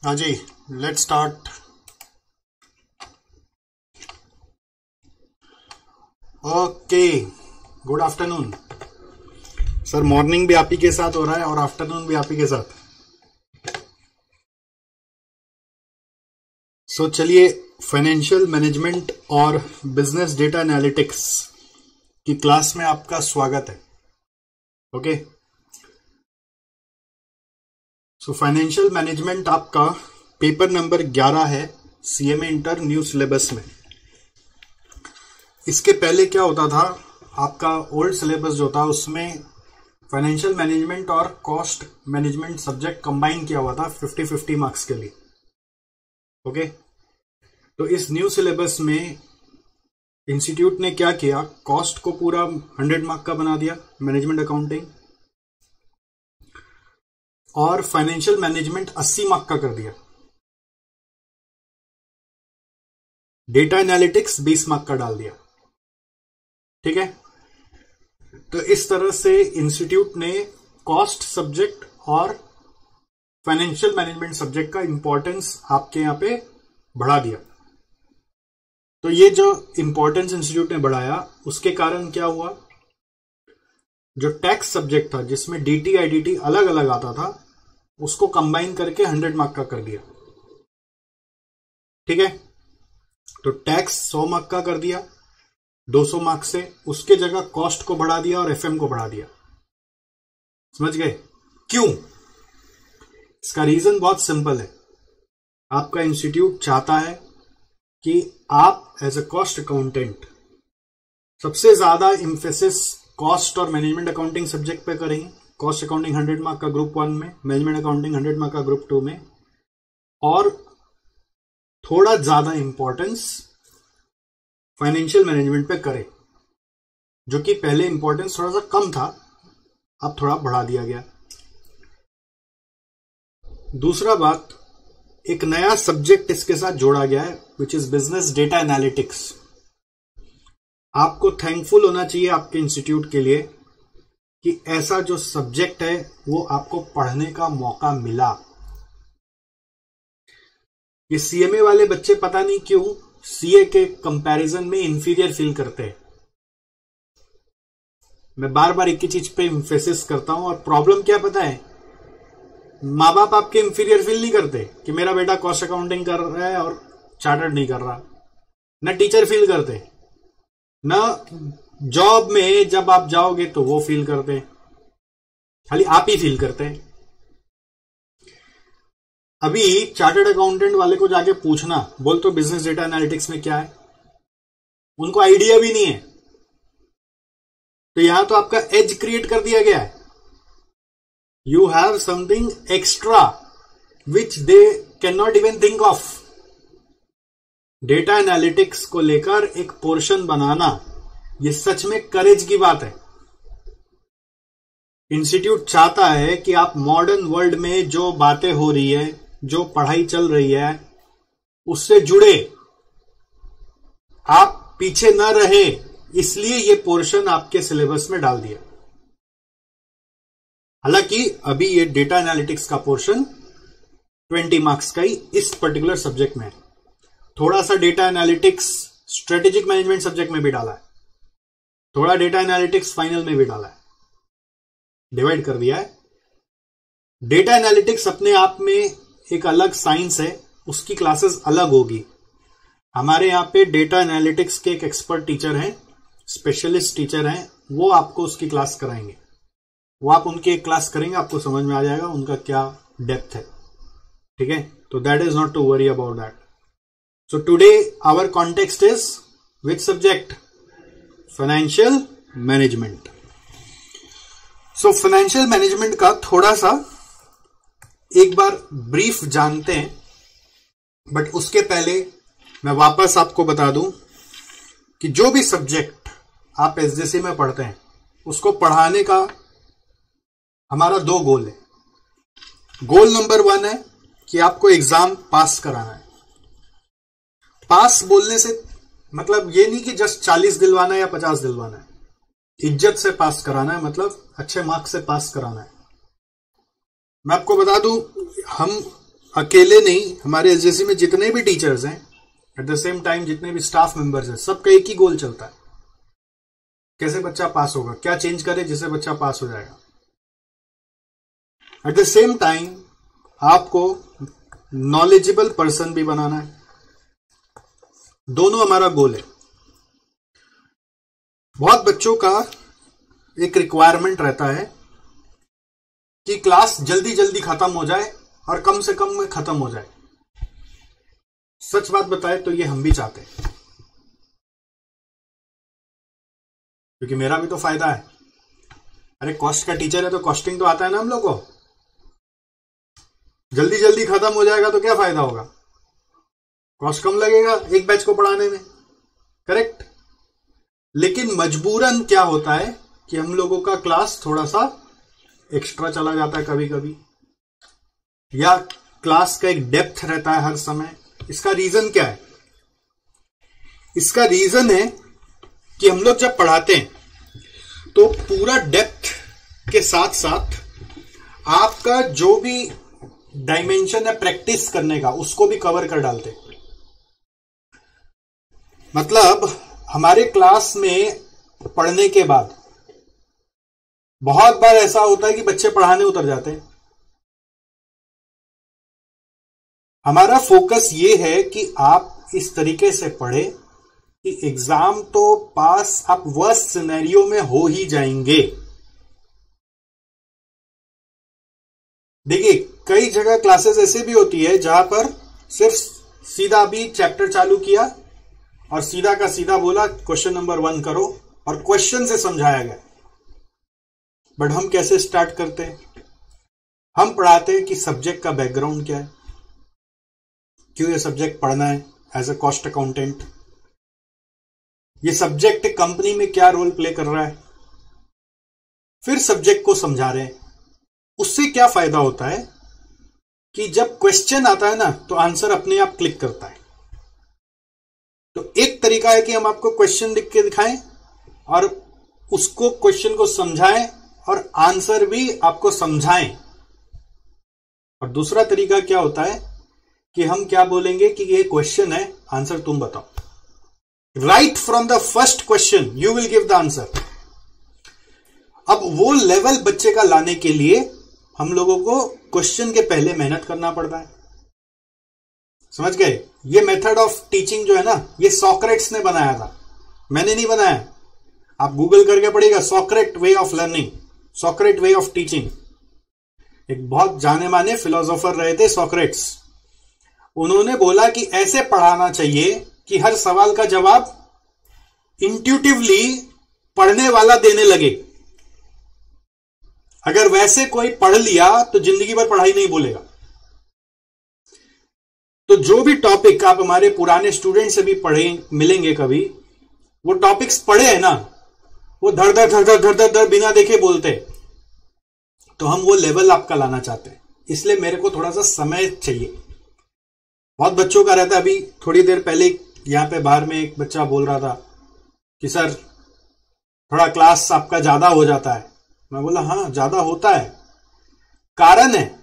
हाँ जी, let's start. Okay, good afternoon sir. Morning भी आप ही के साथ हो रहा है और आफ्टरनून भी आप ही के साथ। सो चलिए, फाइनेंशियल मैनेजमेंट और बिजनेस डेटा एनालिटिक्स की क्लास में आपका स्वागत है। ओके, सो फाइनेंशियल मैनेजमेंट आपका पेपर नंबर 11 है सीएमए इंटर न्यू सिलेबस में। इसके पहले क्या होता था, आपका ओल्ड सिलेबस जो था उसमें फाइनेंशियल मैनेजमेंट और कॉस्ट मैनेजमेंट सब्जेक्ट कंबाइन किया हुआ था 50-50 मार्क्स के लिए। ओके, तो इस न्यू सिलेबस में इंस्टीट्यूट ने क्या किया, कॉस्ट को पूरा 100 मार्क का बना दिया, मैनेजमेंट अकाउंटिंग, और फाइनेंशियल मैनेजमेंट 80 मार्क का कर दिया। डेटा एनालिटिक्स 20 मार्क का डाल दिया। ठीक है, तो इस तरह से इंस्टीट्यूट ने कॉस्ट सब्जेक्ट और फाइनेंशियल मैनेजमेंट सब्जेक्ट का इंपॉर्टेंस आपके यहां पे बढ़ा दिया। तो ये जो इंपॉर्टेंस इंस्टीट्यूट ने बढ़ाया उसके कारण क्या हुआ, जो टैक्स सब्जेक्ट था जिसमें डीटी आईडीटी अलग अलग आता था उसको कंबाइन करके 100 मार्क का कर दिया। ठीक है, तो टैक्स 100 मार्क का कर दिया 200 मार्क से, उसके जगह कॉस्ट को बढ़ा दिया और एफएम को बढ़ा दिया। समझ गए क्यों? इसका रीजन बहुत सिंपल है। आपका इंस्टीट्यूट चाहता है कि आप एज अ कॉस्ट अकाउंटेंट सबसे ज्यादा इंफेसिस कॉस्ट और मैनेजमेंट अकाउंटिंग सब्जेक्ट पे करेंगे। कॉस्ट अकाउंटिंग 100 मार्क का ग्रुप 1 में, मैनेजमेंट अकाउंटिंग 100 मार्क का ग्रुप 2 में, और थोड़ा ज्यादा इंपॉर्टेंस फाइनेंशियल मैनेजमेंट पे करें, जो कि पहले इंपॉर्टेंस थोड़ा सा कम था, अब थोड़ा बढ़ा दिया गया। दूसरा बात, एक नया सब्जेक्ट इसके साथ जोड़ा गया है which is business data analytics. आपको थैंकफुल होना चाहिए आपके इंस्टीट्यूट के लिए कि ऐसा जो सब्जेक्ट है वो आपको पढ़ने का मौका मिला। ये सीएमए वाले बच्चे पता नहीं क्यों सीए के कंपैरिजन में इंफीरियर फील करते हैं। मैं बार बार एक ही चीज पे इंफेसिस करता हूं, और प्रॉब्लम क्या पता है, मां बाप आपके इंफीरियर फील नहीं करते कि मेरा बेटा कॉस्ट अकाउंटिंग कर रहा है और चार्टर्ड नहीं कर रहा। न टीचर फील करते, न जॉब में जब आप जाओगे तो वो फील करते हैं, खाली आप ही फील करते हैं। अभी चार्टर्ड अकाउंटेंट वाले को जाके पूछना, बोल तो बिजनेस डेटा एनालिटिक्स में क्या है, उनको आइडिया भी नहीं है। तो यहां तो आपका एज क्रिएट कर दिया गया है। You have something extra which they can not even think of. Data analytics को लेकर एक पोर्शन बनाना, ये सच में करेज की बात है। इंस्टीट्यूट चाहता है कि आप मॉडर्न वर्ल्ड में जो बातें हो रही है, जो पढ़ाई चल रही है, उससे जुड़े, आप पीछे न रहे, इसलिए ये पोर्शन आपके सिलेबस में डाल दिया। हालांकि अभी ये डेटा एनालिटिक्स का पोर्शन 20 मार्क्स का ही इस पर्टिकुलर सब्जेक्ट में है। थोड़ा सा data analytics strategic management subject में भी डाला है, थोड़ा डेटा एनालिटिक्स फाइनल में भी डाला है, डिवाइड कर दिया है। डेटा एनालिटिक्स अपने आप में एक अलग साइंस है, उसकी क्लासेस अलग होगी। हमारे यहां पे डेटा एनालिटिक्स के एक एक्सपर्ट टीचर हैं, स्पेशलिस्ट टीचर हैं, वो आपको उसकी क्लास कराएंगे। वो आप उनकी एक क्लास करेंगे, आपको समझ में आ जाएगा उनका क्या डेप्थ है। ठीक है, तो that is not to worry about that. So today our context is which subject? Financial management. So financial management का थोड़ा सा एक बार ब्रीफ जानते हैं, बट उसके पहले मैं वापस आपको बता दूं कि जो भी सब्जेक्ट आप एसजेसी में पढ़ते हैं उसको पढ़ाने का हमारा 2 गोल है। गोल नंबर 1 है कि आपको एग्जाम पास कराना है। पास बोलने से मतलब ये नहीं कि जस्ट 40 दिलवाना है या 50 दिलवाना है, इज्जत से पास कराना है, मतलब अच्छे मार्क्स से पास कराना है। मैं आपको बता दूं, हम अकेले नहीं, हमारे एसजेसी में जितने भी टीचर्स हैं, एट द सेम टाइम जितने भी स्टाफ मेंबर्स हैं, सबका एक ही गोल चलता है, कैसे बच्चा पास होगा, क्या चेंज करे जिससे बच्चा पास हो जाएगा। एट द सेम टाइम आपको नॉलेजेबल पर्सन भी बनाना है, दोनों हमारा गोल है। बहुत बच्चों का एक रिक्वायरमेंट रहता है कि क्लास जल्दी जल्दी खत्म हो जाए और कम से कम में खत्म हो जाए। सच बात बताए तो ये हम भी चाहते हैं, क्योंकि मेरा भी तो फायदा है। अरे कॉस्ट का टीचर है तो कॉस्टिंग तो आता है ना हम लोग को। जल्दी जल्दी खत्म हो जाएगा तो क्या फायदा होगा, कॉस्ट कम लगेगा एक बैच को पढ़ाने में, करेक्ट। लेकिन मजबूरन क्या होता है कि हम लोगों का क्लास थोड़ा सा एक्स्ट्रा चला जाता है कभी कभी, या क्लास का एक डेप्थ रहता है हर समय। इसका रीजन क्या है? इसका रीजन है कि हम लोग जब पढ़ाते हैं तो पूरा डेप्थ के साथ साथ आपका जो भी डायमेंशन है प्रैक्टिस करने का, उसको भी कवर कर डालते हैं। मतलब हमारे क्लास में पढ़ने के बाद बहुत बार ऐसा होता है कि बच्चे पढ़ाने उतर जाते हैं। हमारा फोकस ये है कि आप इस तरीके से पढ़े कि एग्जाम तो पास आप वर्स्ट सिनेरियो में हो ही जाएंगे। देखिए कई जगह क्लासेस ऐसे भी होती है जहां पर सिर्फ सीधा भी चैप्टर चालू किया और सीधा का सीधा बोला क्वेश्चन नंबर 1 करो और क्वेश्चन से समझाया गया। बट हम कैसे स्टार्ट करते हैं? हम पढ़ाते हैं कि सब्जेक्ट का बैकग्राउंड क्या है, क्यों ये सब्जेक्ट पढ़ना है एज अ कॉस्ट अकाउंटेंट, ये सब्जेक्ट कंपनी में क्या रोल प्ले कर रहा है, फिर सब्जेक्ट को समझा रहे हैं। उससे क्या फायदा होता है कि जब क्वेश्चन आता है ना तो आंसर अपने आप क्लिक करता है। तो एक तरीका है कि हम आपको क्वेश्चन लिख के दिखाएं और उसको क्वेश्चन को समझाएं और आंसर भी आपको समझाएं। और दूसरा तरीका क्या होता है कि हम क्या बोलेंगे कि ये क्वेश्चन है, आंसर तुम बताओ। Right from the first question you will give the answer. अब वो लेवल बच्चे का लाने के लिए हम लोगों को क्वेश्चन के पहले मेहनत करना पड़ता है। समझ गए? ये मेथड ऑफ टीचिंग जो है ना, ये सॉक्रेट्स ने बनाया था, मैंने नहीं बनाया। आप गूगल करके पढ़िएगा Socrates way of learning, Socrates way of teaching. एक बहुत जाने माने फिलोसोफर रहे थे सॉक्रेट्स। उन्होंने बोला कि ऐसे पढ़ाना चाहिए कि हर सवाल का जवाब इंट्यूटिवली पढ़ने वाला देने लगे। अगर वैसे कोई पढ़ लिया तो जिंदगी भर पढ़ाई नहीं बोलेगा। तो जो भी टॉपिक आप हमारे पुराने स्टूडेंट से भी पढ़े मिलेंगे कभी, वो टॉपिक्स पढ़े हैं ना, वो धड़ धड़ धड़ धड़ धड़ धड़ बिना देखे बोलते। तो हम वो लेवल आपका लाना चाहते हैं, इसलिए मेरे को थोड़ा सा समय चाहिए। बहुत बच्चों का रहता है। अभी थोड़ी देर पहले यहां पे बाहर में एक बच्चा बोल रहा था कि सर थोड़ा क्लास आपका ज्यादा हो जाता है। मैं बोला हाँ ज्यादा होता है, कारण है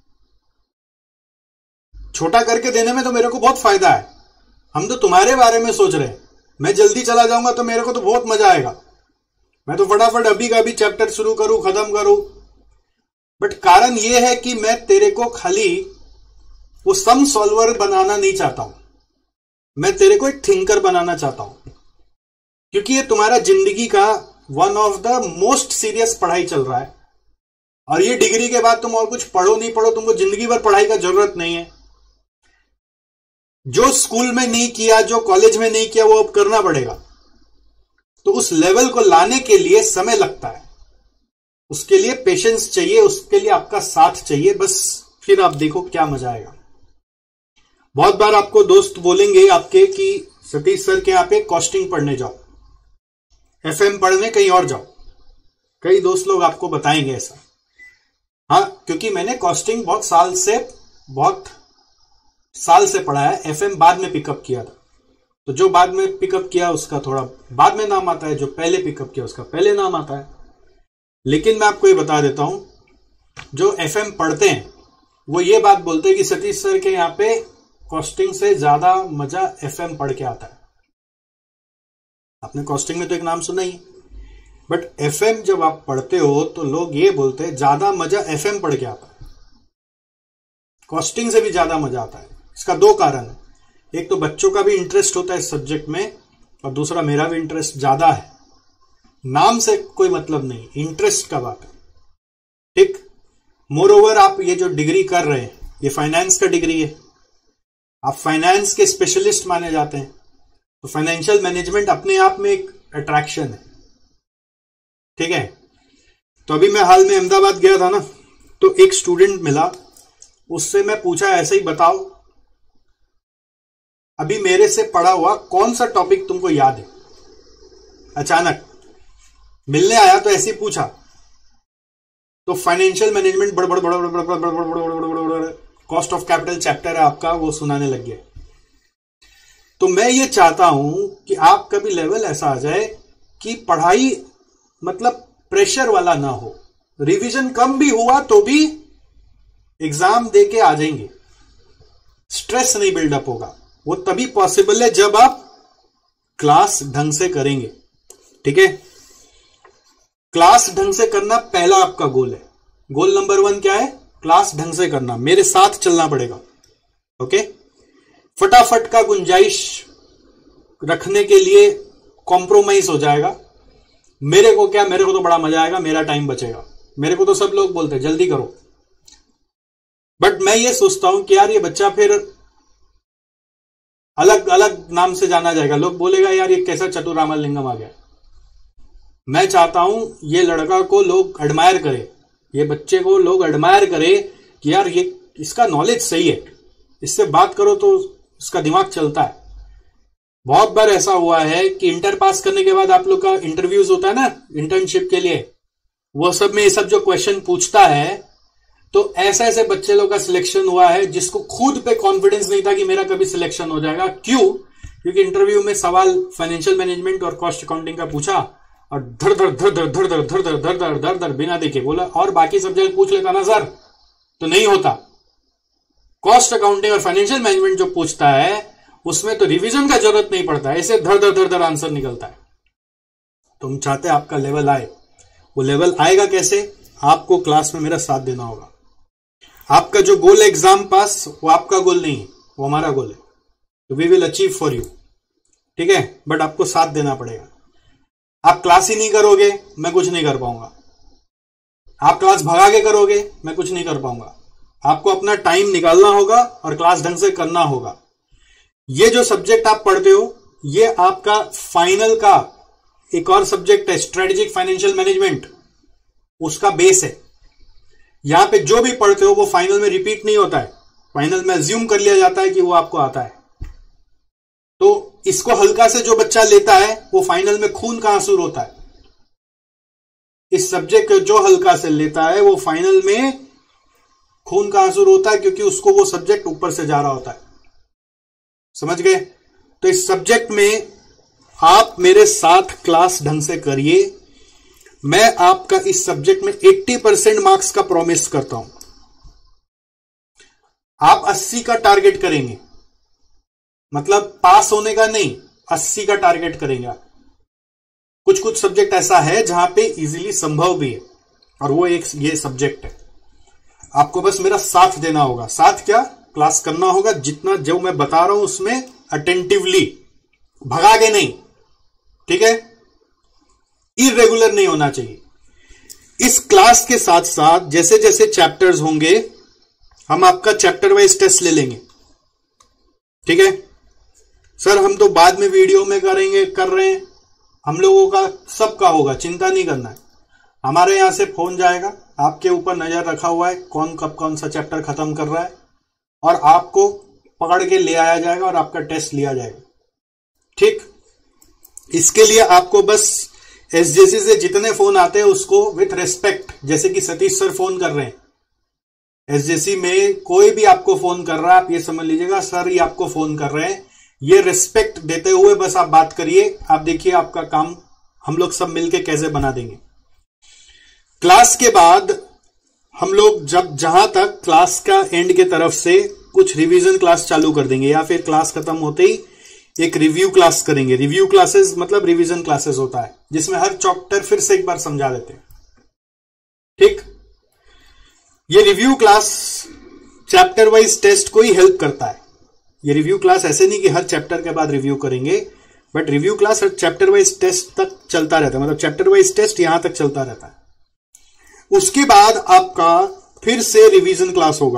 छोटा करके देने में तो मेरे को बहुत फायदा है। हम तो तुम्हारे बारे में सोच रहे हैं। मैं जल्दी चला जाऊंगा तो मेरे को तो बहुत मजा आएगा, मैं तो फटाफट अभी का अभी चैप्टर शुरू करूं खत्म करूं। बट कारण यह है कि मैं तेरे को खाली वो सम सॉल्वर बनाना नहीं चाहता हूं, मैं तेरे को एक थिंकर बनाना चाहता हूं। क्योंकि ये तुम्हारा जिंदगी का one of the most serious पढ़ाई चल रहा है, और ये डिग्री के बाद तुम और कुछ पढ़ो नहीं पढ़ो, तुमको जिंदगी भर पढ़ाई का जरूरत नहीं है। जो स्कूल में नहीं किया, जो कॉलेज में नहीं किया, वो अब करना पड़ेगा। तो उस लेवल को लाने के लिए समय लगता है, उसके लिए पेशेंस चाहिए, उसके लिए आपका साथ चाहिए। बस फिर आप देखो क्या मजा आएगा। बहुत बार आपको दोस्त बोलेंगे आपके कि सतीश सर के यहां पे कॉस्टिंग पढ़ने जाओ, एफएम पढ़ने कहीं और जाओ। कई दोस्त लोग आपको बताएंगे ऐसा। हाँ, क्योंकि मैंने कॉस्टिंग बहुत साल से पढ़ा है, एफएम बाद में पिकअप किया था। तो जो बाद में पिकअप किया उसका थोड़ा बाद में नाम आता है, जो पहले पिकअप किया उसका पहले नाम आता है। लेकिन मैं आपको ये बता देता हूं, जो एफएम पढ़ते हैं वो ये बात बोलते हैं कि सतीश सर के यहाँ पे कॉस्टिंग से ज्यादा मजा एफएम पढ़ के आता है। आपने कॉस्टिंग में तो एक नाम सुना ही, बट एफएम जब आप पढ़ते हो तो लोग ये बोलते हैं ज्यादा मजा एफएम पढ़ के आता है, कॉस्टिंग से भी ज्यादा मजा आता है। इसका दो कारण है, एक तो बच्चों का भी इंटरेस्ट होता है इस सब्जेक्ट में, और दूसरा मेरा भी इंटरेस्ट ज्यादा है। नाम से कोई मतलब नहीं, इंटरेस्ट का बात है। ठीक, मोर ओवर आप ये जो डिग्री कर रहे हैं ये फाइनेंस का डिग्री है, आप फाइनेंस के स्पेशलिस्ट माने जाते हैं, तो फाइनेंशियल मैनेजमेंट अपने आप में एक अट्रैक्शन है। ठीक है, तो अभी मैं हाल में अहमदाबाद गया था ना, तो एक स्टूडेंट मिला, उससे मैं पूछा ऐसे ही बताओ अभी मेरे से पढ़ा हुआ कौन सा टॉपिक तुमको याद है। अचानक मिलने आया तो ऐसे ही पूछा, तो फाइनेंशियल मैनेजमेंट बड़ कॉस्ट ऑफ कैपिटल चैप्टर है आपका, वो सुनाने लग गया। तो मैं ये चाहता हूं कि आपका भी लेवल ऐसा आ जाए कि पढ़ाई मतलब प्रेशर वाला ना हो, रिवीजन कम भी हुआ तो भी एग्जाम दे के आ जाएंगे, स्ट्रेस नहीं बिल्डअप होगा। वो तभी पॉसिबल है जब आप क्लास ढंग से करेंगे। ठीक है, क्लास ढंग से करना पहला आपका गोल है। गोल नंबर 1 क्या है? क्लास ढंग से करना, मेरे साथ चलना पड़ेगा। ओके, फटाफट का गुंजाइश रखने के लिए कॉम्प्रोमाइज हो जाएगा। मेरे को क्या, मेरे को तो बड़ा मजा आएगा, मेरा टाइम बचेगा, मेरे को तो सब लोग बोलते हैं जल्दी करो, बट मैं ये सोचता हूं कि यार ये बच्चा फिर अलग अलग नाम से जाना जाएगा, लोग बोलेगा यार ये कैसा चतुर रामलिंगम आ गया। मैं चाहता हूं ये लड़का को लोग एडमायर करे, ये बच्चे को लोग एडमायर करे कि यार ये इसका नॉलेज सही है, इससे बात करो तो इसका दिमाग चलता है। बहुत बार ऐसा हुआ है कि इंटर पास करने के बाद आप लोग का इंटरव्यूज होता है ना इंटर्नशिप के लिए, वो सब में ये सब जो क्वेश्चन पूछता है, तो ऐसे ऐसे बच्चे लोग का सिलेक्शन हुआ है जिसको खुद पे कॉन्फिडेंस नहीं था कि मेरा कभी सिलेक्शन हो जाएगा। क्यों? क्योंकि इंटरव्यू में सवाल फाइनेंशियल मैनेजमेंट और कॉस्ट अकाउंटिंग का पूछा और धर धर धर धर धर धर धर धर धर धर धर धर बिना देखे बोला, और बाकी सब्जेक्ट पूछ लेता ना सर तो नहीं होता। कॉस्ट अकाउंटिंग और फाइनेंशियल मैनेजमेंट जो पूछता है उसमें तो रिवीजन का जरूरत नहीं पड़ता है, ऐसे धर धर धर धर आंसर निकलता है। तुम चाहते आपका लेवल आए, वो लेवल आएगा कैसे? आपको क्लास में मेरा साथ देना होगा। आपका जो गोल है एग्जाम पास, वो आपका गोल नहीं है, वो हमारा गोल है, तो we will achieve for you. ठीक है, बट आपको साथ देना पड़ेगा। आप क्लास ही नहीं करोगे मैं कुछ नहीं कर पाऊंगा, आप क्लास भगा के करोगे मैं कुछ नहीं कर पाऊंगा। आपको अपना टाइम निकालना होगा और क्लास ढंग से करना होगा। ये जो सब्जेक्ट आप पढ़ते हो ये आपका फाइनल का एक और सब्जेक्ट है, स्ट्रेटेजिक फाइनेंशियल मैनेजमेंट, उसका बेस है। यहां पे जो भी पढ़ते हो वो फाइनल में रिपीट नहीं होता है, फाइनल में अज्यूम कर लिया जाता है कि वो आपको आता है। तो इसको हल्का से जो बच्चा लेता है वो फाइनल में खून का आंसू होता है। इस सब्जेक्ट को जो हल्का से लेता है वो फाइनल में खून का आंसू होता है, क्योंकि उसको वो सब्जेक्ट ऊपर से जा रहा होता है। समझ गए? तो इस सब्जेक्ट में आप मेरे साथ क्लास ढंग से करिए। मैं आपका इस सब्जेक्ट में 80% मार्क्स का प्रॉमिस करता हूं। आप 80 का टारगेट करेंगे, मतलब पास होने का नहीं, 80 का टारगेट करेंगे आप। कुछ कुछ सब्जेक्ट ऐसा है जहां पे इजीली संभव भी है, और वो एक ये सब्जेक्ट है। आपको बस मेरा साथ देना होगा। साथ क्या? क्लास करना होगा, जितना जो मैं बता रहा हूं उसमें अटेंटिवली, भगा के नहीं। ठीक है, इरेगुलर नहीं होना चाहिए। इस क्लास के साथ साथ जैसे जैसे चैप्टर्स होंगे हम आपका चैप्टर वाइज टेस्ट ले लेंगे। ठीक है सर, हम तो बाद में वीडियो में करेंगे, कर रहे हैं, हम लोगों का सबका होगा, चिंता नहीं करना है। हमारे यहां से फोन जाएगा, आपके ऊपर नजर रखा हुआ है कौन कब कौन सा चैप्टर खत्म कर रहा है, और आपको पकड़ के ले आया जाएगा और आपका टेस्ट लिया जाएगा। ठीक, इसके लिए आपको बस एसजेसी से जितने फोन आते हैं उसको विथ रेस्पेक्ट, जैसे कि सतीश सर फोन कर रहे हैं, एसजेसी में कोई भी आपको फोन कर रहा है, आप ये समझ लीजिएगा सर ये आपको फोन कर रहे हैं, ये रिस्पेक्ट देते हुए बस आप बात करिए। आप देखिए आपका काम हम लोग सब मिलके कैसे बना देंगे। क्लास के बाद हम लोग जब जहां तक क्लास का एंड के तरफ से कुछ रिवीजन क्लास चालू कर देंगे या फिर क्लास खत्म होते ही एक रिव्यू क्लास करेंगे। रिव्यू क्लासेस मतलब रिवीजन क्लासेस होता है जिसमें हर चैप्टर फिर से एक बार समझा देते हैं। ठीक, ये review class chapter wise test को ही हेल्प करता है। ये रिव्यू क्लास ऐसे नहीं कि हर चैप्टर के बाद रिव्यू करेंगे, बट रिव्यू क्लास हर चैप्टर वाइज टेस्ट तक चलता रहता है, मतलब चैप्टर वाइज टेस्ट यहां तक चलता रहता है। उसके बाद आपका फिर से रिवीजन क्लास होगा,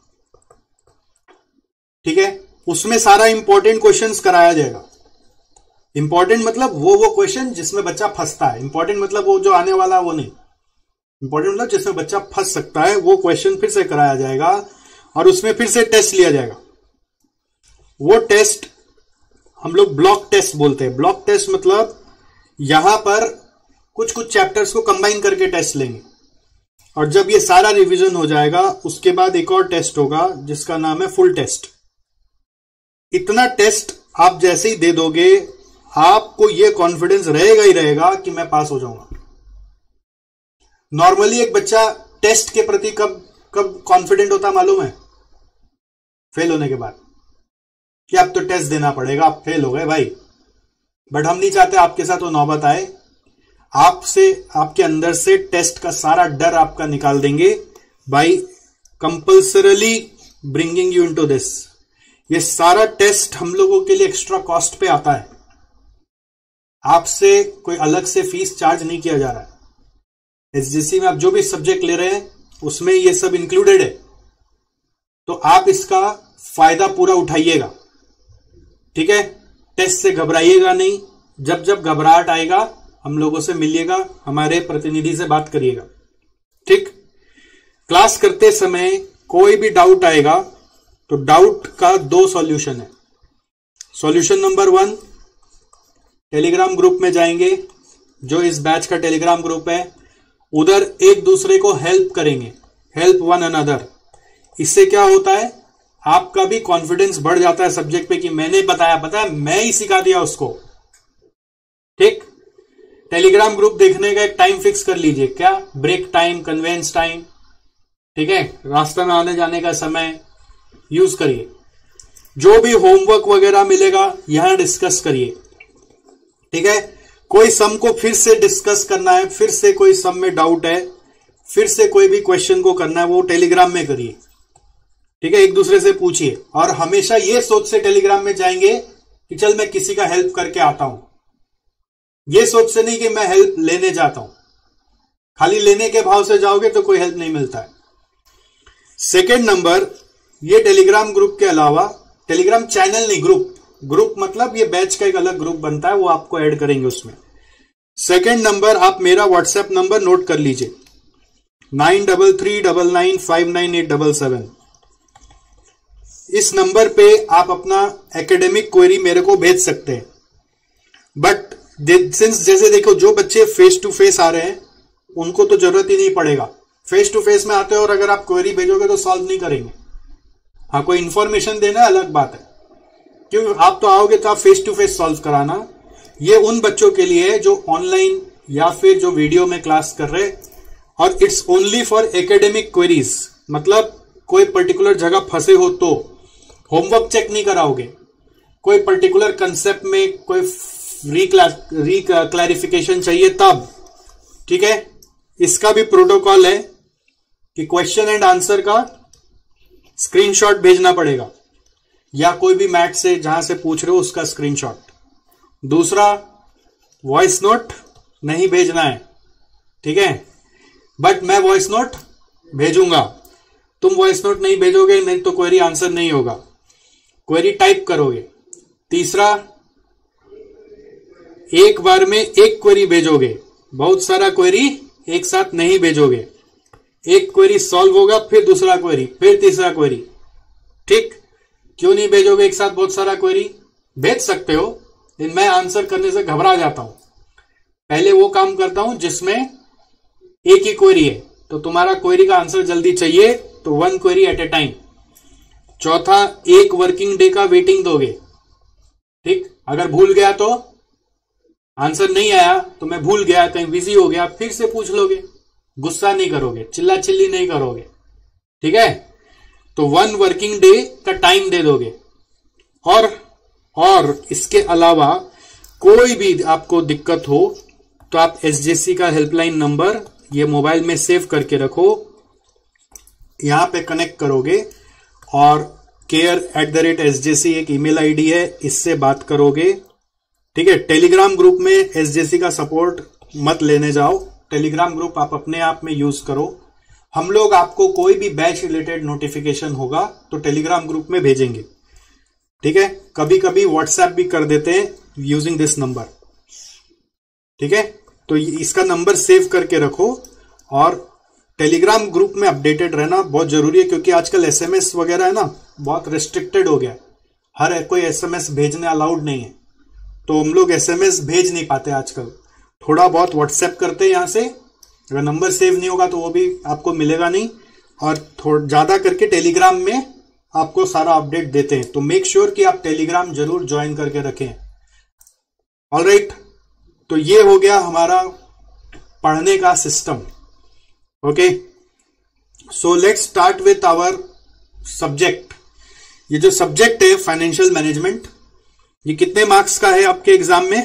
ठीक है। उसमें सारा इंपॉर्टेंट क्वेश्चंस कराया जाएगा। इंपॉर्टेंट मतलब वो क्वेश्चन जिसमें बच्चा फंसता है। इंपॉर्टेंट मतलब वो जो आने वाला है वो नहीं। इंपॉर्टेंट मतलब जिसमें बच्चा फंस सकता है वो क्वेश्चन फिर से कराया जाएगा और उसमें फिर से टेस्ट लिया जाएगा। वो टेस्ट हम लोग ब्लॉक टेस्ट बोलते हैं। ब्लॉक टेस्ट मतलब यहां पर कुछ कुछ चैप्टर्स को कंबाइन करके टेस्ट लेंगे और जब ये सारा रिवीजन हो जाएगा उसके बाद एक और टेस्ट होगा जिसका नाम है फुल टेस्ट। इतना टेस्ट आप जैसे ही दे दोगे आपको ये कॉन्फिडेंस रहेगा ही रहेगा कि मैं पास हो जाऊंगा। नॉर्मली एक बच्चा टेस्ट के प्रति कब कॉन्फिडेंट होता मालूम है? फेल होने के बाद, कि अब तो टेस्ट देना पड़ेगा, आप फेल हो गए भाई। बट हम नहीं चाहते आपके साथ वो नौबत आए। आपसे, आपके अंदर से टेस्ट का सारा डर आपका निकाल देंगे by compulsorily bringing you into this. ये सारा टेस्ट हम लोगों के लिए एक्स्ट्रा कॉस्ट पे आता है। आपसे कोई अलग से फीस चार्ज नहीं किया जा रहा है। एसजीसी में आप जो भी सब्जेक्ट ले रहे हैं उसमें ये सब इंक्लूडेड है, तो आप इसका फायदा पूरा उठाइएगा, ठीक है। टेस्ट से घबराइएगा नहीं। जब जब घबराहट आएगा हम लोगों से मिलिएगा, हमारे प्रतिनिधि से बात करिएगा, ठीक। क्लास करते समय कोई भी डाउट आएगा तो डाउट का 2 सॉल्यूशन है। सॉल्यूशन नंबर 1, टेलीग्राम ग्रुप में जाएंगे, जो इस बैच का टेलीग्राम ग्रुप है, उधर एक दूसरे को हेल्प करेंगे, हेल्प वन अनदर। इससे क्या होता है, आपका भी कॉन्फिडेंस बढ़ जाता है सब्जेक्ट पे कि मैंने बताया मैं ही सिखा दिया उसको, ठीक। टेलीग्राम ग्रुप देखने का एक टाइम फिक्स कर लीजिए, क्या ब्रेक टाइम, कन्वेंस टाइम, ठीक है, रास्ते में आने जाने का समय यूज करिए। जो भी होमवर्क वगैरह मिलेगा यहां डिस्कस करिए, ठीक है। कोई सम को फिर से डिस्कस करना है, फिर से कोई सम में डाउट है, फिर से कोई भी क्वेश्चन को करना है, वो टेलीग्राम में करिए, ठीक है। एक दूसरे से पूछिए और हमेशा ये सोच से टेलीग्राम में जाएंगे कि चल मैं किसी का हेल्प करके आता हूं। ये सोच से नहीं कि मैं हेल्प लेने जाता हूं। खाली लेने के भाव से जाओगे तो कोई हेल्प नहीं मिलता है। सेकेंड नंबर, ये टेलीग्राम ग्रुप के अलावा, टेलीग्राम चैनल नहीं, ग्रुप मतलब ये बैच का एक अलग ग्रुप बनता है, वो आपको ऐड करेंगे उसमें। सेकेंड नंबर, आप मेरा व्हाट्सएप नंबर नोट कर लीजिए, 9339959877। इस नंबर पे आप अपना एकेडमिक क्वेरी मेरे को भेज सकते हैं। बट सिंस जैसे देखो जो बच्चे फेस टू फेस आ रहे हैं उनको तो जरूरत ही नहीं पड़ेगा। फेस टू फेस में आते हो और अगर आप क्वेरी भेजोगे तो सॉल्व नहीं करेंगे। हाँ, कोई इंफॉर्मेशन देना अलग बात है, क्योंकि आप तो आओगे तो आप फेस टू फेस सॉल्व कराना। ये उन बच्चों के लिए है जो ऑनलाइन या फिर जो वीडियो में क्लास कर रहे, और it's only for academic queries. मतलब कोई पर्टिकुलर जगह फंसे हो तो होमवर्क चेक नहीं कराओगे, कोई पर्टिकुलर कंसेप्ट में कोई क्लैरिफिकेशन चाहिए तब, ठीक है। इसका भी प्रोटोकॉल है कि क्वेश्चन एंड आंसर का स्क्रीनशॉट भेजना पड़ेगा, या कोई भी मैथ से जहां से पूछ रहे हो उसका स्क्रीनशॉट। दूसरा, वॉइस नोट नहीं भेजना है, ठीक है। बट मैं वॉइस नोट भेजूंगा, तुम वॉइस नोट नहीं भेजोगे नहीं तो क्वेरी आंसर नहीं होगा, क्वेरी टाइप करोगे। तीसरा, एक बार में एक क्वेरी भेजोगे, बहुत सारा क्वेरी एक साथ नहीं भेजोगे। एक क्वेरी सॉल्व होगा, फिर दूसरा क्वेरी, फिर तीसरा क्वेरी, ठीक। क्यों नहीं भेजोगे एक साथ बहुत सारा क्वेरी? भेज सकते हो, लेकिन मैं आंसर करने से घबरा जाता हूं। पहले वो काम करता हूं जिसमें एक ही क्वेरी है, तो तुम्हारा क्वेरी का आंसर जल्दी चाहिए तो 1 क्वेरी एट ए टाइम। चौथा, 1 वर्किंग डे का वेटिंग दोगे, ठीक। अगर भूल गया तो आंसर नहीं आया तो मैं भूल गया, कहीं बिजी हो गया, फिर से पूछ लोगे, गुस्सा नहीं करोगे, चिल्ला चिल्ली नहीं करोगे, ठीक है। तो 1 वर्किंग डे का टाइम दे दोगे। और इसके अलावा कोई भी आपको दिक्कत हो तो आप एसजेसी का हेल्पलाइन नंबर ये मोबाइल में सेव करके रखो, यहां पे कनेक्ट करोगे और care@SJC एक ईमेल आईडी है, इससे बात करोगे, ठीक है। टेलीग्राम ग्रुप में एसजेसी का सपोर्ट मत लेने जाओ, टेलीग्राम ग्रुप आप अपने आप में यूज करो। हम लोग आपको कोई भी बैच रिलेटेड नोटिफिकेशन होगा तो टेलीग्राम ग्रुप में भेजेंगे, ठीक है। कभी कभी व्हाट्सएप भी कर देते हैं यूजिंग दिस नंबर, ठीक है। तो इसका नंबर सेव करके रखो और टेलीग्राम ग्रुप में अपडेटेड रहना बहुत जरूरी है, क्योंकि आजकल एसएमएस वगैरह है ना बहुत रेस्ट्रिक्टेड हो गया, हर कोई एसएमएस भेजने अलाउड नहीं है, तो हम लोग एसएमएस भेज नहीं पाते आजकल, थोड़ा बहुत व्हाट्सएप करते हैं यहां से। अगर नंबर सेव नहीं होगा तो वो भी आपको मिलेगा नहीं, और थोड़ा ज्यादा करके टेलीग्राम में आपको सारा अपडेट देते हैं, तो मेक श्योर कि आप टेलीग्राम जरूर ज्वाइन करके रखें। ऑलराइट, तो ये हो गया हमारा पढ़ने का system. Okay, so let's start with our subject. ये जो सब्जेक्ट है फाइनेंशियल मैनेजमेंट, ये कितने मार्क्स का है आपके एग्जाम में?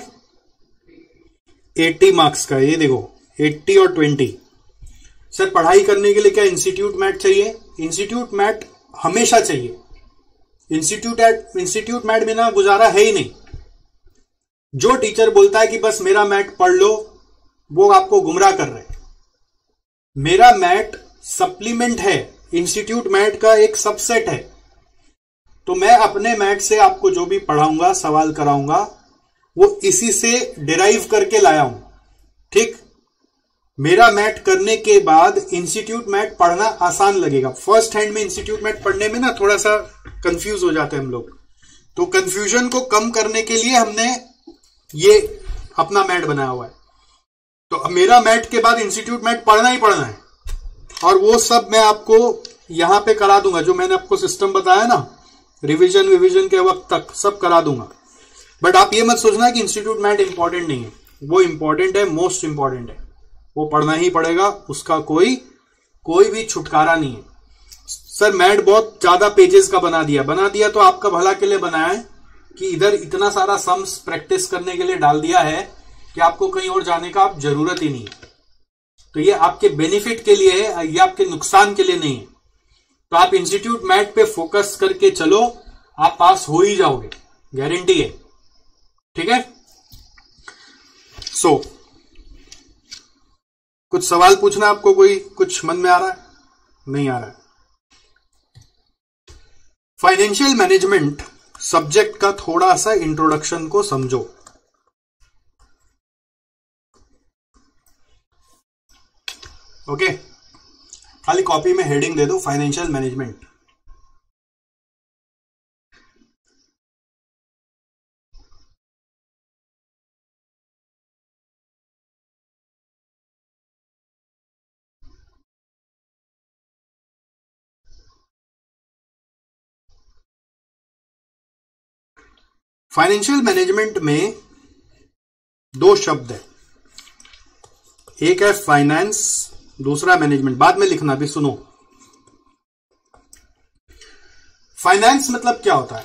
80 मार्क्स का। ये देखो 80 और 20। सर पढ़ाई करने के लिए क्या इंस्टीट्यूट मैट चाहिए? इंस्टीट्यूट मैट हमेशा चाहिए, इंस्टीट्यूट मैट बिना गुजारा है ही नहीं। जो टीचर बोलता है कि बस मेरा मैट पढ़ लो, वो आपको गुमराह कर रहे हैं। मेरा मैट सप्लीमेंट है, इंस्टीट्यूट मैट का एक सबसेट है। तो मैं अपने मैट से आपको जो भी पढ़ाऊंगा, सवाल कराऊंगा, वो इसी से डिराइव करके लाया हूं, ठीक। मेरा मैट करने के बाद इंस्टीट्यूट मैट पढ़ना आसान लगेगा। फर्स्ट हैंड में इंस्टीट्यूट मैट पढ़ने में ना थोड़ा सा कंफ्यूज हो जाते हैं हम लोग, तो कंफ्यूजन को कम करने के लिए हमने ये अपना मैट बनाया हुआ है। तो अब मेरा मैट के बाद इंस्टीट्यूट मैट पढ़ना ही पढ़ना है, और वो सब मैं आपको यहां पे करा दूंगा, जो मैंने आपको सिस्टम बताया ना, रिवीजन के वक्त तक सब करा दूंगा। बट आप ये मत सोचना कि इंस्टीट्यूट मैट इंपॉर्टेंट नहीं है, वो इंपॉर्टेंट है, मोस्ट इंपॉर्टेंट है, वो पढ़ना ही पड़ेगा, उसका कोई भी छुटकारा नहीं है। सर मैट बहुत ज्यादा पेजेस का बना दिया तो आपका भला के लिए बनाया है कि इधर इतना सारा सम्स प्रैक्टिस करने के लिए डाल दिया है कि आपको कहीं और जाने का आप जरूरत ही नहीं है। तो ये आपके बेनिफिट के लिए है, ये आपके नुकसान के लिए नहीं है। तो आप इंस्टीट्यूट मैट पे फोकस करके चलो, आप पास हो ही जाओगे, गारंटी है, ठीक है। सो कुछ सवाल पूछना आपको, कोई कुछ मन में आ रहा है? नहीं आ रहा है? फाइनेंशियल मैनेजमेंट सब्जेक्ट का थोड़ा सा इंट्रोडक्शन को समझो। ओके, खाली कॉपी में हेडिंग दे दो फाइनेंशियल मैनेजमेंट। फाइनेंशियल मैनेजमेंट में 2 शब्द है, एक है फाइनेंस, दूसरा मैनेजमेंट। बाद में लिखना भी, सुनो। फाइनेंस मतलब क्या होता है?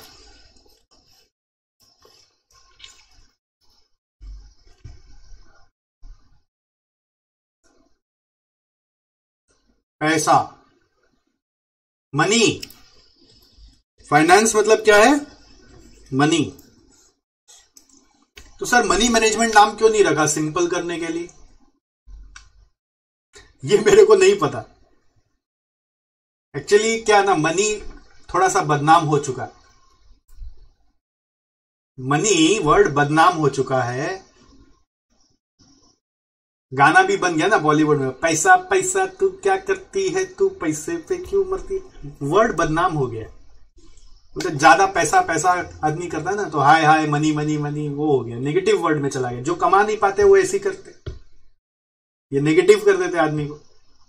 पैसा, मनी। फाइनेंस मतलब क्या है? मनी। तो सर मनी मैनेजमेंट नाम क्यों नहीं रखा सिंपल करने के लिए? ये मेरे को नहीं पता। एक्चुअली क्या ना, मनी थोड़ा सा बदनाम हो चुका है, मनी वर्ड बदनाम हो चुका है। गाना भी बन गया ना बॉलीवुड में, पैसा पैसा तू क्या करती है, तू पैसे पे क्यों मरती। वर्ड बदनाम हो गया, तो ज्यादा पैसा पैसा आदमी करता है ना, तो हाय हाय मनी मनी मनी, वो हो गया, नेगेटिव वर्ड में चला गया। जो कमा नहीं पाते वो ऐसे ही करते, ये नेगेटिव कर देते आदमी को,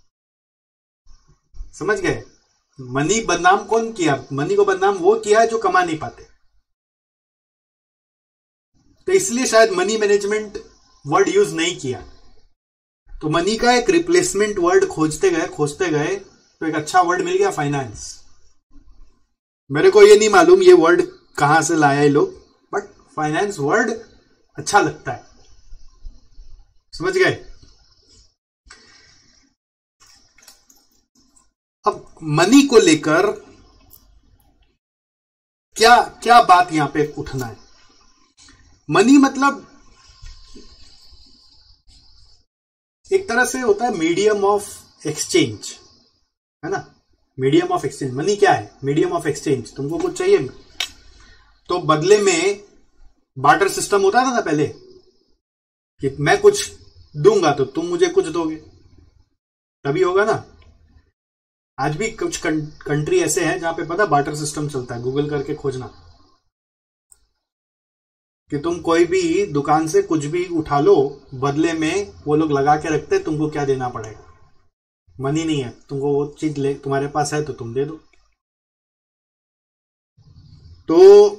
समझ गए। मनी बदनाम कौन किया? मनी को बदनाम वो किया है जो कमा नहीं पाते। तो इसलिए शायद मनी मैनेजमेंट वर्ड यूज नहीं किया। तो मनी का एक रिप्लेसमेंट वर्ड खोजते गए तो एक अच्छा वर्ड मिल गया, फाइनेंस। मेरे को ये नहीं मालूम ये वर्ड कहां से लाया ये लोग, बट फाइनेंस वर्ड अच्छा लगता है, समझ गए। अब मनी को लेकर क्या क्या बात यहां पे उठना है। मनी मतलब एक तरह से होता है मीडियम ऑफ एक्सचेंज, है ना। मीडियम ऑफ एक्सचेंज, मनी क्या है? Medium of exchange. तुमको कुछ चाहिए तो बदले में बार्टर सिस्टम होता था ना पहले, कि मैं कुछ दूंगा तो तुम मुझे कुछ दोगे, तभी होगा ना। आज भी कुछ कंट्री ऐसे हैं जहां पे पता बार्टर सिस्टम चलता है, गूगल करके खोजना, कि तुम कोई भी दुकान से कुछ भी उठा लो, बदले में वो लोग लगा के रखते तुमको क्या देना पड़ेगा। मनी नहीं है, तुमको वो चीज ले तुम्हारे पास है तो तुम दे दो। तो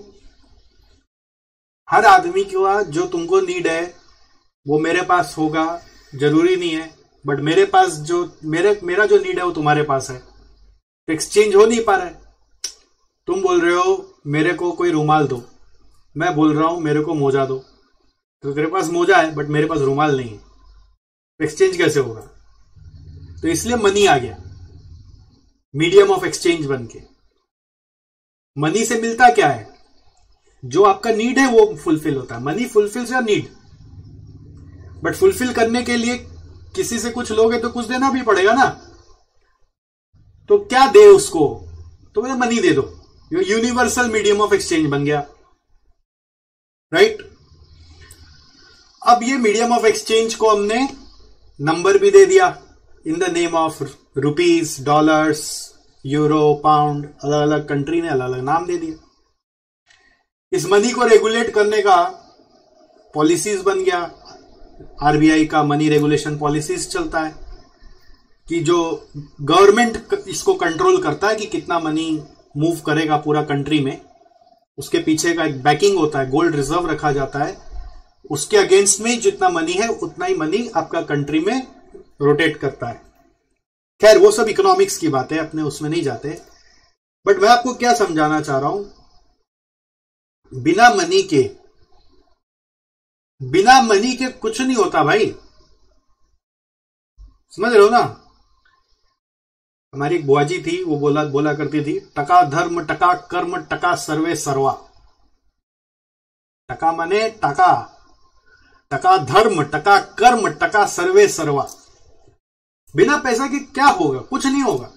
हर आदमी का जो तुमको नीड है वो मेरे पास होगा जरूरी नहीं है, बट मेरे पास जो मेरा जो नीड है वो तुम्हारे पास है, तो एक्सचेंज हो नहीं पा रहा है। तुम बोल रहे हो मेरे को कोई रुमाल दो, मैं बोल रहा हूं मेरे को मोजा दो, तो तेरे पास मोजा है बट मेरे पास रुमाल नहीं है, तो एक्सचेंज कैसे होगा? तो इसलिए मनी आ गया, मीडियम ऑफ एक्सचेंज बन के। मनी से मिलता क्या है? जो आपका नीड है वो फुलफिल होता है। Money fulfils your need, but fulfil करने के लिए किसी से कुछ लोगे तो कुछ देना भी पड़ेगा ना। तो क्या दे उसको? तो बोले मनी दे दो। यूनिवर्सल मीडियम ऑफ एक्सचेंज बन गया, राइट। अब ये मीडियम ऑफ एक्सचेंज को हमने नंबर भी दे दिया, in the name of rupees, dollars, euro, pound, अलग अलग कंट्री ने अलग अलग नाम दे दिया। इस मनी को रेगुलेट करने का पॉलिसीज बन गया, आरबीआई का मनी रेगुलेशन पॉलिसीज चलता है, कि जो गवर्नमेंट इसको कंट्रोल करता है कि कितना मनी मूव करेगा पूरा कंट्री में। उसके पीछे का एक बैकिंग होता है, गोल्ड रिजर्व रखा जाता है, उसके अगेंस्ट में जितना मनी है उतना ही मनी आपका कंट्री में रोटेट करता है। खैर वो सब इकोनॉमिक्स की बात है, अपने उसमें नहीं जाते। बट मैं आपको क्या समझाना चाह रहा हूं, बिना मनी के कुछ नहीं होता भाई, समझ रहे हो ना। हमारी एक बुआजी थी, वो बोला करती थी, टका धर्म, टका कर्म, टका सर्वे सर्वा। टका माने टका, टका धर्म, टका कर्म, टका सर्वे सर्वा। बिना पैसा के क्या होगा? कुछ नहीं होगा,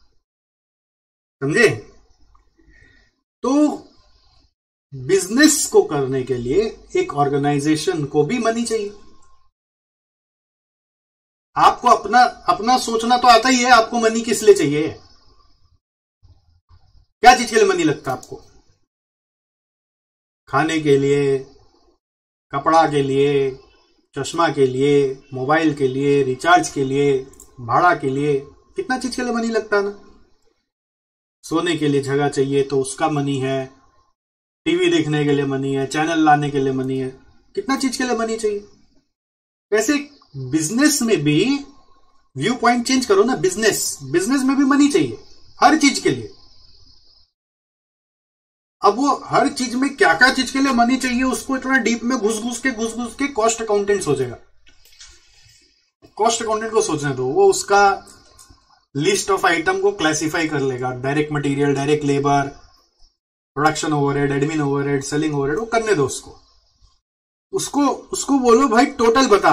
समझे। तो बिजनेस को करने के लिए एक ऑर्गेनाइजेशन को भी मनी चाहिए। आपको अपना सोचना तो आता ही है, आपको मनी किस लिए चाहिए? क्या चीज के लिए मनी लगता है आपको? खाने के लिए, कपड़ा के लिए, चश्मा के लिए, मोबाइल के लिए, रिचार्ज के लिए, भाड़ा के लिए, कितना चीज के लिए मनी लगता है ना। सोने के लिए जगह चाहिए तो उसका मनी है, टीवी देखने के लिए मनी है, चैनल लाने के लिए मनी है, कितना चीज के लिए मनी चाहिए। वैसे बिजनेस में भी व्यू पॉइंट चेंज करो ना, बिजनेस में भी मनी चाहिए हर चीज के लिए। अब वो हर चीज में क्या क्या चीज के लिए मनी चाहिए, उसको इतना डीप में घुस घुस के कॉस्ट अकाउंटेंट सोचेगा। कॉस्ट अकाउंटेंट को सोचने दो, वो उसका लिस्ट ऑफ आइटम को क्लासिफाई कर लेगा, direct material, direct labour, production overhead, admin overhead, selling overhead, वो करने दो उसको बोलो भाई टोटल बता।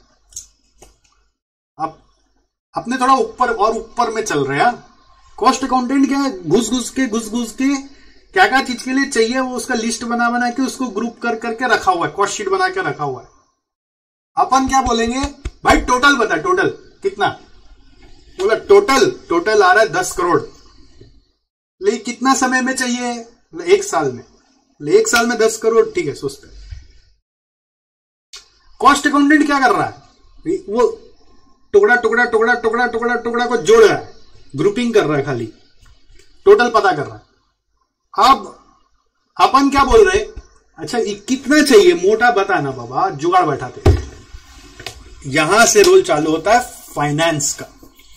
अब अपने थोड़ा ऊपर में चल रहे हैं। कॉस्ट अकाउंटेंट क्या है, घुस घुस के क्या क्या चीज के लिए चाहिए वो उसका लिस्ट बना के उसको ग्रुप करके रखा हुआ है, कॉस्ट शीट बना के रखा हुआ है। अपन क्या बोलेंगे भाई, टोटल बता, टोटल कितना? बोला टोटल आ रहा है 10 करोड़, लेकिन कितना समय में चाहिए? 1 साल में। 1 साल में 10 करोड़, ठीक है, सोचते हैं। कॉस्ट अकाउंटेंट क्या कर रहा है, वो टुकड़ा को जोड़ रहा है, ग्रुपिंग कर रहा है, खाली टोटल पता कर रहा है। अब अपन क्या बोल रहे, अच्छा ये कितना चाहिए, मोटा बता ना बाबा, जुगाड़ बैठाते, यहां से रोल चालू होता है फाइनेंस का।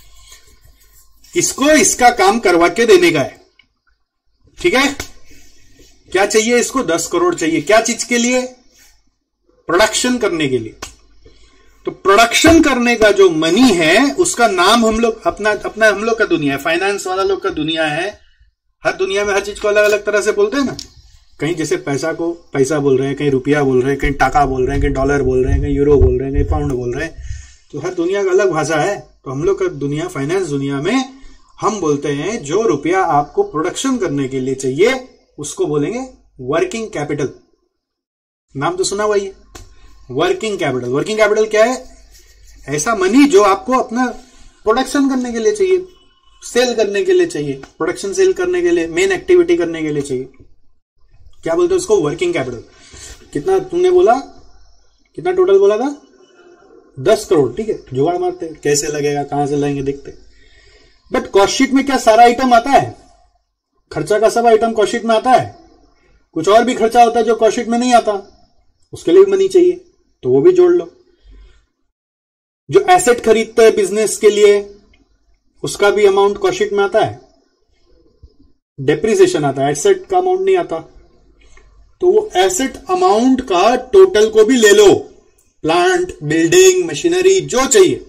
इसको इसका काम करवा के देने का है, ठीक है। क्या चाहिए इसको? 10 करोड़ चाहिए। क्या चीज के लिए? प्रोडक्शन करने के लिए। तो प्रोडक्शन करने का जो मनी है उसका नाम हम लोग अपना हम लोग का दुनिया है, फाइनेंस वाला लोग का दुनिया है। हर दुनिया में हर चीज को अलग अलग तरह से बोलते हैं ना। कहीं जैसे पैसा को पैसा बोल रहे हैं, कहीं रुपया बोल रहे हैं, कहीं टाका बोल रहे हैं, कहीं डॉलर बोल रहे हैं, कहीं यूरो बोल रहे हैं, कहीं पाउंड बोल रहे हैं। तो हर दुनिया का अलग भाषा है। तो हम लोग का दुनिया, फाइनेंस दुनिया में हम बोलते हैं जो रुपया आपको प्रोडक्शन करने के लिए चाहिए उसको बोलेंगे वर्किंग कैपिटल। नाम तो सुना हुआ ही है, वर्किंग कैपिटल। वर्किंग कैपिटल क्या है? ऐसा मनी जो आपको अपना प्रोडक्शन करने के लिए चाहिए, सेल करने के लिए चाहिए, प्रोडक्शन सेल करने के लिए, मेन एक्टिविटी करने के लिए चाहिए। क्या बोलते हैं उसको? Working capital. कितना तुमने बोला? कितना टोटल बोला था? 10 करोड़, ठीक है। जुगाड़ मारते कैसे लगेगा, कहां से लाएंगे देखते। बट कॉस्ट शीट में क्या सारा आइटम आता है? खर्चा का सब आइटम कॉस्ट शीट में आता है? कुछ और भी खर्चा होता है जो कॉस्ट शीट में नहीं आता, उसके लिए भी मनी चाहिए, तो वो भी जोड़ लो। जो एसेट खरीदते हैं बिजनेस के लिए उसका भी अमाउंट कॉस्ट शीट में आता है। डेप्रिसिएशन आता है, एसेट का अमाउंट नहीं आता। तो वो एसेट अमाउंट का टोटल को भी ले लो, प्लांट, बिल्डिंग, मशीनरी, जो चाहिए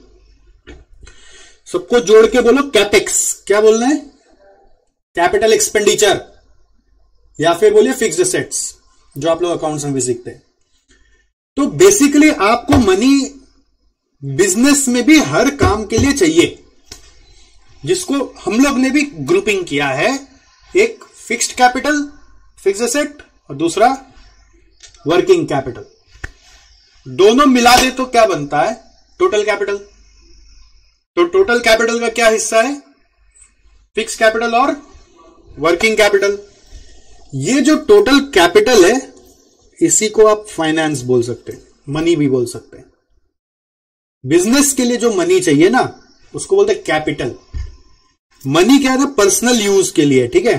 सबको जोड़ के बोलो कैपेक्स। क्या बोलना है? कैपिटल एक्सपेंडिचर, या फिर बोलिए फिक्स्ड एसेट्स, जो आप लोग अकाउंट्स में भी सीखते हैं। तो बेसिकली आपको मनी बिजनेस में भी हर काम के लिए चाहिए, जिसको हम लोग ने भी ग्रुपिंग किया है। एक फिक्स्ड कैपिटल, फिक्स्ड एसेट, और दूसरा वर्किंग कैपिटल। दोनों मिला दे तो क्या बनता है? Total capital. तो टोटल कैपिटल का क्या हिस्सा है? फिक्स कैपिटल और वर्किंग कैपिटल। ये जो टोटल कैपिटल है इसी को आप फाइनेंस बोल सकते हैं, मनी भी बोल सकते हैं। बिजनेस के लिए जो मनी चाहिए ना उसको बोलते हैं कैपिटल। मनी क्या है ना? पर्सनल यूज के लिए, ठीक है।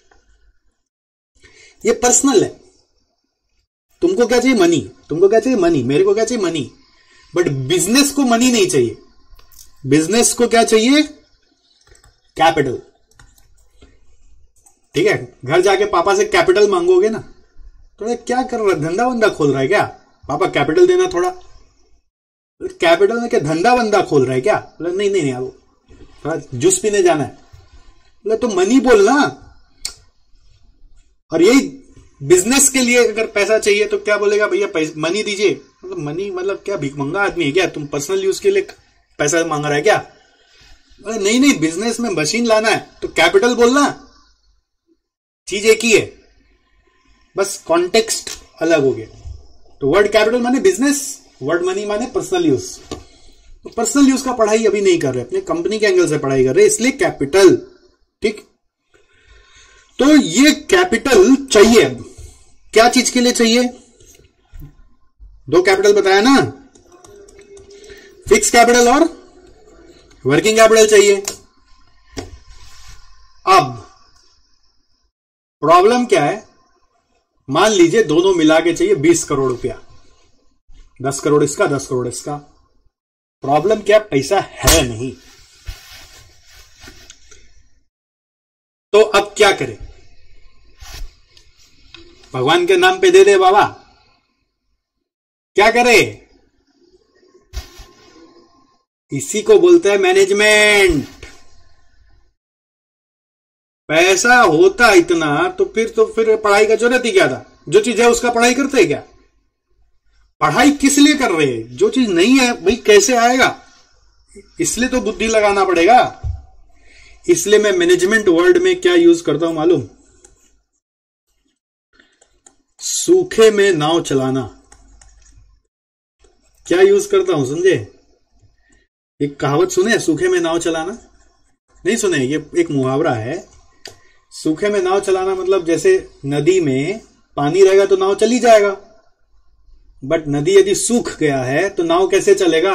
ये पर्सनल है। तुमको क्या चाहिए? मनी। तुमको क्या चाहिए? मनी। मेरे को क्या चाहिए? मनी। बट बिजनेस को मनी नहीं चाहिए। बिजनेस को क्या चाहिए? कैपिटल, ठीक है। घर जाके पापा से कैपिटल मांगोगे ना तो क्या कर रहा है? धंधा बंदा खोल रहा है क्या? पापा कैपिटल देना थोड़ा। कैपिटल में क्या धंधा बंदा खोल रहा है क्या? बोला नहीं नहीं नहीं, वो थोड़ा जूस पीने जाना है। बोला तो मनी बोलना। और यही बिजनेस के लिए अगर पैसा चाहिए तो क्या बोलेगा? भैया मनी दीजिए। मतलब मनी मतलब क्या भिखमंगा आदमी है क्या? तुम पर्सनल यूज के लिए पैसा मांग रहा है क्या? नहीं नहीं, बिजनेस में मशीन लाना है तो कैपिटल बोलना। चीज एक ही है, बस कॉन्टेक्स्ट अलग हो गया। तो वर्ड कैपिटल माने बिजनेस, वर्ड मनी माने पर्सनल यूज। तो पर्सनल यूज का पढ़ाई अभी नहीं कर रहे, अपने कंपनी के एंगल से पढ़ाई कर रहे, इसलिए कैपिटल, ठीक। तो ये कैपिटल चाहिए। क्या चीज के लिए चाहिए? दो कैपिटल बताया ना, फिक्स कैपिटल और वर्किंग कैपिटल चाहिए। अब प्रॉब्लम क्या है? मान लीजिए दोनों मिला के चाहिए 20 करोड़ रुपया, 10 करोड़ इसका, 10 करोड़ इसका। प्रॉब्लम क्या? पैसा है नहीं। तो अब क्या करें? भगवान के नाम पे दे दे बाबा? क्या करें? इसी को बोलते हैं मैनेजमेंट। पैसा होता इतना तो फिर पढ़ाई का जरूरत ही क्या था? जो चीज है उसका पढ़ाई करते हैं क्या? पढ़ाई किस लिए कर रहे हैं? जो चीज नहीं है भाई कैसे आएगा? इसलिए तो बुद्धि लगाना पड़ेगा। इसलिए मैं मैनेजमेंट वर्ड में क्या यूज करता हूं मालूम? सूखे में नाव चलाना। क्या यूज करता हूं समझे? एक कहावत सुने, सूखे में नाव चलाना? नहीं सुने? ये एक मुहावरा है। सूखे में नाव चलाना मतलब जैसे नदी में पानी रहेगा तो नाव चली जाएगा, बट नदी यदि सूख गया है तो नाव कैसे चलेगा?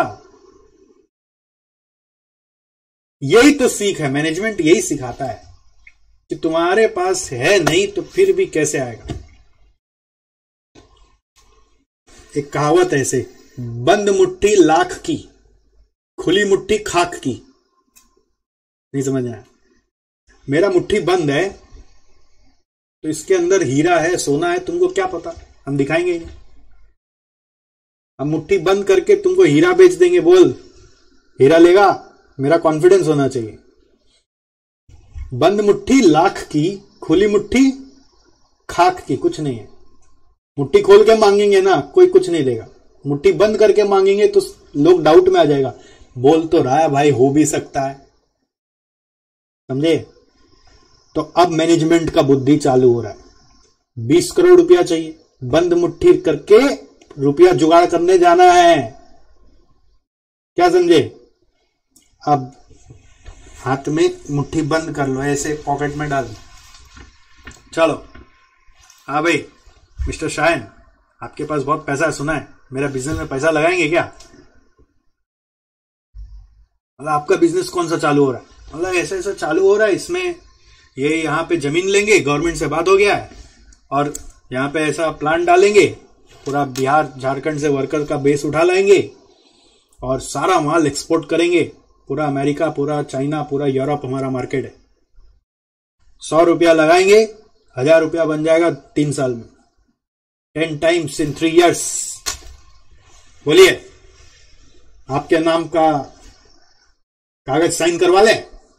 यही तो सीख है, मैनेजमेंट यही सिखाता है कि तुम्हारे पास है नहीं तो फिर भी कैसे आएगा। एक कहावत है ऐसे, बंद मुट्ठी लाख की, खुली मुट्ठी खाक की। नहीं समझ में आया? मेरा मुट्ठी बंद है तो इसके अंदर हीरा है, सोना है, तुमको क्या पता, हम दिखाएंगे ही नहीं। हम मुट्ठी बंद करके तुमको हीरा बेच देंगे, बोल हीरा लेगा? मेरा कॉन्फिडेंस होना चाहिए। बंद मुट्ठी लाख की, खुली मुट्ठी खाक की, कुछ नहीं है। मुट्ठी खोल के मांगेंगे ना, कोई कुछ नहीं देगा। मुट्ठी बंद करके मांगेंगे तो लोग डाउट में आ जाएगा, बोल तो रहा है भाई, हो भी सकता है। समझे? तो अब मैनेजमेंट का बुद्धि चालू हो रहा है। 20 करोड़ रुपया चाहिए, बंद मुट्ठी करके रुपया जुगाड़ करने जाना है। क्या समझे? अब हाथ में मुट्ठी बंद कर लो, ऐसे पॉकेट में डाल। चलो, हाँ भाई मिस्टर शायन, आपके पास बहुत पैसा है, सुना है, मेरा बिजनेस में पैसा लगाएंगे क्या? मतलब आपका बिजनेस कौन सा चालू हो रहा है? मतलब ऐसा ऐसा चालू हो रहा है, इसमें ये यहाँ पे जमीन लेंगे, गवर्नमेंट से बात हो गया है, और यहाँ पे ऐसा प्लांट डालेंगे, पूरा बिहार झारखंड से वर्कर का बेस उठा लाएंगे और सारा माल एक्सपोर्ट करेंगे। पूरा अमेरिका, पूरा चाइना, पूरा यूरोप हमारा मार्केट है। 100 रुपया लगाएंगे, 1000 रुपया बन जाएगा 3 साल में, 10 times in 3 years। बोलिए, आपके नाम का कागज साइन करवा लें?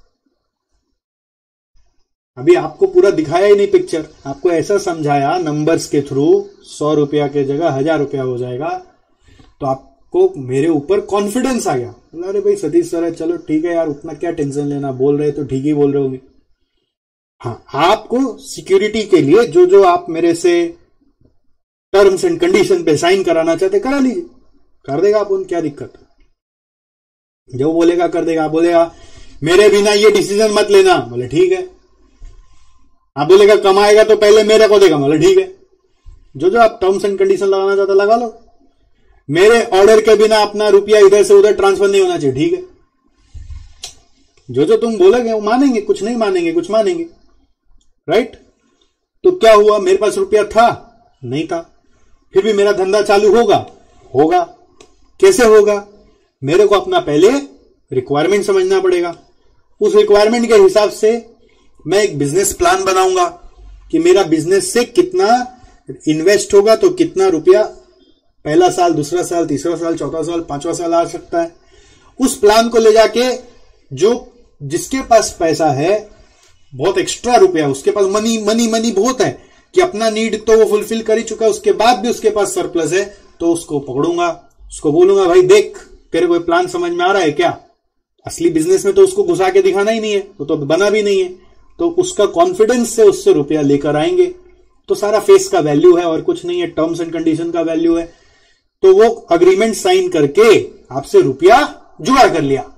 अभी आपको पूरा दिखाया ही नहीं पिक्चर, आपको ऐसा समझाया नंबर्स के थ्रू 100 रुपया के जगह 1000 रुपया हो जाएगा, तो आपको मेरे ऊपर कॉन्फिडेंस आ गया। अरे भाई सतीश सर है, चलो ठीक है यार, उतना क्या टेंशन लेना, बोल रहे तो ठीक ही बोल रहे होंगे। हाँ, आपको सिक्योरिटी के लिए जो जो आप मेरे से टर्म्स एंड कंडीशन पे साइन कराना चाहते करा लीजिए, कर देगा अपन, क्या दिक्कत। जो बोलेगा कर देगा। आप बोलेगा मेरे बिना ये डिसीजन मत लेना, बोले ठीक है। आप बोलेगा कमाएगा तो पहले मेरे को देगा, बोले ठीक है। जो जो आप टर्म्स एंड कंडीशन लगाना चाहते लगा लो। मेरे ऑर्डर के बिना अपना रुपया इधर से उधर ट्रांसफर नहीं होना चाहिए, ठीक है। जो जो तुम बोलोगे वो मानेंगे, कुछ नहीं मानेंगे, कुछ मानेंगे, राइट। तो क्या हुआ, मेरे पास रुपया था नहीं था, फिर भी मेरा धंधा चालू होगा, होगा। कैसे होगा? मेरे को अपना पहले रिक्वायरमेंट समझना पड़ेगा। उस रिक्वायरमेंट के हिसाब से मैं एक बिजनेस प्लान बनाऊंगा कि मेरा बिजनेस से कितना इन्वेस्ट होगा, तो कितना रुपया पहला साल, दूसरा साल, तीसरा साल, चौथा साल, 5वां साल आ सकता है। उस प्लान को ले जाके जो जिसके पास पैसा है, बहुत एक्स्ट्रा रुपया, उसके पास मनी मनी मनी बहुत है कि अपना नीड तो वो फुलफिल कर ही चुका है, उसके बाद भी उसके पास सरप्लस है, तो उसको पकड़ूंगा, उसको बोलूंगा भाई देख, तेरे को प्लान समझ में आ रहा है क्या? असली बिजनेस में तो उसको घुसा के दिखाना ही नहीं है, वो तो बना भी नहीं है, तो उसका कॉन्फिडेंस से उससे रुपया लेकर आएंगे। तो सारा फेस का वैल्यू है और कुछ नहीं है, टर्म्स एंड कंडीशन का वैल्यू है। तो वो अग्रीमेंट साइन करके आपसे रुपया जुगाड़ कर लिया।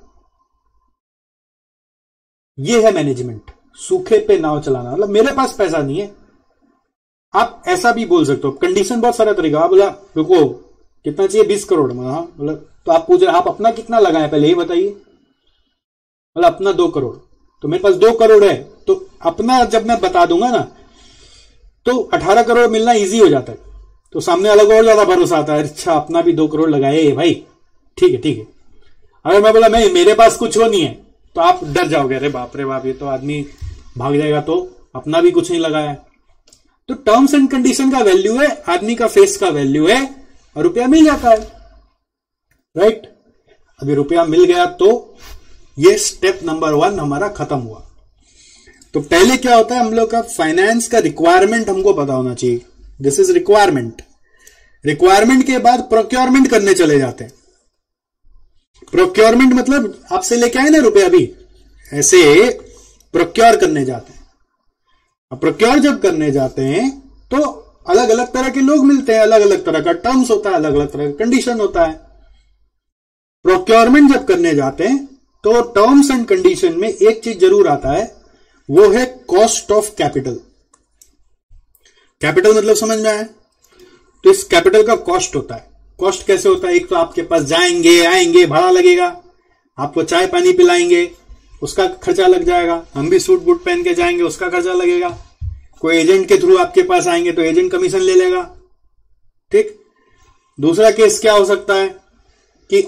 ये है मैनेजमेंट, सूखे पे नाव चलाना। मतलब मेरे पास पैसा नहीं है, आप ऐसा भी बोल सकते हो। कंडीशन बहुत सारा तरीका। आप बोला रुको कितना चाहिए, 20 करोड़ में, हाँ मतलब, तो आप पूछ रहे आप अपना कितना लगाए पहले ये बताइए। मतलब अपना 2 करोड़, तो मेरे पास 2 करोड़ है, तो अपना जब मैं बता दूंगा ना तो 18 करोड़ मिलना इजी हो जाता है। तो सामने वाला को और ज्यादा भरोसा आता है, अच्छा अपना भी 2 करोड़ लगाए भाई, ठीक है ठीक है। अगर मैं बोला नहीं मेरे पास कुछ वो नहीं है, तो आप डर जाओगे, अरे बाप रे बाप, ये तो आदमी भाग जाएगा, तो अपना भी कुछ नहीं लगाया। तो टर्म्स एंड कंडीशन का वैल्यू है, आदमी का फेस का वैल्यू है, और रुपया मिल जाता है, राइट। अभी रुपया मिल गया तो ये स्टेप नंबर 1 हमारा खत्म हुआ। तो पहले क्या होता है, हम लोग का फाइनेंस का रिक्वायरमेंट हमको पता होना चाहिए। This is requirement. रिक्वायरमेंट के बाद प्रोक्योरमेंट करने चले जाते हैं। प्रोक्योरमेंट मतलब आपसे लेके आए ना रुपया, अभी ऐसे प्रोक्योर करने जाते हैं। अब प्रोक्योर जब करने जाते हैं तो अलग अलग तरह के लोग मिलते हैं, अलग अलग तरह का टर्म्स होता है, अलग अलग तरह का कंडीशन होता है। प्रोक्योरमेंट जब करने जाते हैं तो टर्म्स एंड कंडीशन में एक चीज जरूर आता है, वो है कॉस्ट ऑफ कैपिटल। कैपिटल मतलब समझ में आया? तो इस कैपिटल का कॉस्ट होता है। कॉस्ट कैसे होता है? एक तो आपके पास जाएंगे आएंगे, भाड़ा लगेगा, आपको चाय पानी पिलाएंगे, उसका खर्चा लग जाएगा। हम भी सूट बूट पहन के जाएंगे, उसका खर्चा लगेगा। कोई एजेंट के थ्रू आपके पास आएंगे तो एजेंट कमीशन ले लेगा, ठीक। दूसरा केस क्या हो सकता है कि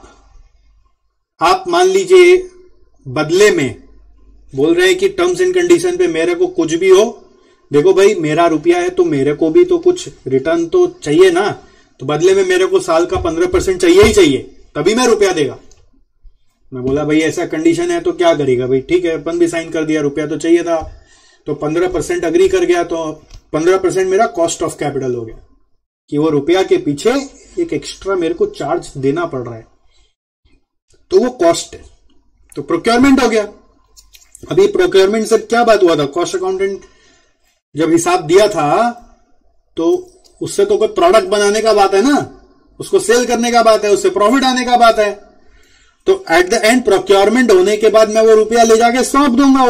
आप मान लीजिए बदले में बोल रहे हैं कि टर्म्स एंड कंडीशन पे मेरे को कुछ भी हो, देखो भाई मेरा रुपया है तो मेरे को भी तो कुछ रिटर्न तो चाहिए ना, तो बदले में मेरे को साल का 15% चाहिए ही चाहिए, तभी मैं रुपया देगा। मैं बोला भाई ऐसा कंडीशन है तो क्या करेगा भाई, ठीक है अपन भी साइन कर दिया, रुपया तो चाहिए था, तो 15% अग्री कर गया, तो 15% मेरा कॉस्ट ऑफ कैपिटल हो गया कि वो रुपया के पीछे एक एक्स्ट्रा मेरे को चार्ज देना पड़ रहा है, तो वो कॉस्ट है, तो प्रोक्योरमेंट हो गया। अभी प्रोक्योरमेंट से क्या बात हुआ था, कॉस्ट अकाउंटेंट जब हिसाब दिया था तो उससे तो कोई प्रोडक्ट बनाने का बात है ना, उसको सेल करने का बात है, उससे प्रॉफिट आने का बात है, तो एट द एंड प्रोक्योरमेंट होने के बाद मैं वो रुपया ले जाके सौंप दूंगा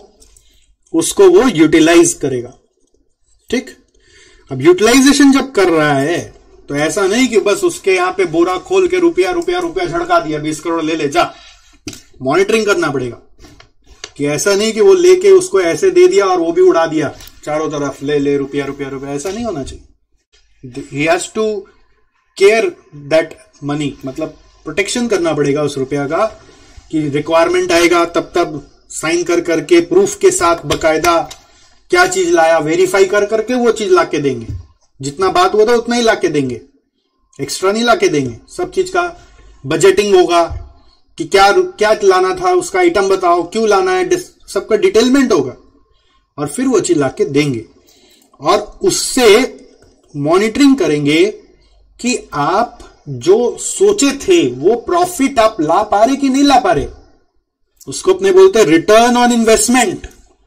उसको वो यूटिलाइज करेगा। ठीक, अब यूटिलाइजेशन जब कर रहा है तो ऐसा नहीं कि बस उसके यहां पे बोरा खोल के रुपया झड़का दिया, 20 करोड़ ले जा, मॉनिटरिंग करना पड़ेगा कि ऐसा नहीं कि वो लेके उसको ऐसे दे दिया और वो भी उड़ा दिया चारों तरफ, ले रुपया, ऐसा नहीं होना चाहिए। He has to care that money, मतलब प्रोटेक्शन करना पड़ेगा उस रुपया का, कि रिक्वायरमेंट आएगा तब साइन करके प्रूफ के साथ बकायदा क्या चीज लाया वेरीफाई करके वो चीज लाके देंगे, जितना बात हुआ था उतना ही लाके देंगे, एक्स्ट्रा नहीं लाके देंगे। सब चीज का बजटिंग होगा कि क्या लाना था, उसका आइटम बताओ, क्यों लाना है, सबका डिटेलमेंट होगा और फिर वो चीज लाके देंगे। और उससे मॉनिटरिंग करेंगे कि आप जो सोचे थे वो प्रॉफिट आप ला पा रहे कि नहीं ला पा रहे, उसको अपने बोलते हैं रिटर्न ऑन इन्वेस्टमेंट,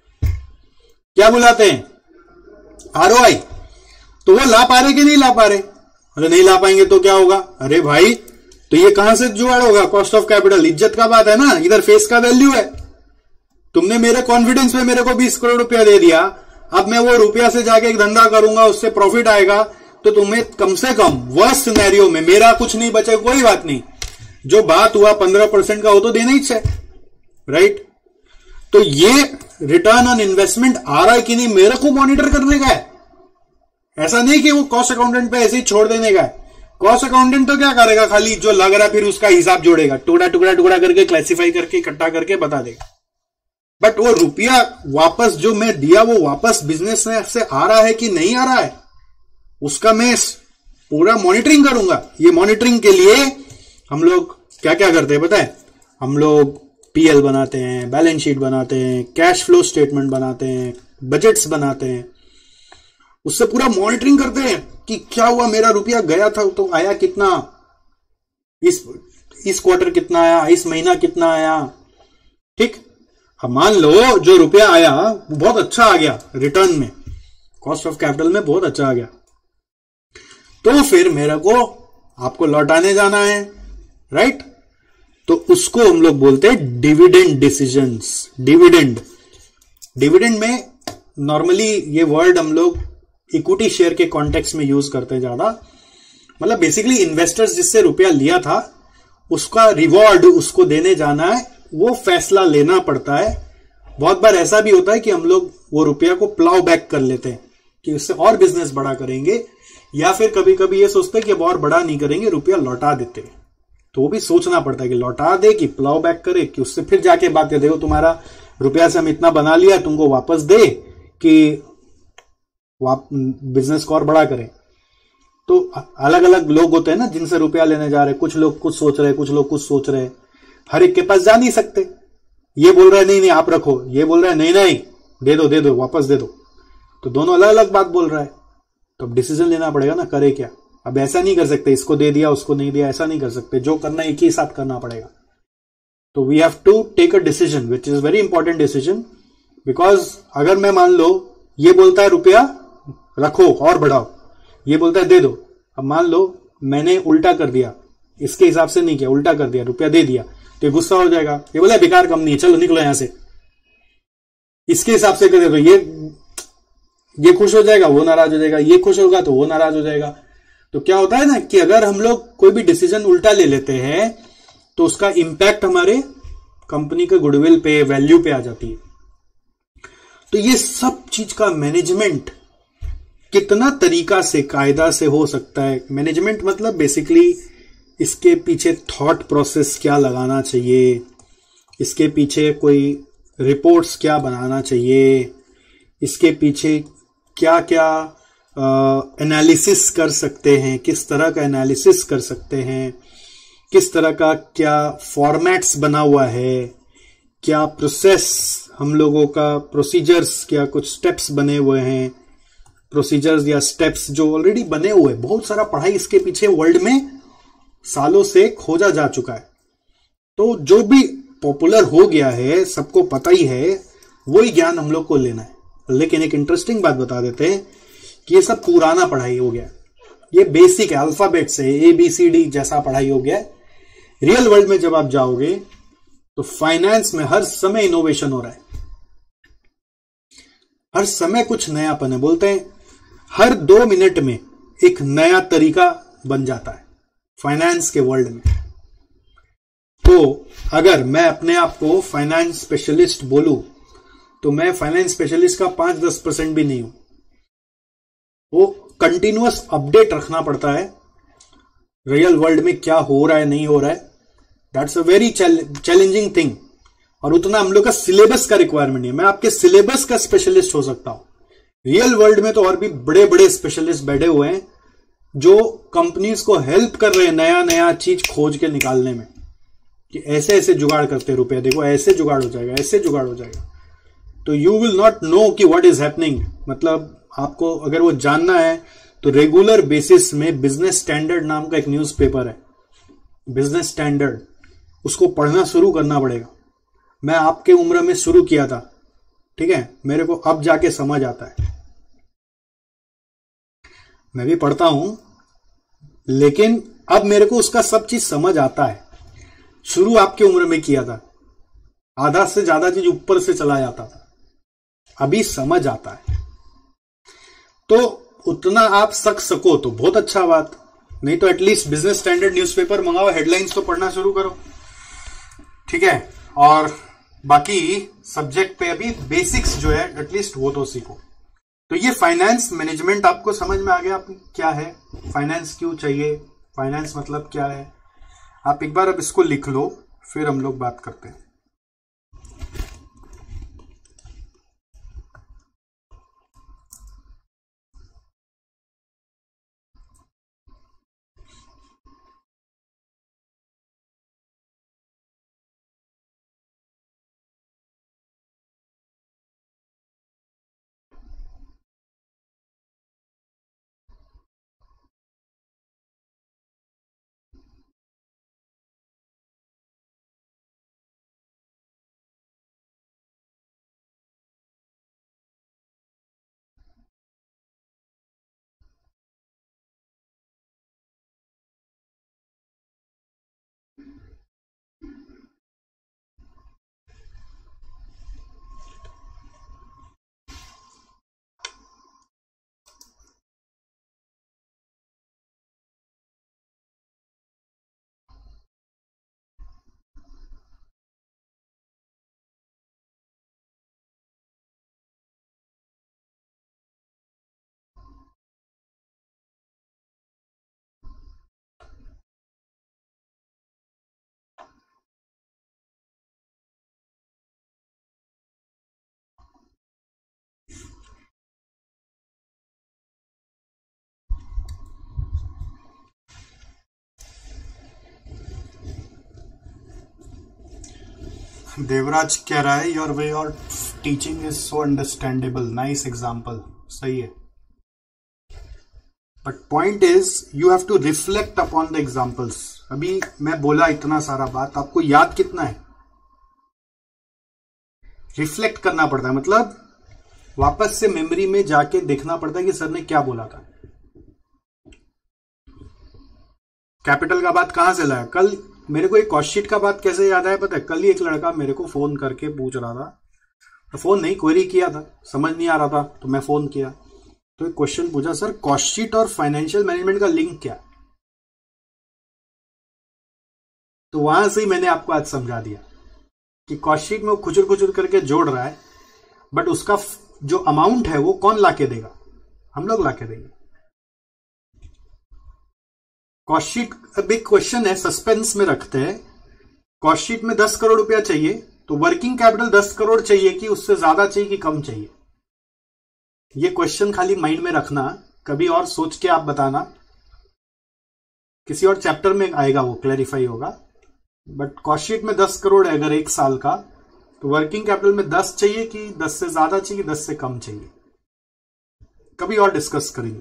क्या बुलाते हैं, ROI। तो वो ला पा रहे कि नहीं ला पा रहे, अरे नहीं ला पाएंगे तो क्या होगा, अरे भाई तो ये कहां से जुगाड़ होगा, कॉस्ट ऑफ कैपिटल, इज्जत का बात है ना, इधर फेस का वैल्यू है। तुमने मेरे कॉन्फिडेंस में मेरे को 20 करोड़ रुपया दे दिया, अब मैं वो रुपया से जाके एक धंधा करूंगा, उससे प्रॉफिट आएगा, तो तुम्हें कम से कम वर्स्ट सिनेरियो में मेरा कुछ नहीं बचे, कोई बात नहीं, जो बात हुआ 15% का वो तो देना ही चाहिए, राइट। तो ये रिटर्न ऑन इन्वेस्टमेंट आ रहा है कि नहीं मेरे को मॉनिटर करने का है, ऐसा नहीं कि वो कॉस्ट अकाउंटेंट पे ऐसे ही छोड़ देने का है। कॉस्ट अकाउंटेंट तो क्या करेगा, खाली जो लग रहा है फिर उसका हिसाब जोड़ेगा, टुकड़ा करके क्लासिफाई करके इकट्ठा करके बता देगा। बट वो रुपया वापस जो मैं दिया वो वापस बिजनेस से आ रहा है कि नहीं आ रहा है, उसका मैं पूरा मॉनिटरिंग करूंगा। ये मॉनिटरिंग के लिए हम लोग क्या क्या करते हैं पता है, हम लोग PL बनाते हैं, बैलेंस शीट बनाते हैं, कैश फ्लो स्टेटमेंट बनाते हैं, बजट्स बनाते हैं, उससे पूरा मॉनिटरिंग करते हैं कि क्या हुआ, मेरा रुपया गया था तो आया कितना, इस क्वार्टर कितना आया, इस महीना कितना आया। ठीक, अब मान लो जो रुपया आया वो बहुत अच्छा आ गया, रिटर्न में कॉस्ट ऑफ कैपिटल में बहुत अच्छा आ गया, तो फिर मेरे को आपको लौटाने जाना है, राइट। तो उसको हम लोग बोलते हैं डिविडेंड डिसीजंस। डिविडेंड में नॉर्मली ये वर्ड हम लोग इक्विटी शेयर के कॉन्टेक्स्ट में यूज करते हैं ज्यादा, मतलब बेसिकली इन्वेस्टर्स जिससे रुपया लिया था उसका रिवॉर्ड उसको देने जाना है, वो फैसला लेना पड़ता है। बहुत बार ऐसा भी होता है कि हम लोग वो रुपया को प्लाउ बैक कर लेते हैं कि उससे और बिजनेस बड़ा करेंगे, या फिर कभी कभी ये सोचते हैं कि अब और बड़ा नहीं करेंगे, रुपया लौटा देते हैं। तो वो भी सोचना पड़ता है कि लौटा दे कि प्लाउ बैक करे, कि उससे फिर जाके बात कर, देखो तुम्हारा रुपया से हम इतना बना लिया, तुमको वापस दे कि बिजनेस को और बड़ा करें। तो अलग अलग लोग होते हैं ना जिनसे रुपया लेने जा रहे, कुछ लोग कुछ सोच रहे, कुछ लोग कुछ सोच रहे, हर एक के पास जा नहीं सकते। ये बोल रहा है नहीं आप रखो, ये बोल रहा है नहीं दे दो वापस दे दो, तो दोनों अलग अलग बात बोल रहा है। तो अब डिसीजन लेना पड़ेगा ना, करे क्या। अब ऐसा नहीं कर सकते इसको दे दिया उसको नहीं दिया, ऐसा नहीं कर सकते, जो करना एक ही साथ करना पड़ेगा। तो we have to take a decision which is very important decision, because अगर मैं मान लो ये बोलता है रुपया रखो और बढ़ाओ, ये बोलता है दे दो, अब मान लो मैंने उल्टा कर दिया, इसके हिसाब से नहीं किया, उल्टा कर दिया, रुपया दे दिया, तो ये गुस्सा हो जाएगा, ये बोला बेकार कंपनी है चलो निकलो यहां से, इसके हिसाब से कर दे, तो ये खुश हो जाएगा, वो नाराज हो जाएगा, ये खुश होगा तो वो नाराज हो जाएगा। तो क्या होता है ना कि अगर हम लोग कोई भी डिसीजन उल्टा ले लेते हैं तो उसका इंपैक्ट हमारे कंपनी के गुडविल पे, वैल्यू पे आ जाती है। तो ये सब चीज का मैनेजमेंट कितना तरीका से, कायदा से हो सकता है। मैनेजमेंट मतलब बेसिकली इसके पीछे थॉट प्रोसेस क्या लगाना चाहिए, इसके पीछे कोई रिपोर्ट्स क्या बनाना चाहिए, इसके पीछे क्या क्या एनालिसिस कर सकते हैं, किस तरह का एनालिसिस कर सकते हैं, किस तरह का क्या फॉर्मेट्स बना हुआ है, क्या प्रोसेस हम लोगों का, प्रोसीजर्स, क्या कुछ स्टेप्स बने हुए हैं, प्रोसीजर्स या स्टेप्स जो ऑलरेडी बने हुए, बहुत सारा पढ़ाई इसके पीछे वर्ल्ड में सालों से खोजा जा चुका है। तो जो भी पॉपुलर हो गया है, सबको पता ही है, वही ज्ञान हम लोग को लेना है। लेकिन एक इंटरेस्टिंग बात बता देते हैं कि ये सब पुराना पढ़ाई हो गया, ये बेसिक है, अल्फाबेट से ABCD जैसा पढ़ाई हो गया है। रियल वर्ल्ड में जब आप जाओगे तो फाइनेंस में हर समय इनोवेशन हो रहा है, हर समय कुछ नयापन है। बोलते हैं हर 2 मिनट में एक नया तरीका बन जाता है फाइनेंस के वर्ल्ड में। तो अगर मैं अपने आप को फाइनेंस स्पेशलिस्ट बोलूं तो मैं फाइनेंस स्पेशलिस्ट का 5-10% भी नहीं हूं। वो कंटिन्यूअस अपडेट रखना पड़ता है रियल वर्ल्ड में क्या हो रहा है, नहीं हो रहा है। That's a very challenging thing. और उतना हम लोग का सिलेबस का रिक्वायरमेंट नहीं है। मैं आपके सिलेबस का स्पेशलिस्ट हो सकता हूं। रियल वर्ल्ड में तो और भी बड़े बड़े स्पेशलिस्ट बैठे हुए हैं जो कंपनीज को हेल्प कर रहे हैं नया नया चीज खोज के निकालने में, कि ऐसे ऐसे जुगाड़ करते रुपया, देखो ऐसे जुगाड़ हो जाएगा, ऐसे जुगाड़ हो जाएगा। तो यू विल नॉट नो कि व्हाट इज हैपनिंग। मतलब आपको अगर वो जानना है तो रेगुलर बेसिस में बिजनेस स्टैंडर्ड नाम का एक न्यूज़पेपर है, बिजनेस स्टैंडर्ड, उसको पढ़ना शुरू करना पड़ेगा। मैं आपके उम्र में शुरू किया था, ठीक है, मेरे को अब जाके समझ आता है। मैं भी पढ़ता हूं लेकिन अब मेरे को उसका सब चीज समझ आता है। शुरू आपके उम्र में किया था, आधा से ज्यादा चीज ऊपर से चला जाता था, अभी समझ आता है। तो उतना आप सको तो बहुत अच्छा बात, नहीं तो एटलीस्ट बिजनेस स्टैंडर्ड न्यूज़पेपर मंगाओ, हेडलाइंस तो पढ़ना शुरू करो, ठीक है। और बाकी सब्जेक्ट पे अभी बेसिक्स जो है एटलीस्ट वो तो सीखो। तो ये फाइनेंस मैनेजमेंट आपको समझ में आ गया क्या है, फाइनेंस क्यों चाहिए, फाइनेंस मतलब क्या है। आप एक बार अब इसको लिख लो, फिर हम लोग बात करते हैं। देवराज कह रहा है your way of teaching is so understandable, nice example, सही है। But point is you have to reflect upon the examples. अभी मैं बोला इतना सारा बात, आपको याद कितना है? रिफ्लेक्ट करना पड़ता है, मतलब वापस से मेमोरी में जाके देखना पड़ता है कि सर ने क्या बोला था। कैपिटल का बात कहां से लाया? कल मेरे को एक कॉस्ट शीट का बात कैसे याद आया पता है? कल ही एक लड़का मेरे को फोन करके पूछ रहा था, तो फोन नहीं क्वेरी किया था, समझ नहीं आ रहा था तो मैं फोन किया, तो एक क्वेश्चन पूछा, सर कॉस्ट शीट और फाइनेंशियल मैनेजमेंट का लिंक क्या? तो वहां से ही मैंने आपको आज समझा दिया कि कॉस्ट शीट में वो खुचर खुचर करके जोड़ रहा है, बट उसका जो अमाउंट है वो कौन ला के देगा? हम लोग लाके देंगे। कॉस्ट शीट बिग क्वेश्चन है, सस्पेंस में रखते हैं। कॉस्ट शीट में 10 करोड़ रुपया चाहिए, तो वर्किंग कैपिटल 10 करोड़ चाहिए कि उससे ज्यादा चाहिए कि कम चाहिए? ये क्वेश्चन खाली माइंड में रखना, कभी और सोच के आप बताना, किसी और चैप्टर में आएगा वो क्लैरिफाई होगा। बट कॉस्ट शीट में 10 करोड़ है अगर 1 साल का, तो वर्किंग कैपिटल में 10 चाहिए कि 10 से ज्यादा चाहिए, 10 से कम चाहिए? कभी और डिस्कस करेंगे।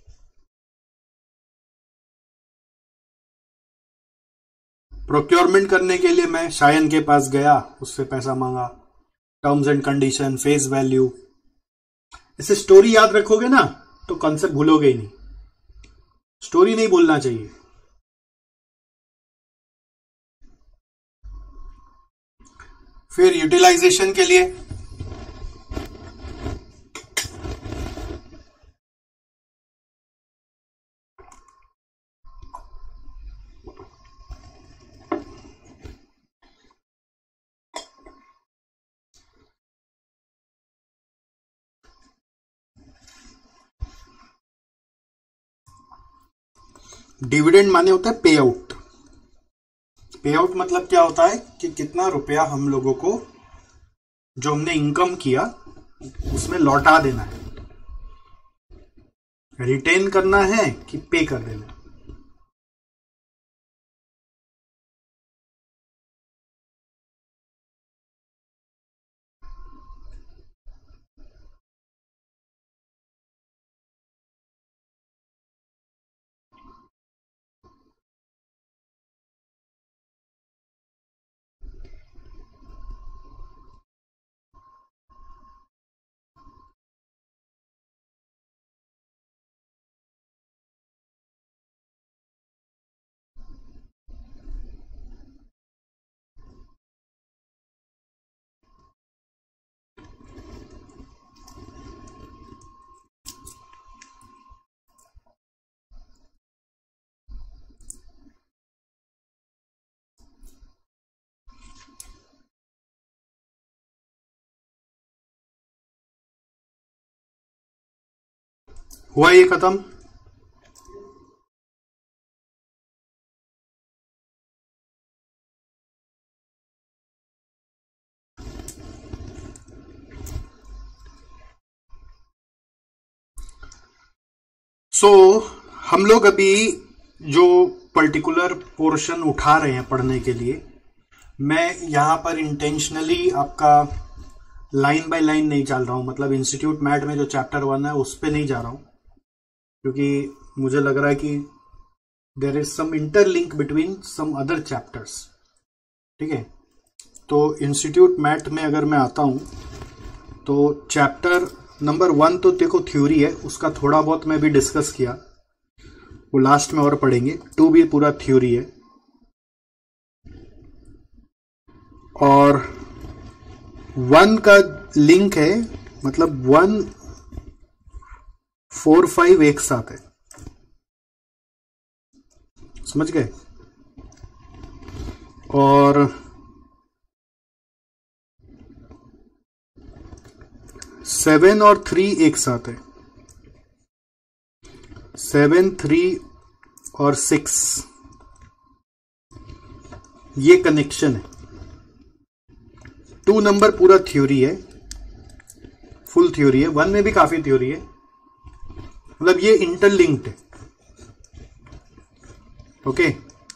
प्रोक्योरमेंट करने के लिए मैं शायन के पास गया, उससे पैसा मांगा, terms and condition, face value, ऐसे स्टोरी याद रखोगे ना तो कॉन्सेप्ट भूलोगे ही नहीं। स्टोरी नहीं भूलना चाहिए। फिर यूटिलाइजेशन के लिए डिविडेंड माने होता है पे आउट। पे आउट मतलब क्या होता है कि कितना रुपया हम लोगों को जो हमने इनकम किया उसमें लौटा देना है, रिटेन करना है कि पे कर देना है। हुआ ये खत्म। हम लोग अभी जो पर्टिकुलर पोर्शन उठा रहे हैं पढ़ने के लिए, मैं यहां पर इंटेंशनली आपका लाइन बाय लाइन नहीं चल रहा हूं। मतलब इंस्टीट्यूट मैट में जो चैप्टर 1 है उस पे नहीं जा रहा हूं, क्योंकि मुझे लग रहा है कि there is some interlink between some other chapters. ठीक है, तो इंस्टीट्यूट मैट में अगर मैं आता हूं तो चैप्टर नंबर 1 तो देखो थ्योरी है, उसका थोड़ा बहुत मैं भी डिस्कस किया, वो लास्ट में और पढ़ेंगे। 2 भी पूरा थ्योरी है, और 1 का लिंक है, मतलब 1, 4, 5 एक साथ है, समझ गए? और 7 और 3 एक साथ है, 7, 3 और 6 ये कनेक्शन है। 2 नंबर पूरा थ्योरी है, फुल थ्योरी है। 1 में भी काफी थ्योरी है, मतलब ये इंटरलिंक्ड है। ओके,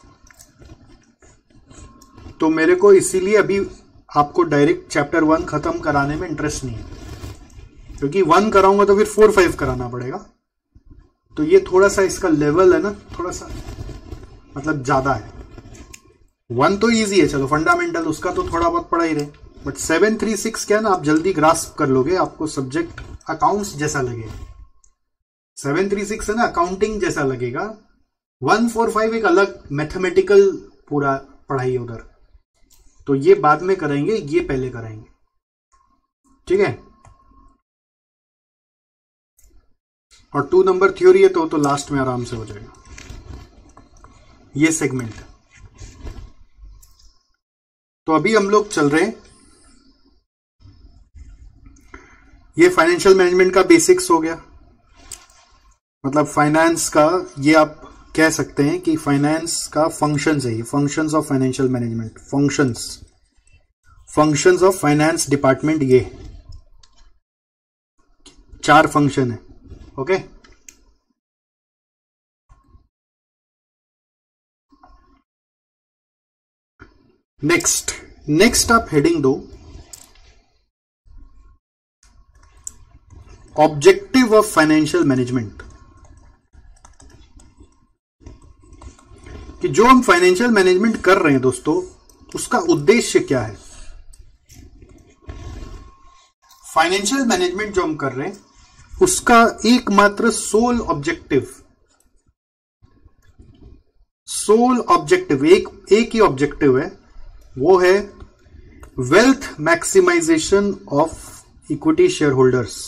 तो मेरे को इसीलिए अभी आपको डायरेक्ट चैप्टर 1 खत्म कराने में इंटरेस्ट नहीं है, क्योंकि 1 कराऊंगा तो फिर 4, 5 कराना पड़ेगा। तो ये थोड़ा सा इसका लेवल है ना, थोड़ा सा मतलब ज्यादा है। 1 तो इजी है, चलो फंडामेंटल, उसका तो थोड़ा बहुत पढ़ा ही रहे। बट 7, 3, 6 क्या है ना, आप जल्दी ग्रास्प कर लोगे, आपको सब्जेक्ट अकाउंट्स जैसा लगेगा। 7, 3, 6 है ना, अकाउंटिंग जैसा लगेगा। 1, 4, 5 एक अलग मैथमेटिकल पूरा पढ़ाई है उधर, तो ये बाद में करेंगे, ये पहले कराएंगे। ठीक है, और 2 नंबर थ्योरी है तो लास्ट में आराम से हो जाएगा ये सेगमेंट। तो अभी हम लोग चल रहे हैं, ये फाइनेंशियल मैनेजमेंट का बेसिक्स हो गया। मतलब फाइनेंस का, ये आप कह सकते हैं कि फाइनेंस का फंक्शंस है, ये functions of financial management, functions of finance department, ये 4 फंक्शन है। ओके, नेक्स्ट आप हेडिंग दो, ऑब्जेक्टिव ऑफ फाइनेंशियल मैनेजमेंट, कि जो हम फाइनेंशियल मैनेजमेंट कर रहे हैं दोस्तों, उसका उद्देश्य क्या है। फाइनेंशियल मैनेजमेंट जो हम कर रहे हैं उसका एकमात्र सोल ऑब्जेक्टिव, एक ही ऑब्जेक्टिव है, वो है wealth maximisation of equity share holders.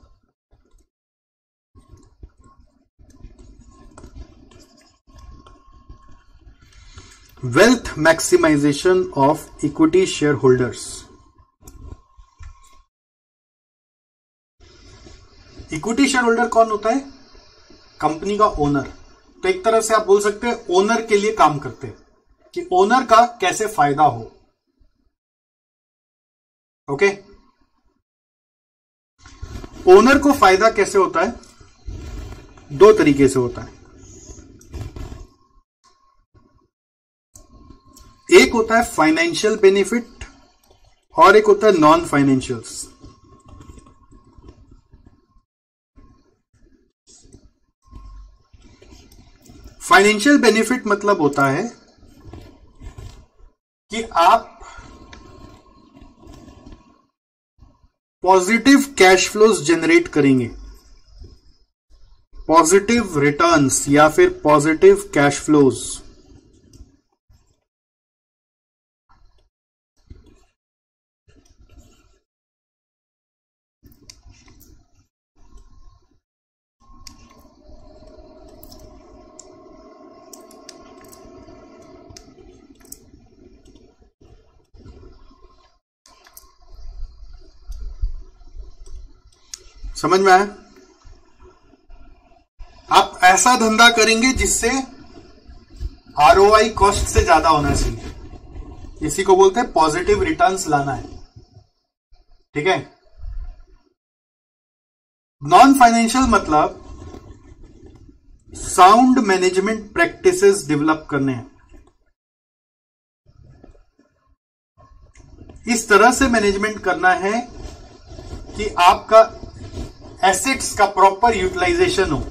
Wealth maximisation of equity share holders. Equity share holder कौन होता है? कंपनी का ओनर। तो एक तरह से आप बोल सकते हैं ओनर के लिए काम करते हैं, कि ओनर का कैसे फायदा हो। ओके, ओनर को फायदा कैसे होता है? 2 तरीके से होता है। एक होता है फाइनेंशियल बेनिफिट और एक होता है नॉन फाइनेंशियल्स। फाइनेंशियल बेनिफिट मतलब होता है कि आप पॉजिटिव कैश फ्लोज जनरेट करेंगे, पॉजिटिव रिटर्न्स या फिर पॉजिटिव कैश फ्लोज। समझ में आया? आप ऐसा धंधा करेंगे जिससे आरओआई कॉस्ट से ज्यादा होना चाहिए, इसी को बोलते हैं पॉजिटिव रिटर्न्स लाना है। ठीक है। नॉन फाइनेंशियल मतलब साउंड मैनेजमेंट प्रैक्टिसेस डेवलप करने हैं। इस तरह से मैनेजमेंट करना है कि आपका एसेट्स का प्रॉपर यूटिलाइजेशन हो।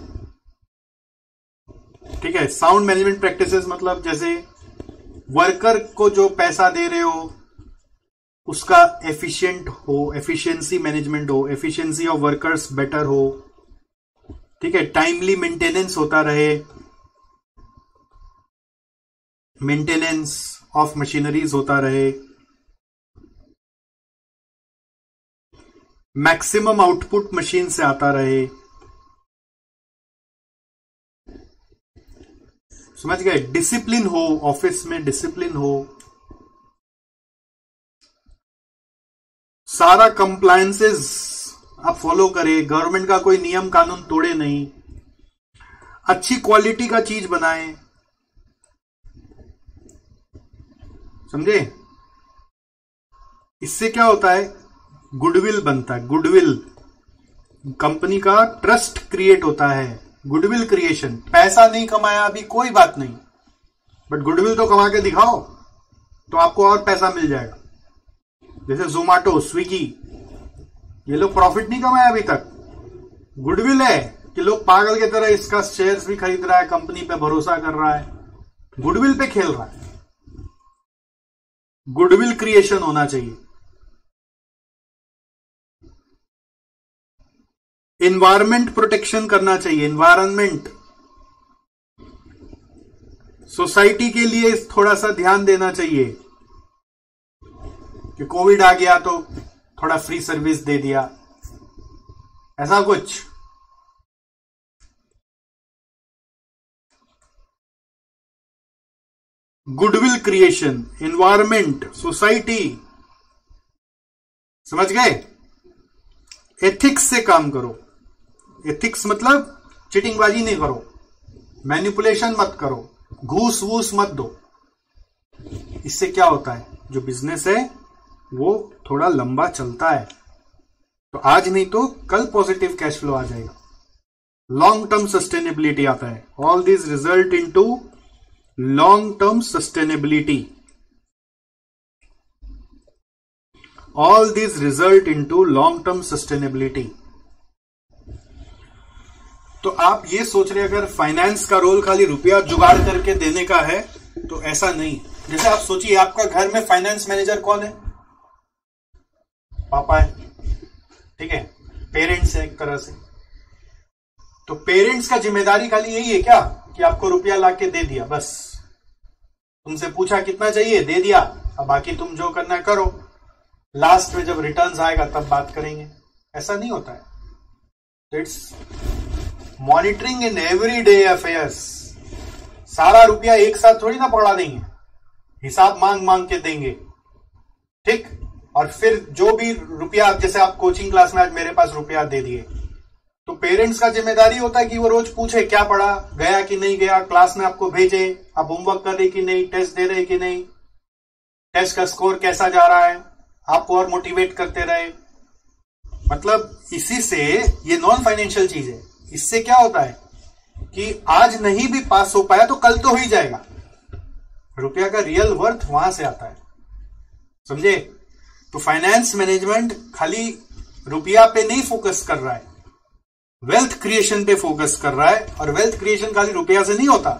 ठीक है। साउंड मैनेजमेंट प्रैक्टिसेस मतलब जैसे वर्कर को जो पैसा दे रहे हो उसका एफिशिएंट हो, एफिशिएंसी मैनेजमेंट हो, एफिशिएंसी ऑफ वर्कर्स बेटर हो। ठीक है। टाइमली मेंटेनेंस होता रहे, मेंटेनेंस ऑफ मशीनरीज होता रहे, मैक्सिमम आउटपुट मशीन से आता रहे। समझ गए? डिसिप्लिन हो, ऑफिस में डिसिप्लिन हो, सारा कंप्लायंसेस आप फॉलो करें, गवर्नमेंट का कोई नियम कानून तोड़े नहीं, अच्छी क्वालिटी का चीज बनाएं। समझे? इससे क्या होता है? गुडविल बनता है। गुडविल, कंपनी का ट्रस्ट क्रिएट होता है। Goodwill creation. पैसा नहीं कमाया अभी कोई बात नहीं, बट गुडविल तो कमा के दिखाओ तो आपको और पैसा मिल जाएगा। जैसे जोमैटो, स्विगी, ये लोग प्रॉफिट नहीं कमाया अभी तक, गुडविल है कि लोग पागल की तरह इसका शेयर्स भी खरीद रहा है, कंपनी पे भरोसा कर रहा है, गुडविल पे खेल रहा है। गुडविल क्रिएशन होना चाहिए। एनवायरमेंट प्रोटेक्शन करना चाहिए। एनवायरमेंट, सोसाइटी के लिए थोड़ा सा ध्यान देना चाहिए कि कोविड आ गया तो थोड़ा फ्री सर्विस दे दिया, ऐसा कुछ। Goodwill creation, environment, society. समझ गए? एथिक्स से काम करो। एथिक्स मतलब चिटिंगबाजी नहीं करो, मैनिपुलेशन मत करो, घूस वूस मत दो। इससे क्या होता है, जो बिजनेस है वो थोड़ा लंबा चलता है, तो आज नहीं तो कल पॉजिटिव कैश फ्लो आ जाएगा, लॉन्ग टर्म सस्टेनेबिलिटी आता है। All this result into long term sustainability, all this result into long term sustainability. तो आप ये सोच रहे अगर फाइनेंस का रोल खाली रुपया जुगाड़ करके देने का है, तो ऐसा नहीं। जैसे आप सोचिए आपका घर में फाइनेंस मैनेजर कौन है, पापा है, ठीक है, पेरेंट्स है एक तरह से। तो पेरेंट्स का जिम्मेदारी खाली यही है क्या कि आपको रुपया लाके दे दिया, बस तुमसे पूछा कितना चाहिए, दे दिया, अब बाकी तुम जो करना है करो, लास्ट में जब रिटर्न्स आएगा तब बात करेंगे। ऐसा नहीं होता है। It's monitoring in everyday affairs. सारा रुपया एक साथ थोड़ी ना पकड़ा देंगे, हिसाब मांग मांग के देंगे, ठीक। और फिर जो भी रुपया, जैसे आप कोचिंग क्लास में आज मेरे पास रुपया दे दिए, तो पेरेंट्स का जिम्मेदारी होता है कि वो रोज पूछे क्या पढ़ा, गया कि नहीं गया, क्लास में आपको भेजे, आप होमवर्क कर रहे कि नहीं, टेस्ट दे रहे कि नहीं, टेस्ट का स्कोर कैसा जा रहा है, आपको और मोटिवेट करते रहे। मतलब इसी से, ये नॉन फाइनेंशियल चीज है, इससे क्या होता है कि आज नहीं भी पास हो पाया तो कल तो हो ही जाएगा। रुपया का रियल वर्थ वहां से आता है, समझे। तो फाइनेंस मैनेजमेंट खाली रुपया पे नहीं फोकस कर रहा है, वेल्थ क्रिएशन पे फोकस कर रहा है। और वेल्थ क्रिएशन खाली रुपया से नहीं होता।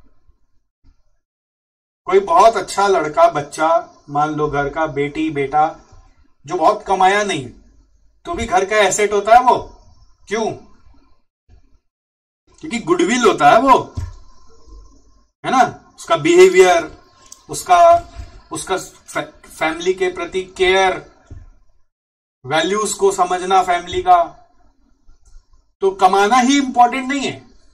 कोई बहुत अच्छा लड़का, बच्चा, मान लो घर का बेटी बेटा, जो बहुत कमाया नहीं तो भी घर का एसेट होता है वो, क्यों? क्योंकि गुडविल होता है वो, है ना। उसका बिहेवियर, उसका फैमिली के प्रति केयर, वैल्यूज को समझना फैमिली का। तो कमाना ही इंपॉर्टेंट नहीं है,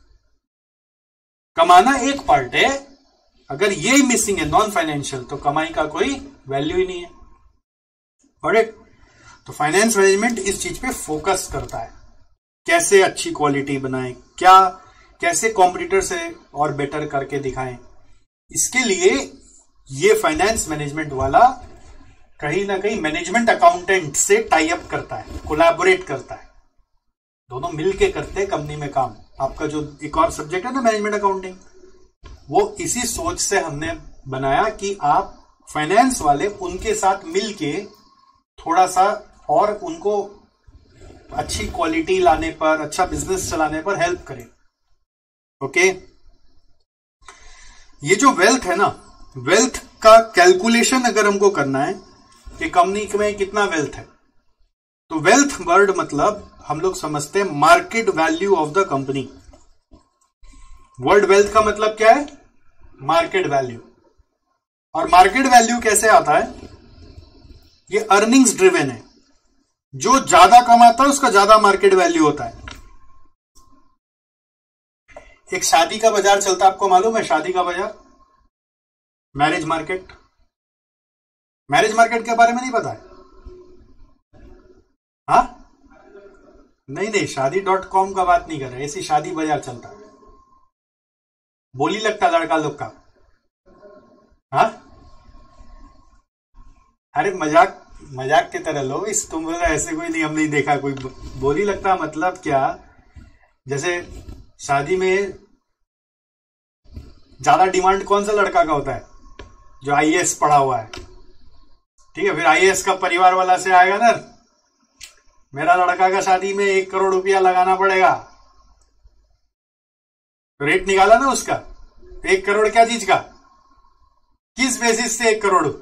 कमाना एक पार्ट है। अगर ये मिसिंग है नॉन फाइनेंशियल, तो कमाई का कोई वैल्यू ही नहीं है। ऑलराइट, तो फाइनेंस मैनेजमेंट इस चीज पे फोकस करता है, कैसे अच्छी क्वालिटी बनाएं, कैसे कॉम्पिटिटर से और बेटर करके दिखाएं। इसके लिए ये फाइनेंस मैनेजमेंट वाला कहीं ना कहीं मैनेजमेंट अकाउंटेंट से टाई अप करता है, कोलैबोरेट करता है, दोनों मिलके करते हैं कंपनी में काम। आपका जो एक और सब्जेक्ट है ना मैनेजमेंट अकाउंटिंग, वो इसी सोच से हमने बनाया कि आप फाइनेंस वाले उनके साथ मिलके थोड़ा सा और उनको अच्छी क्वालिटी लाने पर, अच्छा बिजनेस चलाने पर हेल्प करें। ओके, ये जो वेल्थ है ना, वेल्थ का कैलकुलेशन अगर हमको करना है कि कंपनी में कितना वेल्थ है, तो वेल्थ वर्ड मतलब हम लोग समझते हैं market value of the company. Word wealth का मतलब क्या है? Market value. और मार्केट वैल्यू कैसे आता है? ये अर्निंग्स ड्रिवेन है। जो ज्यादा कमाता है उसका ज्यादा मार्केट वैल्यू होता है। एक शादी का बाजार चलता है, आपको मालूम है शादी का बाजार? Marriage market. मैरिज मार्केट के बारे में नहीं पता है? हाँ, नहीं, शादी.com का बात नहीं कर रहे, ऐसी शादी बाजार चलता है, बोली लगता लड़का लोग का। हाँ, अरे मजाक की तरह लो इस, तुम बोला ऐसे कोई नहीं, हम नहीं देखा कोई बोली लगता। मतलब क्या, जैसे शादी में ज्यादा डिमांड कौन सा लड़का का होता है? जो आईएएस पढ़ा हुआ है, ठीक है। फिर आईएएस का परिवार वाला से आएगा ना, मेरा लड़का का शादी में 1 करोड़ रुपया लगाना पड़ेगा, रेट निकाला ना उसका। 1 करोड़ क्या चीज का, किस बेसिस से 1 करोड़?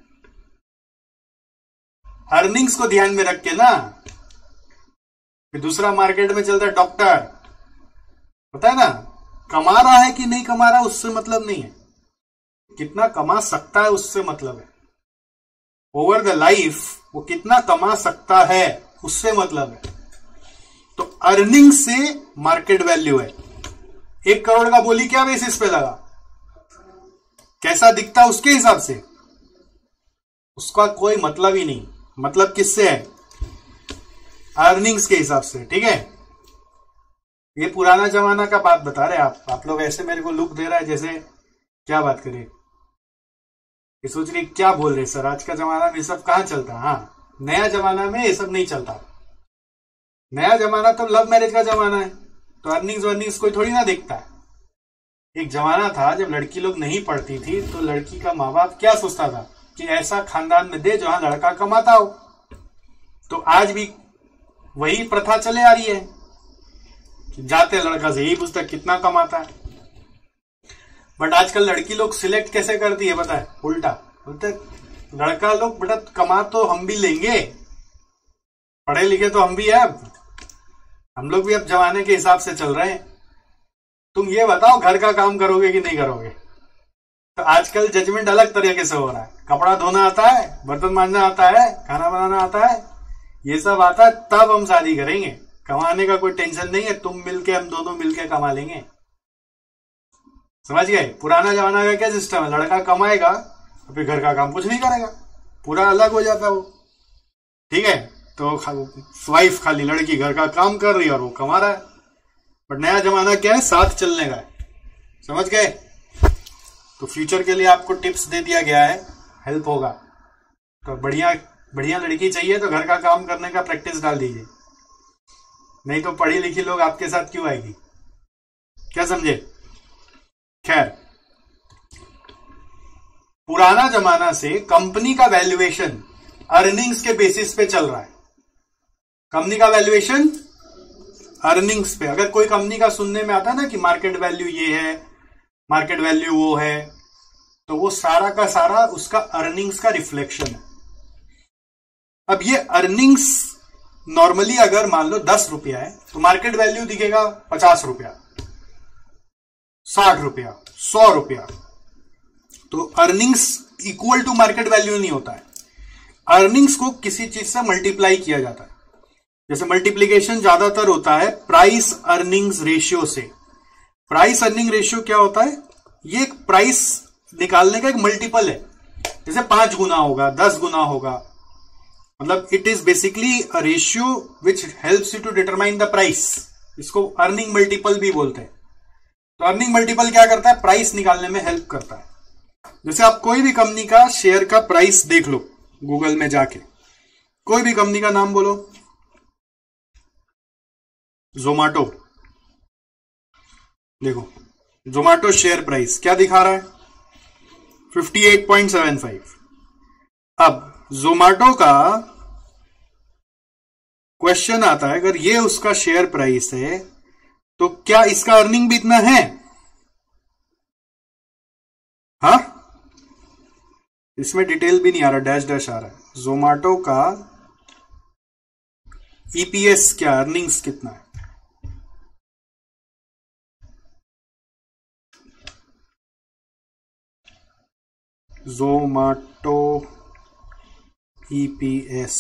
अर्निंग्स को ध्यान में रख के ना। फिर दूसरा मार्केट में चलता है डॉक्टर, पता है ना, कमा रहा है कि नहीं कमा रहा उससे मतलब नहीं है, कितना कमा सकता है उससे मतलब है। ओवर द लाइफ वो कितना कमा सकता है उससे मतलब है। तो अर्निंग से मार्केट वैल्यू है। 1 करोड़ का बोली क्या बेसिस पे लगा, कैसा दिखता है उसके हिसाब से, उसका कोई मतलब ही नहीं। मतलब किससे है? अर्निंग्स के हिसाब से, ठीक है। ये पुराना जमाना का बात बता रहे आप लोग ऐसे मेरे को लुक दे रहा है जैसे क्या बात करें, ये सोच रही क्या बोल रहे सर, आज का जमाना में ये सब कहाँ चलता है। हाँ, नया जमाना में ये सब नहीं चलता। नया जमाना तो लव मैरिज का जमाना है, तो अर्निंग्स वर्निंग्स कोई थोड़ी ना देखता है। एक जमाना था जब लड़की लोग नहीं पढ़ती थी तो लड़की का माँ बाप क्या सोचता था कि ऐसा खानदान में दे जहां लड़का कमाता हो। तो आज भी वही प्रथा चले आ रही है कि जाते लड़का से यही पूछता कितना कमाता है। बट आजकल लड़की लोग सिलेक्ट कैसे करती है पता है, उल्टा बोलते लड़का लोग बेटा कमा तो हम भी लेंगे, पढ़े लिखे तो हम भी है, हम लोग भी अब जमाने के हिसाब से चल रहे हैं, तुम ये बताओ घर का काम करोगे कि नहीं करोगे। तो आजकल जजमेंट अलग तरीके से हो रहा है। कपड़ा धोना आता है, बर्तन मांजना आता है, खाना बनाना आता है, ये सब आता है तब हम शादी करेंगे। कमाने का कोई टेंशन नहीं है, तुम मिलके हम दोनों मिलके कमा लेंगे। समझ गए? पुराना जमाना का क्या सिस्टम है, लड़का कमाएगा तो फिर घर का काम कुछ नहीं करेगा, पूरा अलग हो जाता है वो। ठीक है, तो वाइफ खाली लड़की घर का काम कर रही है और वो कमा रहा है। बट नया जमाना क्या है, साथ चलने का है। समझ गए? तो फ्यूचर के लिए आपको टिप्स दे दिया गया है, हेल्प होगा। तो बढ़िया बढ़िया लड़की चाहिए तो घर का काम करने का प्रैक्टिस डाल दीजिए, नहीं तो पढ़ी लिखी लोग आपके साथ क्यों आएगी। क्या समझे? खैर, पुराना जमाना से कंपनी का वैल्यूएशन अर्निंग्स के बेसिस पे चल रहा है। कंपनी का वैल्यूएशन अर्निंग्स पे। अगर कोई कंपनी का सुनने में आता है ना कि मार्केट वैल्यू ये है, मार्केट वैल्यू वो है, तो वो सारा का सारा उसका अर्निंग्स का रिफ्लेक्शन है। अब ये अर्निंग्स नॉर्मली अगर मान लो 10 रुपया है तो मार्केट वैल्यू दिखेगा 50 रुपया, 60 रुपया, 100 रुपया। तो earnings equal to market value नहीं होता है। अर्निंग्स को किसी चीज से मल्टीप्लाई किया जाता है। जैसे मल्टीप्लीकेशन ज्यादातर होता है प्राइस अर्निंग्स रेशियो से। प्राइस अर्निंग रेशियो क्या होता है? ये एक प्राइस निकालने का एक मल्टीपल है। जैसे 5 गुना होगा, 10 गुना होगा, मतलब it is basically a ratio which helps you to determine the price. इसको अर्निंग मल्टीपल भी बोलते हैं। तो अर्निंग मल्टीपल क्या करता है? प्राइस निकालने में हेल्प करता है। जैसे आप कोई भी कंपनी का शेयर का प्राइस देख लो गूगल में जाके, कोई भी कंपनी का नाम बोलो, जोमैटो, देखो जोमैटो शेयर प्राइस क्या दिखा रहा है? 58.75। अब जोमैटो का क्वेश्चन आता है, अगर ये उसका शेयर प्राइस है तो क्या इसका अर्निंग भी इतना है? हाँ, इसमें डिटेल भी नहीं आ रहा, डैश डैश आ रहा है। जोमैटो का ईपीएस क्या, अर्निंग्स कितना है? जोमैटो ईपीएस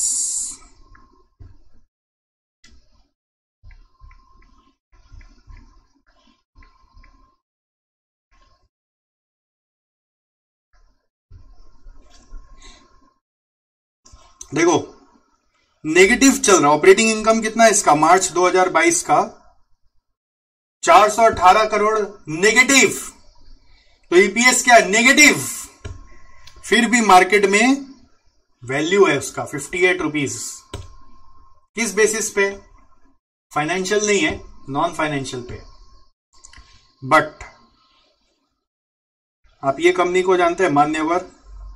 देखो नेगेटिव चल रहा। ऑपरेटिंग इनकम कितना है इसका मार्च 2022 का? 418 करोड़ नेगेटिव। तो ईपीएस क्या है? नेगेटिव। फिर भी मार्केट में वैल्यू है उसका 58 रुपीज। किस बेसिस पे? फाइनेंशियल नहीं है, नॉन फाइनेंशियल पे। बट आप ये कंपनी को जानते हैं, मान्यवर?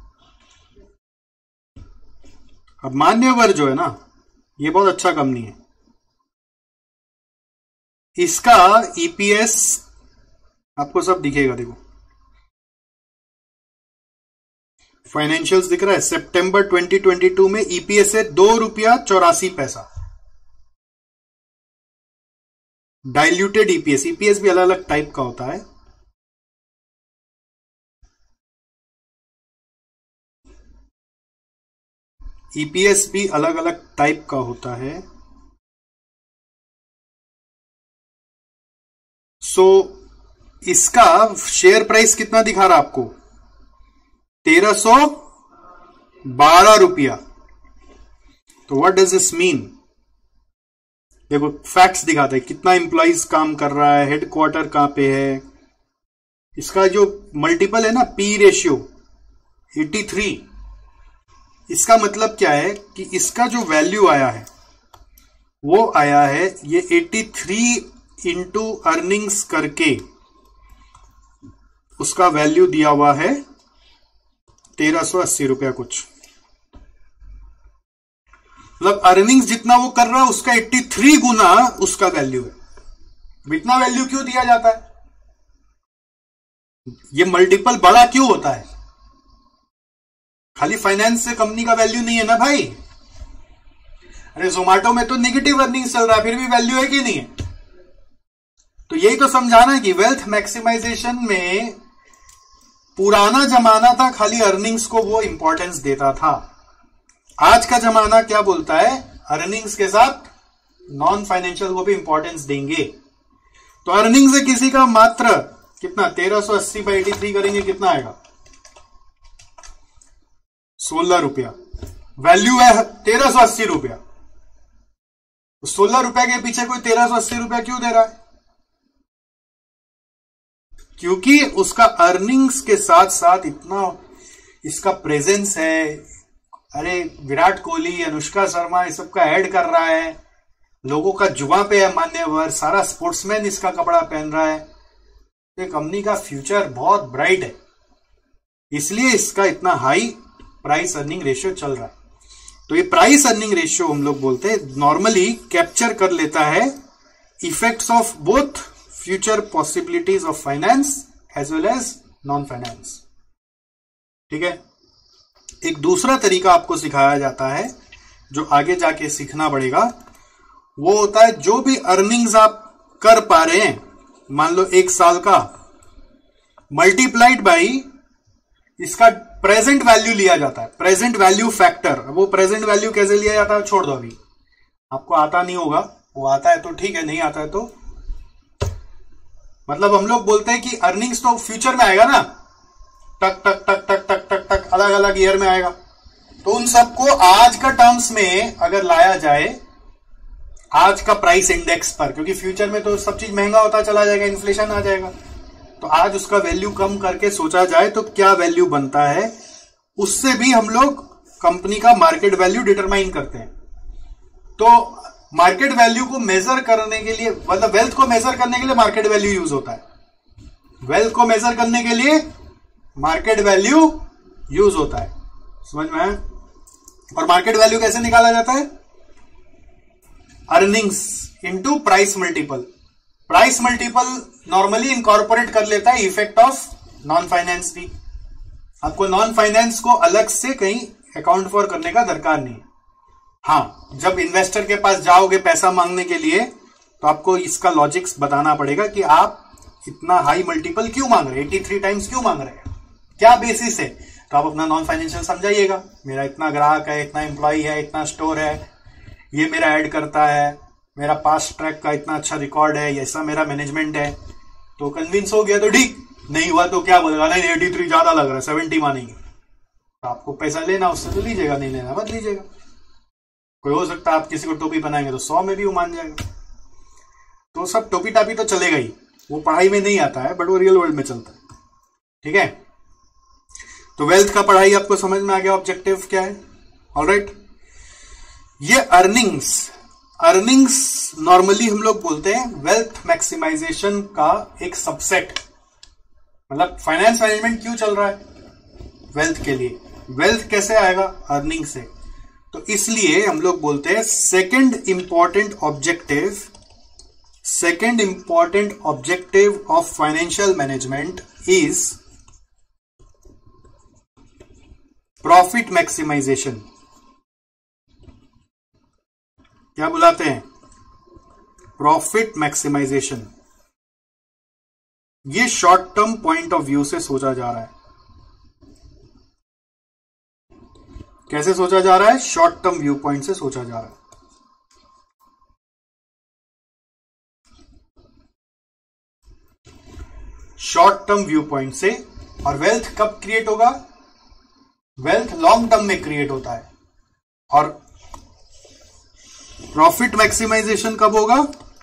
अब मान्यवर जो है ना, ये बहुत अच्छा कंपनी है। इसका ईपीएस आपको सब दिखेगा, देखो फाइनेंशियल्स दिख रहा है। सितंबर 2022 में ईपीएस है 2 रुपया 84 पैसा। डाइल्यूटेड ईपीएस, ईपीएस भी अलग अलग टाइप का होता है। ईपीएस भी अलग अलग टाइप का होता है। सो इसका शेयर प्राइस कितना दिखा रहा आपको? 1312 रुपया। तो व्हाट डज दिस मीन? देखो फैक्ट्स दिखाते हैं, कितना एम्प्लॉइज काम कर रहा है, हेडक्वार्टर कहां पे है, इसका जो मल्टीपल है ना पी रेशियो 83, इसका मतलब क्या है कि इसका जो वैल्यू आया है वो आया है ये 83 इंटू अर्निंग्स करके, उसका वैल्यू दिया हुआ है 1380 रुपया कुछ। मतलब अर्निंग्स जितना वो कर रहा है उसका 83 गुना उसका वैल्यू है। इतना वैल्यू क्यों दिया जाता है? ये मल्टीपल बड़ा क्यों होता है? खाली फाइनेंस से कंपनी का वैल्यू नहीं है ना भाई। अरे जोमेटो में तो नेगेटिव अर्निंग्स चल रहा है, फिर भी वैल्यू है कि नहीं है? तो यही तो समझाना है कि वेल्थ मैक्सिमाइजेशन में पुराना जमाना था, खाली अर्निंग्स को वो इंपॉर्टेंस देता था। आज का जमाना क्या बोलता है? अर्निंग्स के साथ नॉन फाइनेंशियल को भी इंपॉर्टेंस देंगे। तो अर्निंग से किसी का मात्र कितना 1380 बाई 83 करेंगे, कितना आएगा? 16 रुपया। वैल्यू है 1380 रुपया। 16 रुपया के पीछे कोई 1380 रुपया क्यों दे रहा है? क्योंकि उसका अर्निंग्स के साथ साथ इतना इसका प्रेजेंस है। अरे विराट कोहली, अनुष्का शर्मा, ये सबका ऐड कर रहा है, लोगों का जुआ पे है मान्यवर, सारा स्पोर्ट्समैन इसका कपड़ा पहन रहा है। ये कंपनी का फ्यूचर बहुत ब्राइट है, इसलिए इसका इतना हाई प्राइस अर्निंग रेशियो चल रहा है। तो ये प्राइस अर्निंग रेशियो हम लोग बोलते हैं नॉर्मली कैप्चर कर लेता है effects of both future possibilities of finance as well as non finance. ठीक है। एक दूसरा तरीका आपको सिखाया जाता है जो आगे जाके सीखना पड़ेगा, वो होता है जो भी अर्निंग्स आप कर पा रहे हैं, मान लो 1 साल का, मल्टीप्लाइड बाई इसका प्रेजेंट वैल्यू लिया जाता है, प्रेजेंट वैल्यू फैक्टर। वो प्रेजेंट वैल्यू कैसे लिया जाता है छोड़ दो, अभी आपको आता नहीं होगा, वो आता है तो ठीक है, नहीं आता है तो मतलब हम लोग बोलते हैं कि अर्निंग्स तो फ्यूचर में आएगा ना, टक टक टक टक टक टक टक अलग अलग ईयर में आएगा। तो उन सबको आज का टर्म्स में अगर लाया जाए आज का प्राइस इंडेक्स पर, क्योंकि फ्यूचर में तो सब चीज महंगा होता चला जाएगा, इन्फ्लेशन आ जाएगा, तो आज उसका वैल्यू कम करके सोचा जाए तो क्या वैल्यू बनता है, उससे भी हम लोग कंपनी का मार्केट वैल्यू डिटरमाइन करते हैं। तो मार्केट वैल्यू को मेजर करने के लिए, मतलब वेल्थ को मेजर करने के लिए मार्केट वैल्यू यूज होता है, वेल्थ को मेजर करने के लिए मार्केट वैल्यू यूज होता है, समझ में आया? और मार्केट वैल्यू कैसे निकाला जाता है? Earnings into price multiple. Price multiple normally incorporate कर लेता है इफेक्ट ऑफ नॉन फाइनेंस भी। आपको नॉन फाइनेंस को अलग से कहीं अकाउंट फॉर करने का दरकार नहीं है। हाँ, जब इन्वेस्टर के पास जाओगे पैसा मांगने के लिए तो आपको इसका लॉजिक्स बताना पड़ेगा कि आप इतना हाई मल्टीपल क्यों मांग रहे हैं, 83 टाइम्स क्यों मांग रहे हैं, क्या बेसिस है। तो आप अपना नॉन फाइनेंशियल समझाइएगा, मेरा इतना ग्राहक है, इतना एम्प्लॉय है, इतना स्टोर है, ये मेरा ऐड करता है, मेरा पास्ट ट्रैक का इतना अच्छा रिकॉर्ड है, ऐसा मेरा मैनेजमेंट है। तो कन्विंस हो गया तो ठीक, नहीं हुआ तो क्या बोलेगा, नहीं 83 ज्यादा लग रहा है, 70 मानेंगे। तो आपको पैसा लेना उससे तो लीजिएगा, नहीं लेना मत लीजिएगा। कोई हो सकता है आप किसी को टोपी बनाएंगे तो 100 में भी वो मान जाएगा। तो सब टोपी टापी तो चलेगा ही, वो पढ़ाई में नहीं आता है बट वो रियल वर्ल्ड में चलता है। ठीक है, तो वेल्थ का पढ़ाई आपको समझ में आ गया, ऑब्जेक्टिव क्या है। ऑलराइट, ये अर्निंग्स नॉर्मली हम लोग बोलते हैं वेल्थ मैक्सिमाइजेशन का एक सबसेट। मतलब फाइनेंस मैनेजमेंट क्यों चल रहा है? वेल्थ के लिए। वेल्थ कैसे आएगा? अर्निंग से। तो इसलिए हम लोग बोलते हैं second important objective of financial management is profit maximisation. क्या बुलाते हैं? Profit maximisation. ये short term point of view से सोचा जा रहा है। कैसे सोचा जा रहा है? शॉर्ट टर्म व्यू पॉइंट से सोचा जा रहा है। शॉर्ट टर्म व्यू पॉइंट से। और वेल्थ कब क्रिएट होगा? वेल्थ लॉन्ग टर्म में क्रिएट होता है। और प्रॉफिट मैक्सिमाइजेशन कब होगा?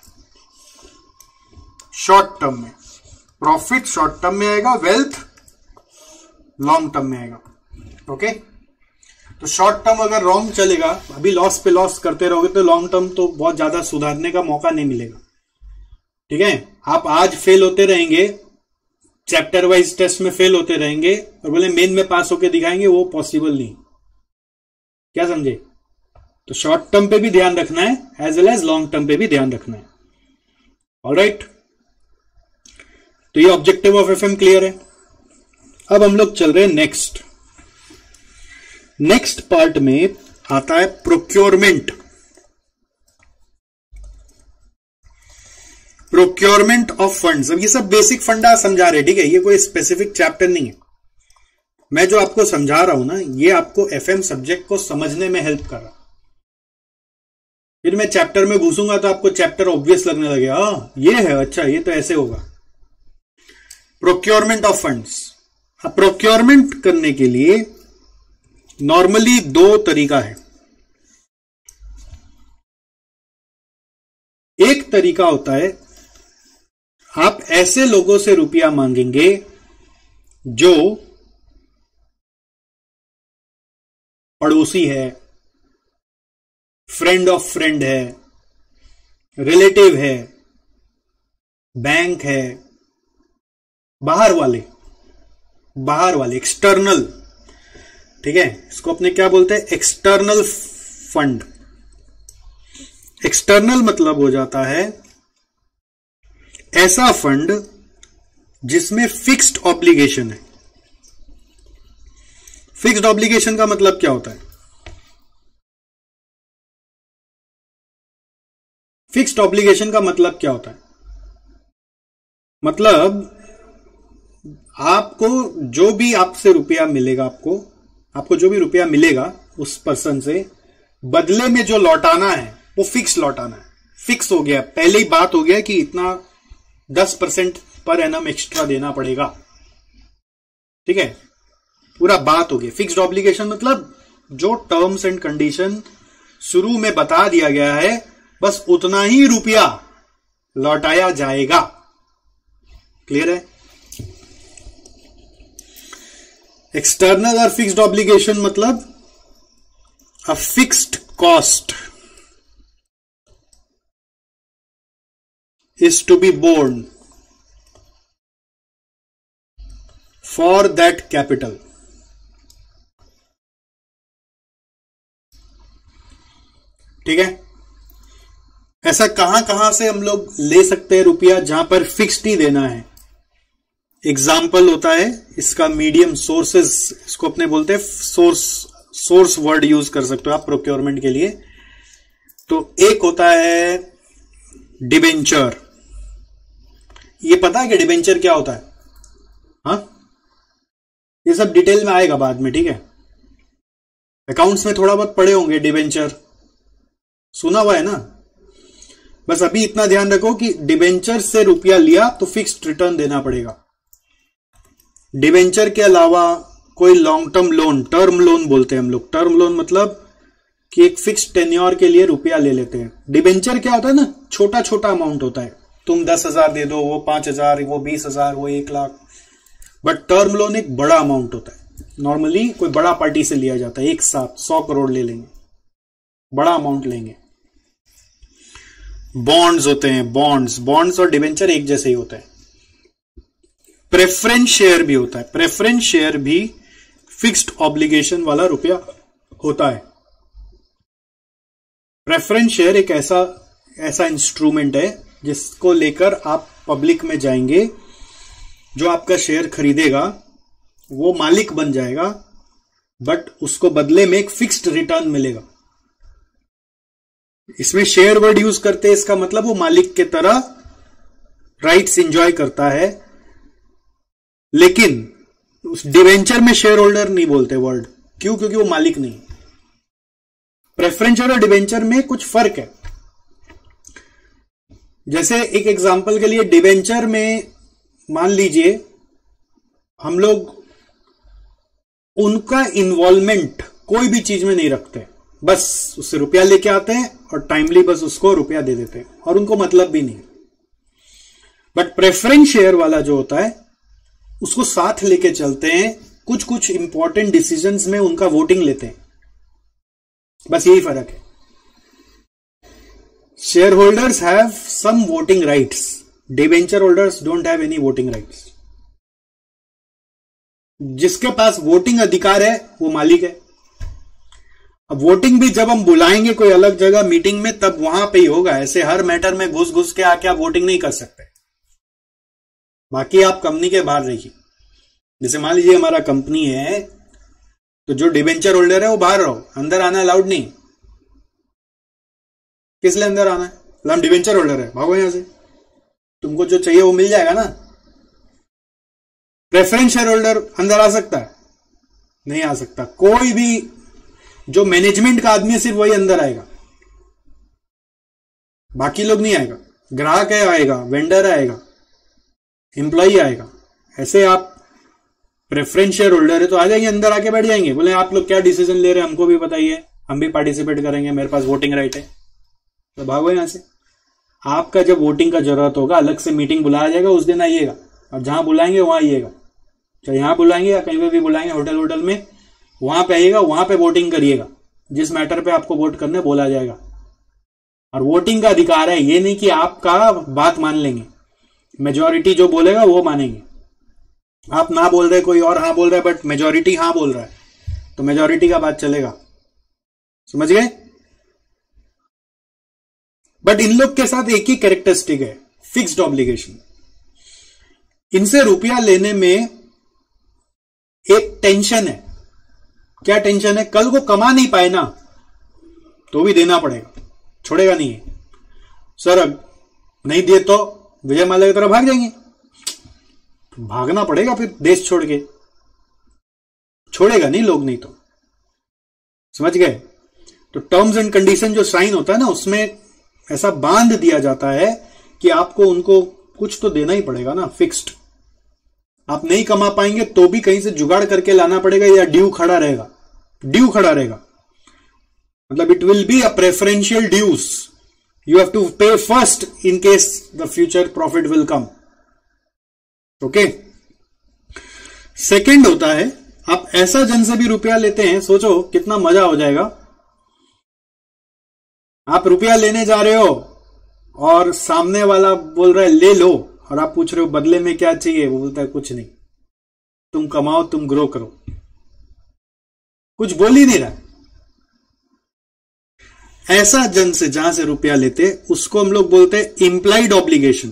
शॉर्ट टर्म में। प्रॉफिट शॉर्ट टर्म में आएगा, वेल्थ लॉन्ग टर्म में आएगा। ओके, तो शॉर्ट टर्म अगर रॉन्ग चलेगा, अभी लॉस पे लॉस करते रहोगे तो लॉन्ग टर्म तो बहुत ज्यादा सुधारने का मौका नहीं मिलेगा। ठीक है, आप आज फेल होते रहेंगे, चैप्टर वाइज टेस्ट में फेल होते रहेंगे और बोले मेन में पास होके दिखाएंगे, वो पॉसिबल नहीं। क्या समझे? तो शॉर्ट टर्म पे भी ध्यान रखना है as well as long term पे भी ध्यान रखना है। ऑलराइट, तो ये ऑब्जेक्टिव ऑफ एफएम क्लियर है। अब हम लोग चल रहे हैं नेक्स्ट पार्ट में आता है प्रोक्योरमेंट। Procurement of funds. अब ये सब बेसिक फंडा समझा रहे, ठीक है, ये कोई स्पेसिफिक चैप्टर नहीं है। मैं जो आपको समझा रहा हूं ना, ये आपको एफएम सब्जेक्ट को समझने में हेल्प कर रहा। फिर मैं चैप्टर में घुसूंगा तो आपको चैप्टर ऑब्वियस लगने लगेगा, ये है, अच्छा ये तो ऐसे होगा। Procurement of funds. अब प्रोक्योरमेंट करने के लिए नॉर्मली दो तरीका है। एक तरीका होता है आप ऐसे लोगों से रुपया मांगेंगे जो पड़ोसी है, फ्रेंड ऑफ फ्रेंड है, रिलेटिव है, बैंक है, बाहर वाले एक्सटर्नल। ठीक है, इसको अपने क्या बोलते हैं? External fund. एक्सटर्नल मतलब हो जाता है ऐसा फंड जिसमें फिक्स्ड ऑब्लिगेशन है। फिक्स्ड ऑब्लिगेशन का मतलब क्या होता है? फिक्स्ड ऑब्लिगेशन का मतलब क्या होता है? मतलब आपको जो भी आपसे रुपया मिलेगा, आपको जो भी रुपया मिलेगा उस पर्सन से, बदले में जो लौटाना है वो फिक्स लौटाना है। फिक्स हो गया, पहले ही बात हो गया कि इतना 10% पर एनम एक्स्ट्रा देना पड़ेगा। ठीक है, पूरा बात हो गया। फिक्स्ड ऑब्लिगेशन मतलब जो टर्म्स एंड कंडीशन शुरू में बता दिया गया है, बस उतना ही रुपया लौटाया जाएगा। क्लियर है? एक्सटर्नल और फिक्स्ड ऑब्लिगेशन मतलब a fixed cost is to be borne for that capital. ठीक है, ऐसा कहां से हम लोग ले सकते हैं रुपया जहां पर फिक्स्ड ही देना है? एग्जाम्पल होता है इसका मीडियम सोर्सेस, इसको अपने बोलते हैं सोर्स वर्ड यूज कर सकते हो आप प्रोक्योरमेंट के लिए। तो एक होता है डिबेंचर। ये पता है कि डिबेंचर क्या होता है? हाँ, ये सब डिटेल में आएगा बाद में। ठीक है, अकाउंट्स में थोड़ा बहुत पढ़े होंगे डिबेंचर, सुना हुआ है ना। बस अभी इतना ध्यान रखो कि डिबेंचर से रुपया लिया तो फिक्स्ड रिटर्न देना पड़ेगा। डिबेंचर के अलावा कोई long term loan, term loan बोलते हैं हम लोग। टर्म लोन मतलब कि एक फिक्स टेन्योर के लिए रुपया ले लेते हैं। डिबेंचर क्या होता है ना, छोटा छोटा अमाउंट होता है। तुम 10,000 दे दो, वो 5,000, वो 20,000, वो 1,00,000। बट टर्म लोन एक बड़ा अमाउंट होता है। नॉर्मली कोई बड़ा पार्टी से लिया जाता है, एक साथ 100 करोड़ ले लेंगे, बड़ा अमाउंट लेंगे। बॉन्ड्स होते हैं, बॉन्ड्स और डिबेंचर एक जैसे ही होते हैं। प्रेफरेंस शेयर भी होता है। प्रेफरेंस शेयर भी फिक्स्ड ऑब्लिगेशन वाला रुपया होता है। प्रेफरेंस शेयर एक ऐसा इंस्ट्रूमेंट है जिसको लेकर आप पब्लिक में जाएंगे, जो आपका शेयर खरीदेगा वो मालिक बन जाएगा, बट उसको बदले में एक फिक्स्ड रिटर्न मिलेगा। इसमें शेयर वर्ड यूज करते हैं, इसका मतलब वो मालिक के तरह राइट्स एंजॉय करता है। लेकिन उस डिवेंचर में शेयर होल्डर नहीं बोलते वर्ड, क्यों? क्योंकि वो मालिक नहीं। प्रेफरेंस और डिवेंचर में कुछ फर्क है। जैसे एक एग्जांपल के लिए, डिवेंचर में मान लीजिए हम लोग उनका इन्वॉल्वमेंट कोई भी चीज में नहीं रखते, बस उससे रुपया लेके आते हैं और टाइमली बस उसको रुपया दे देते हैं और उनको मतलब भी नहीं। बट प्रेफरेंस शेयर वाला जो होता है उसको साथ लेके चलते हैं, कुछ कुछ इंपॉर्टेंट डिसीजंस में उनका वोटिंग लेते हैं, बस यही फर्क है। Share holders have some voting rights, debenture holders don't have any voting rights. जिसके पास वोटिंग अधिकार है वो मालिक है। अब वोटिंग भी जब हम बुलाएंगे कोई अलग जगह मीटिंग में तब वहां पे ही होगा, ऐसे हर मैटर में घुस घुस के आके आप वोटिंग नहीं कर सकते। बाकी आप कंपनी के बाहर रहिए। जैसे मान लीजिए हमारा कंपनी है तो जो डिबेंचर होल्डर है वो बाहर रहो, अंदर आना अलाउड नहीं। किस लिए अंदर आना है? हम डिबेंचर होल्डर है, भागो यहां से, तुमको जो चाहिए वो मिल जाएगा ना। प्रेफरेंस शेयर होल्डर अंदर आ सकता है? नहीं आ सकता। कोई भी जो मैनेजमेंट का आदमी है सिर्फ वही अंदर आएगा, बाकी लोग नहीं आएगा। ग्राहक है आएगा, वेंडर आएगा, एम्प्लॉई आएगा। ऐसे आप प्रेफरेंस शेयर होल्डर है तो आ जाएंगे, अंदर आके बैठ जाएंगे, बोले आप लोग क्या डिसीजन ले रहे हैं हमको भी बताइए, हम भी पार्टिसिपेट करेंगे, मेरे पास वोटिंग राइट है। तो भागो यहां से। आपका जब वोटिंग का जरूरत होगा अलग से मीटिंग बुलाया जाएगा, उस दिन आइएगा, और जहां बुलाएंगे वहां आइएगा। चाहे यहां बुलाएंगे या कहीं पे भी बुलाएंगे, होटल में, वहां पे आइएगा, वहां पे वोटिंग करिएगा। जिस मैटर पे आपको वोट करने बोला जाएगा। और वोटिंग का अधिकार है, ये नहीं कि आपका बात मान लेंगे, मेजॉरिटी जो बोलेगा वो मानेंगे। आप ना बोल रहे, कोई और हाँ बोल रहा है, बट मेजॉरिटी हाँ बोल रहा है तो मेजॉरिटी का बात चलेगा। समझ गए? बट इन लोग के साथ एक ही कैरेक्टरिस्टिक है, फिक्स्ड ऑब्लिगेशन। इनसे रुपया लेने में एक टेंशन है। क्या टेंशन है? कल को कमा नहीं पाए ना तो भी देना पड़ेगा, छोड़ेगा नहीं है। सर अब नहीं दिए तो विजय माल्या की तरह भाग जाएंगे, भागना पड़ेगा फिर देश छोड़ के, छोड़ेगा नहीं लोग, नहीं तो। समझ गए? तो टर्म्स एंड कंडीशन जो साइन होता है ना, उसमें ऐसा बांध दिया जाता है कि आपको उनको कुछ तो देना ही पड़ेगा ना, फिक्स्ड। आप नहीं कमा पाएंगे तो भी कहीं से जुगाड़ करके लाना पड़ेगा, या ड्यू खड़ा रहेगा। ड्यू खड़ा रहेगा मतलब it will be a preferential dues, you have to pay first in case the future profit will come. Okay. Second होता है, आप ऐसा जन से भी रुपया लेते हैं, सोचो कितना मजा हो जाएगा। आप रुपया लेने जा रहे हो और सामने वाला बोल रहा है ले लो, और आप पूछ रहे हो बदले में क्या चाहिए, वो बोलता है कुछ नहीं, तुम कमाओ, तुम ग्रो करो। कुछ बोल ही नहीं रहा। ऐसा जन से जहां से रुपया लेते उसको हम लोग बोलते हैं इंप्लाइड ऑब्लिगेशन।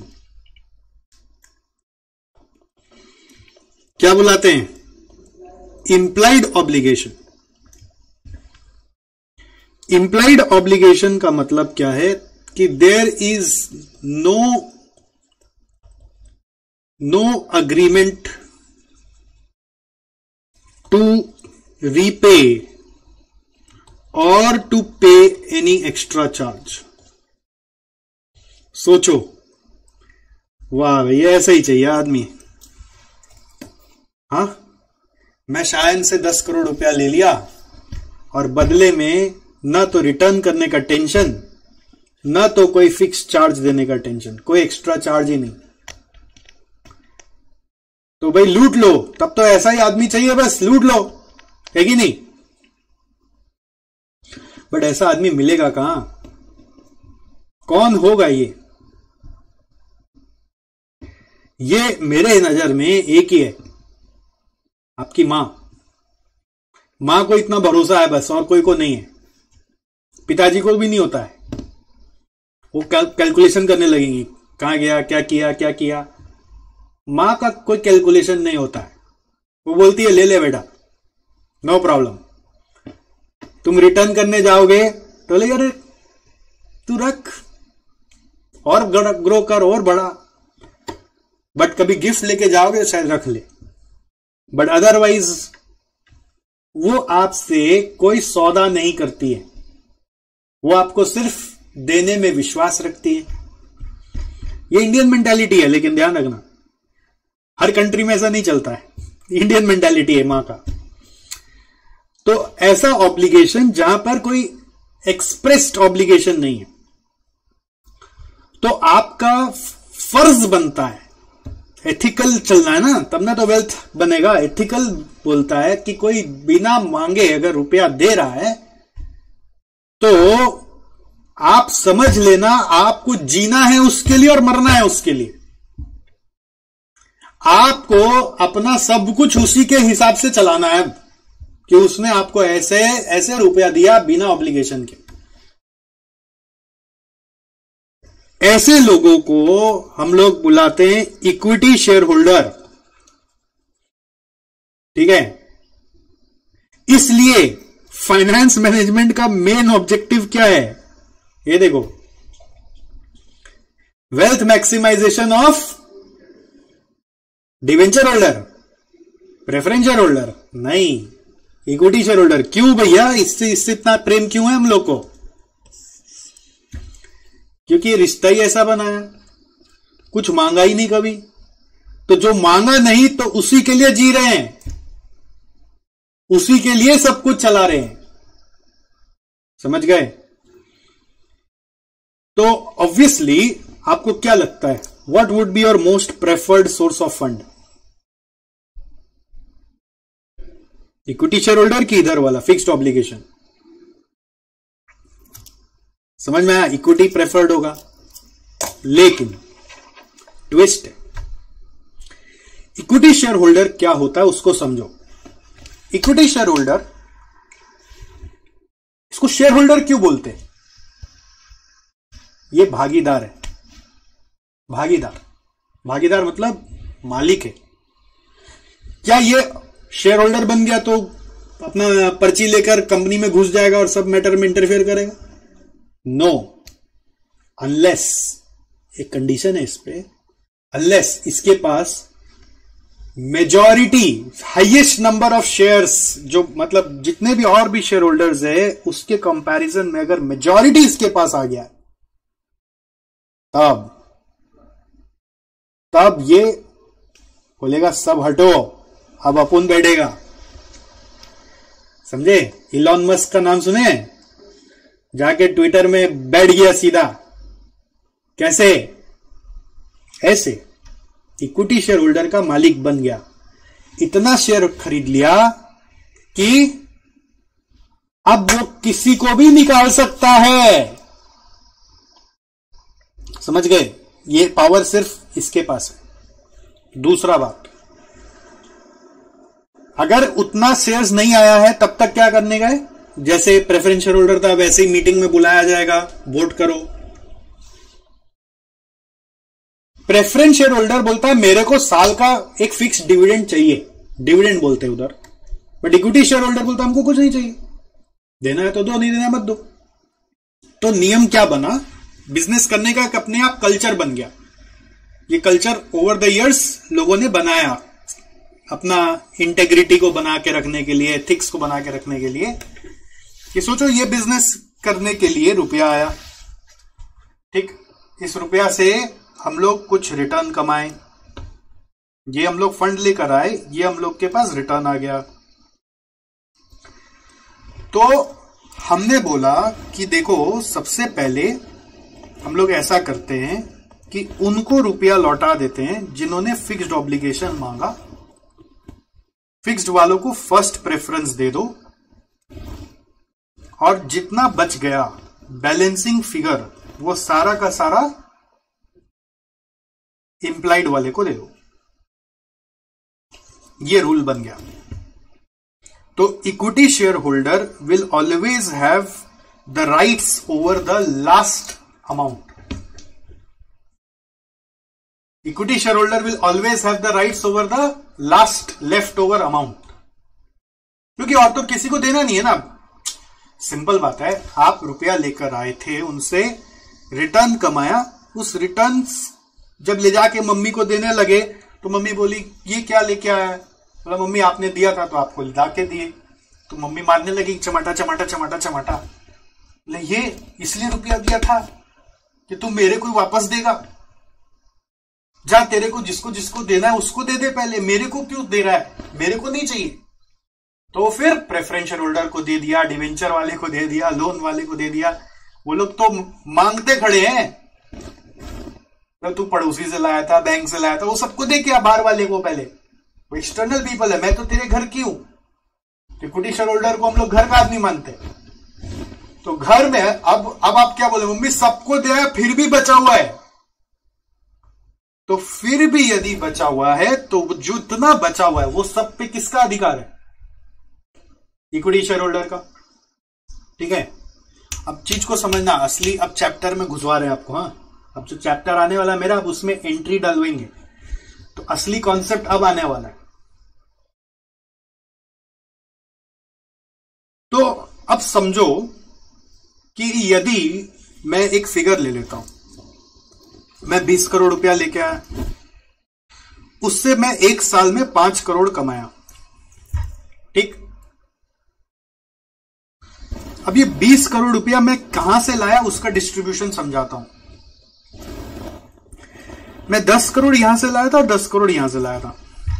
क्या बुलाते हैं? Implied obligation. इंप्लाइड ऑब्लिगेशन का मतलब क्या है कि there is no agreement to repay और to pay any extra charge. सोचो, वाह भैया ऐसा ही चाहिए आदमी। हाँ, मैं शायद से 10 करोड़ रुपया ले लिया और बदले में ना तो रिटर्न करने का टेंशन, ना तो कोई फिक्स चार्ज देने का टेंशन, कोई एक्स्ट्रा चार्ज ही नहीं। तो भाई लूट लो, तब तो ऐसा ही आदमी चाहिए, बस लूट लो, है कि नहीं? बट ऐसा आदमी मिलेगा कहां? कौन होगा ये मेरे नजर में एक ही है, आपकी मां को इतना भरोसा है बस, और कोई को नहीं है। पिताजी को भी नहीं होता है, वो कैलकुलेशन करने लगेंगी, कहां गया, क्या किया। मां का कोई कैलकुलेशन नहीं होता है, वो बोलती है ले ले बेटा, नो प्रॉब्लम। तुम रिटर्न करने जाओगे तो ले अरे तू रख और ग्रो कर और बड़ा, बट कभी गिफ्ट लेके जाओगे तो शायद रख ले, बट अदरवाइज वो आपसे कोई सौदा नहीं करती है, वो आपको सिर्फ देने में विश्वास रखती है। ये इंडियन मेंटालिटी है, लेकिन ध्यान रखना हर कंट्री में ऐसा नहीं चलता है, इंडियन मेंटालिटी है मां का। तो ऐसा ऑब्लिगेशन जहां पर कोई एक्सप्रेस्ड ऑब्लिगेशन नहीं है। तो आपका फर्ज बनता है, एथिकल चलना है ना, तब ना तो वेल्थ बनेगा। एथिकल बोलता है कि कोई बिना मांगे अगर रुपया दे रहा है तो आप समझ लेना आपको जीना है उसके लिए और मरना है उसके लिए। आपको अपना सब कुछ उसी के हिसाब से चलाना है कि उसने आपको ऐसे ऐसे रुपया दिया बिना ऑब्लिगेशन के। ऐसे लोगों को हम लोग बुलाते हैं इक्विटी शेयर होल्डर, ठीक है। इसलिए फाइनेंस मैनेजमेंट का मेन ऑब्जेक्टिव क्या है, ये देखो, wealth maximisation of debenture holder, preference share holder नहीं, इक्विटी शेयर होल्डर। क्यों भैया, इससे इतना प्रेम क्यों है हम लोग को? क्योंकि रिश्ता ही ऐसा बना है, कुछ मांगा ही नहीं कभी, तो जो मांगा नहीं तो उसी के लिए जी रहे हैं, उसी के लिए सब कुछ चला रहे हैं, समझ गए? तो ऑब्वियसली आपको क्या लगता है, what would be your most preferred source of fund? Equity share holder की इधर वाला फिक्स्ड ऑब्लिगेशन, समझ में आया? इक्विटी प्रेफर्ड होगा, लेकिन ट्विस्ट है, इक्विटी शेयर होल्डर क्या होता है उसको समझो। इक्विटी शेयर होल्डर, इसको शेयर होल्डर क्यों बोलते हैं? ये भागीदार है, भागीदार मतलब मालिक है। क्या ये शेयर होल्डर बन गया तो अपना पर्ची लेकर कंपनी में घुस जाएगा और सब मैटर में इंटरफेयर करेगा? नो, अनलेस, एक कंडीशन है इस पे, अनलेस इसके पास majority, highest number of shares, जो मतलब जितने भी और भी शेयर होल्डर्स है उसके कंपैरिजन में अगर मेजॉरिटी इसके पास आ गया तब ये बोलेगा सब हटो, अब अपन बैठेगा। समझे? इलॉन मस्क का नाम सुने? जाके ट्विटर में बैठ गया सीधा। कैसे? ऐसे इक्विटी शेयर होल्डर का मालिक बन गया, इतना शेयर खरीद लिया कि अब वो किसी को भी निकाल सकता है। समझ गए? ये पावर सिर्फ इसके पास है। दूसरा बात, अगर उतना शेयर्स नहीं आया है तब तक क्या करने गए? जैसे प्रेफरेंस शेयर होल्डर था वैसे ही मीटिंग में बुलाया जाएगा, वोट करो। प्रेफरेंस शेयर होल्डर बोलता है मेरे को साल का एक फिक्स डिविडेंड चाहिए, डिविडेंड बोलते हैं उधर। बट इक्विटी शेयर होल्डर बोलता है हमको कुछ नहीं चाहिए, देना है तो दो, नहीं देना है मत दो। तो नियम क्या बना? बिजनेस करने का एक अपने आप कल्चर बन गया। ये कल्चर ओवर द इयर्स लोगों ने बनाया अपना इंटेग्रिटी को बना के रखने के लिए, एथिक्स को बना के रखने के लिए, कि सोचो ये बिजनेस करने के लिए रुपया आया, ठीक, इस रुपया से हम लोग कुछ रिटर्न कमाएं, ये हम लोग फंड लेकर आए, ये हम लोग के पास रिटर्न आ गया। तो हमने बोला कि देखो सबसे पहले हम लोग ऐसा करते हैं कि उनको रुपया लौटा देते हैं जिन्होंने फिक्स्ड ऑब्लिगेशन मांगा, फिक्स्ड वालों को फर्स्ट प्रेफरेंस दे दो, और जितना बच गया बैलेंसिंग फिगर वो सारा का सारा इंप्लाइड वाले को दे दो। ये रूल बन गया। तो equity share holder will always have the rights over the last amount. Equity shareholder will always have the rights over the last leftover amount. क्योंकि और तो किसी को देना नहीं है ना। सिंपल बात है, आप रुपया लेकर आए थे, उनसे रिटर्न कमाया, उस रिटर्न जब ले जाके मम्मी को देने लगे तो मम्मी बोली ये क्या लेके आया है? बोला मम्मी आपने दिया था तो आपको ला के दिए। तो मम्मी मारने लगी चमाटा चमाटा चमाटा चमाटा, ये इसलिए रुपया दिया था कि तू मेरे को वापस देगा, जा तेरे को जिसको जिसको देना है उसको दे दे, पहले मेरे को क्यों दे रहा है? मेरे को नहीं चाहिए। तो फिर प्रेफरेंस शेयर होल्डर को दे दिया, डिवेंचर वाले को दे दिया, लोन वाले को दे दिया, वो लोग तो मांगते खड़े हैं। तो तू पड़ोसी से लाया था, बैंक से लाया था, वो सबको दे के बाहर वाले को पहले, वो एक्सटर्नल पीपल है, मैं तो तेरे घर की हूं। इक्विटी शेयर होल्डर को हम लोग घर का आदमी मानते हैं। तो घर में अब आप क्या बोले, मम्मी सबको दिया है फिर भी बचा हुआ है, तो फिर भी यदि बचा हुआ है तो जितना बचा हुआ है वो सब पे किसका अधिकार है? इक्विटी शेयर होल्डर का। ठीक है, अब चीज को समझना, असली अब चैप्टर में घुसवा रहे हैं आपको। हाँ, अब जो चैप्टर आने वाला है मेरा, अब उसमें एंट्री डलवाएंगे, तो असली कॉन्सेप्ट अब आने वाला है। तो अब समझो कि यदि मैं एक फिगर ले लेता हूं, मैं 20 करोड़ रुपया लेके आया, उससे मैं एक साल में 5 करोड़ कमाया। ठीक, अब ये 20 करोड़ रुपया मैं कहां से लाया उसका डिस्ट्रीब्यूशन समझाता हूं। मैं 10 करोड़ यहां से लाया था और 10 करोड़ यहां से लाया था,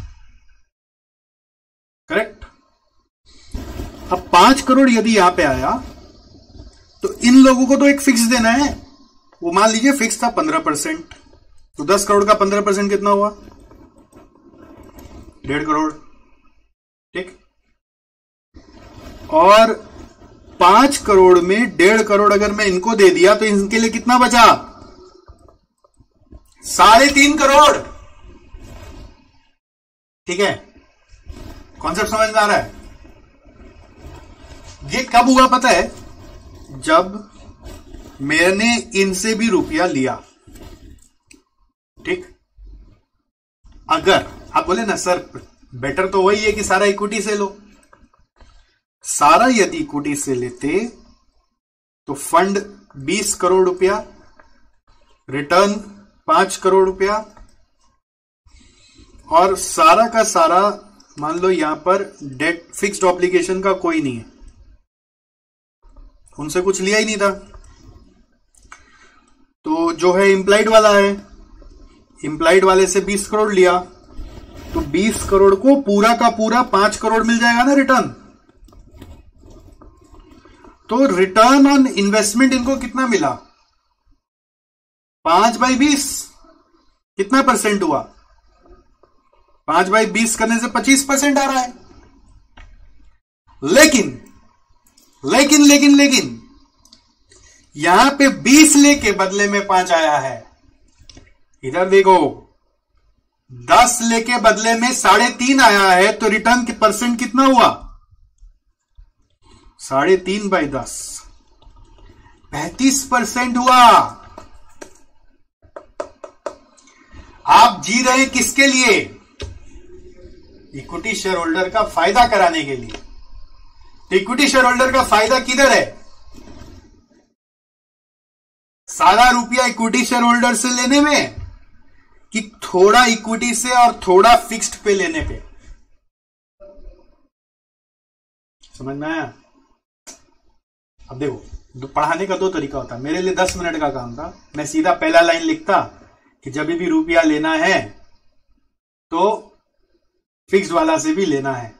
करेक्ट। अब 5 करोड़ यदि यहां पे आया तो इन लोगों को तो एक फिक्स देना है, वो मान लीजिए फिक्स था 15%, तो 10 करोड़ का 15% कितना हुआ? 1.5 करोड़। ठीक, और 5 करोड़ में 1.5 करोड़ अगर मैं इनको दे दिया तो इनके लिए कितना बचा? 3.5 करोड़। ठीक है, कॉन्सेप्ट समझ में आ रहा है? ये कब हुआ पता है? जब मैंने इनसे भी रुपया लिया। ठीक, अगर आप बोले ना सर बेटर तो वही है कि सारा इक्विटी से लो, सारा यदि इक्विटी से लेते तो फंड 20 करोड़ रुपया, रिटर्न 5 करोड़ रुपया, और सारा का सारा मान लो यहां पर डेट फिक्स्ड ऑब्लिगेशन का कोई नहीं है, उनसे कुछ लिया ही नहीं था, तो जो है इंप्लाइड वाला है, इंप्लाइड वाले से 20 करोड़ लिया, तो 20 करोड़ को पूरा का पूरा 5 करोड़ मिल जाएगा ना रिटर्न। तो रिटर्न ऑन इन्वेस्टमेंट इनको कितना मिला? 5/20 कितना परसेंट हुआ? 5/20 करने से 25% आ रहा है। लेकिन लेकिन लेकिन लेकिन यहां पे 20 लेके बदले में 5 आया है। इधर देखो, 10 लेके बदले में 3.5 आया है, तो रिटर्न के परसेंट कितना हुआ? 3.5/10 35% हुआ। आप जी रहे किसके लिए? इक्विटी शेयर होल्डर का फायदा कराने के लिए। तो इक्विटी शेयर होल्डर का फायदा किधर है? सारा रुपया इक्विटी शेयर होल्डर से लेने में, कि थोड़ा इक्विटी से और थोड़ा फिक्स्ड पे लेने पे? समझ में आया? अब देखो, पढ़ाने का 2 तरीका होता है। मेरे लिए 10 मिनट का काम था, मैं सीधा पहला लाइन लिखता कि जब भी रुपया लेना है तो फिक्स्ड वाला से भी लेना है,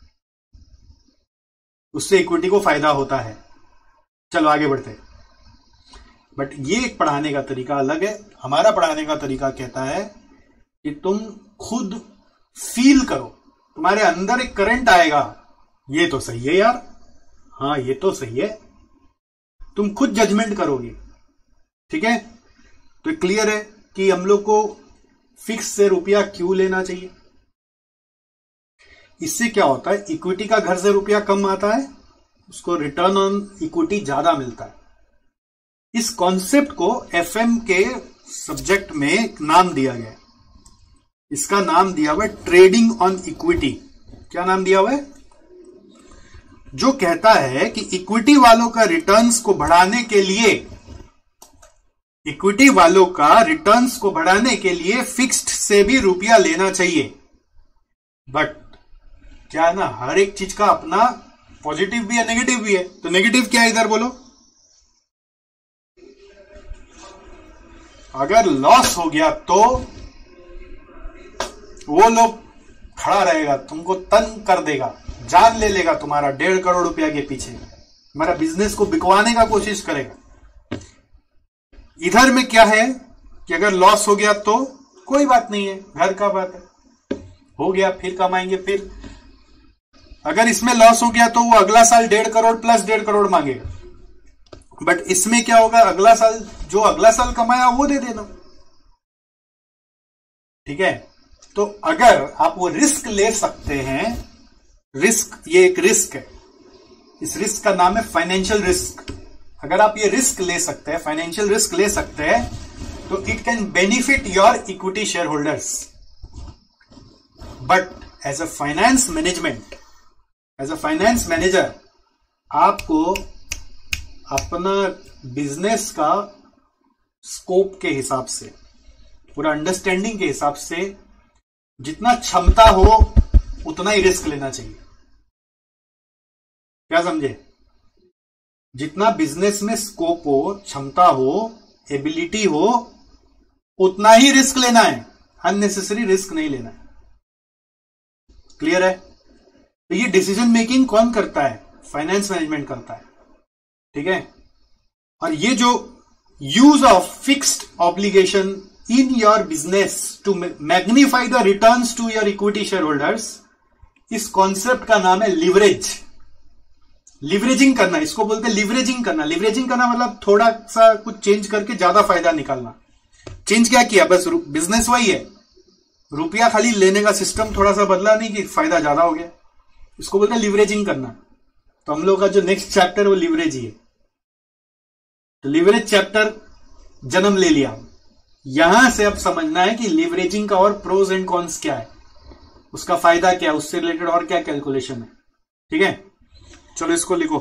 उससे इक्विटी को फायदा होता है। चलो आगे बढ़ते। बट ये एक पढ़ाने का तरीका अलग है। हमारा पढ़ाने का तरीका कहता है कि तुम खुद फील करो, तुम्हारे अंदर एक करंट आएगा, ये तो सही है यार, हाँ ये तो सही है, तुम खुद जजमेंट करोगे। ठीक है, तो क्लियर है कि हम लोग को फिक्स से रुपया क्यों लेना चाहिए। इससे क्या होता है, इक्विटी का घर से रुपया कम आता है, उसको रिटर्न ऑन इक्विटी ज्यादा मिलता है। इस कॉन्सेप्ट को एफएम के सब्जेक्ट में एक नाम दिया गया, इसका नाम दिया हुआ है ट्रेडिंग ऑन इक्विटी। क्या नाम दिया हुआ है? जो कहता है कि इक्विटी वालों का रिटर्न्स को बढ़ाने के लिए, इक्विटी वालों का रिटर्न्स को बढ़ाने के लिए फिक्स्ड से भी रुपया लेना चाहिए। बट क्या है ना, हर एक चीज का अपना पॉजिटिव भी है, नेगेटिव भी है। तो नेगेटिव क्या है इधर बोलो? अगर लॉस हो गया तो वो लोग खड़ा रहेगा, तुमको तंग कर देगा, जान ले लेगा तुम्हारा 1.5 करोड़ रुपया के पीछे, तुम्हारा बिजनेस को बिकवाने का कोशिश करेगा। इधर में क्या है कि अगर लॉस हो गया तो कोई बात नहीं है, घर का बात है, हो गया फिर कमाएंगे। फिर अगर इसमें लॉस हो गया तो वो अगला साल 1.5 करोड़ प्लस 1.5 करोड़ मांगेगा। बट इसमें क्या होगा, अगला साल जो अगला साल कमाया वो दे देना। ठीक है, तो अगर आप वो रिस्क ले सकते हैं, रिस्क, ये एक रिस्क है, इस रिस्क का नाम है फाइनेंशियल रिस्क। अगर आप ये रिस्क ले सकते हैं, फाइनेंशियल रिस्क ले सकते हैं, तो it can benefit your equity share holders. But as a finance management, as a finance manager, आपको अपना बिजनेस का स्कोप के हिसाब से, पूरा अंडरस्टैंडिंग के हिसाब से जितना क्षमता हो उतना ही रिस्क लेना चाहिए। क्या समझे? जितना बिजनेस में स्कोप हो, क्षमता हो, एबिलिटी हो, उतना ही रिस्क लेना है, अननेसेसरी रिस्क नहीं लेना है। क्लियर है? तो ये डिसीजन मेकिंग कौन करता है? फाइनेंस मैनेजमेंट करता है। ठीक है, और ये जो use of fixed obligation in your business to magnify the returns to your equity shareholders, इस कॉन्सेप्ट का नाम है लिवरेज। लिवरेजिंग करना, इसको बोलते हैं लिवरेजिंग करना। लिवरेजिंग करना मतलब थोड़ा सा कुछ चेंज करके ज्यादा फायदा निकालना। चेंज क्या किया? बस बिजनेस वही है, रुपया खाली लेने का सिस्टम थोड़ा सा बदला, नहीं कि फायदा ज्यादा हो गया। इसको बोलते हैं लिवरेजिंग करना। तो हम लोग का जो नेक्स्ट चैप्टर वो लिवरेज ही है। तो लिवरेज चैप्टर जन्म ले लिया। यहां से अब समझना है कि लिवरेजिंग का और प्रोज एंड कॉन्स क्या है, उसका फायदा क्या है, उससे रिलेटेड और क्या कैलकुलेशन है। ठीक है, चलो इसको लिखो।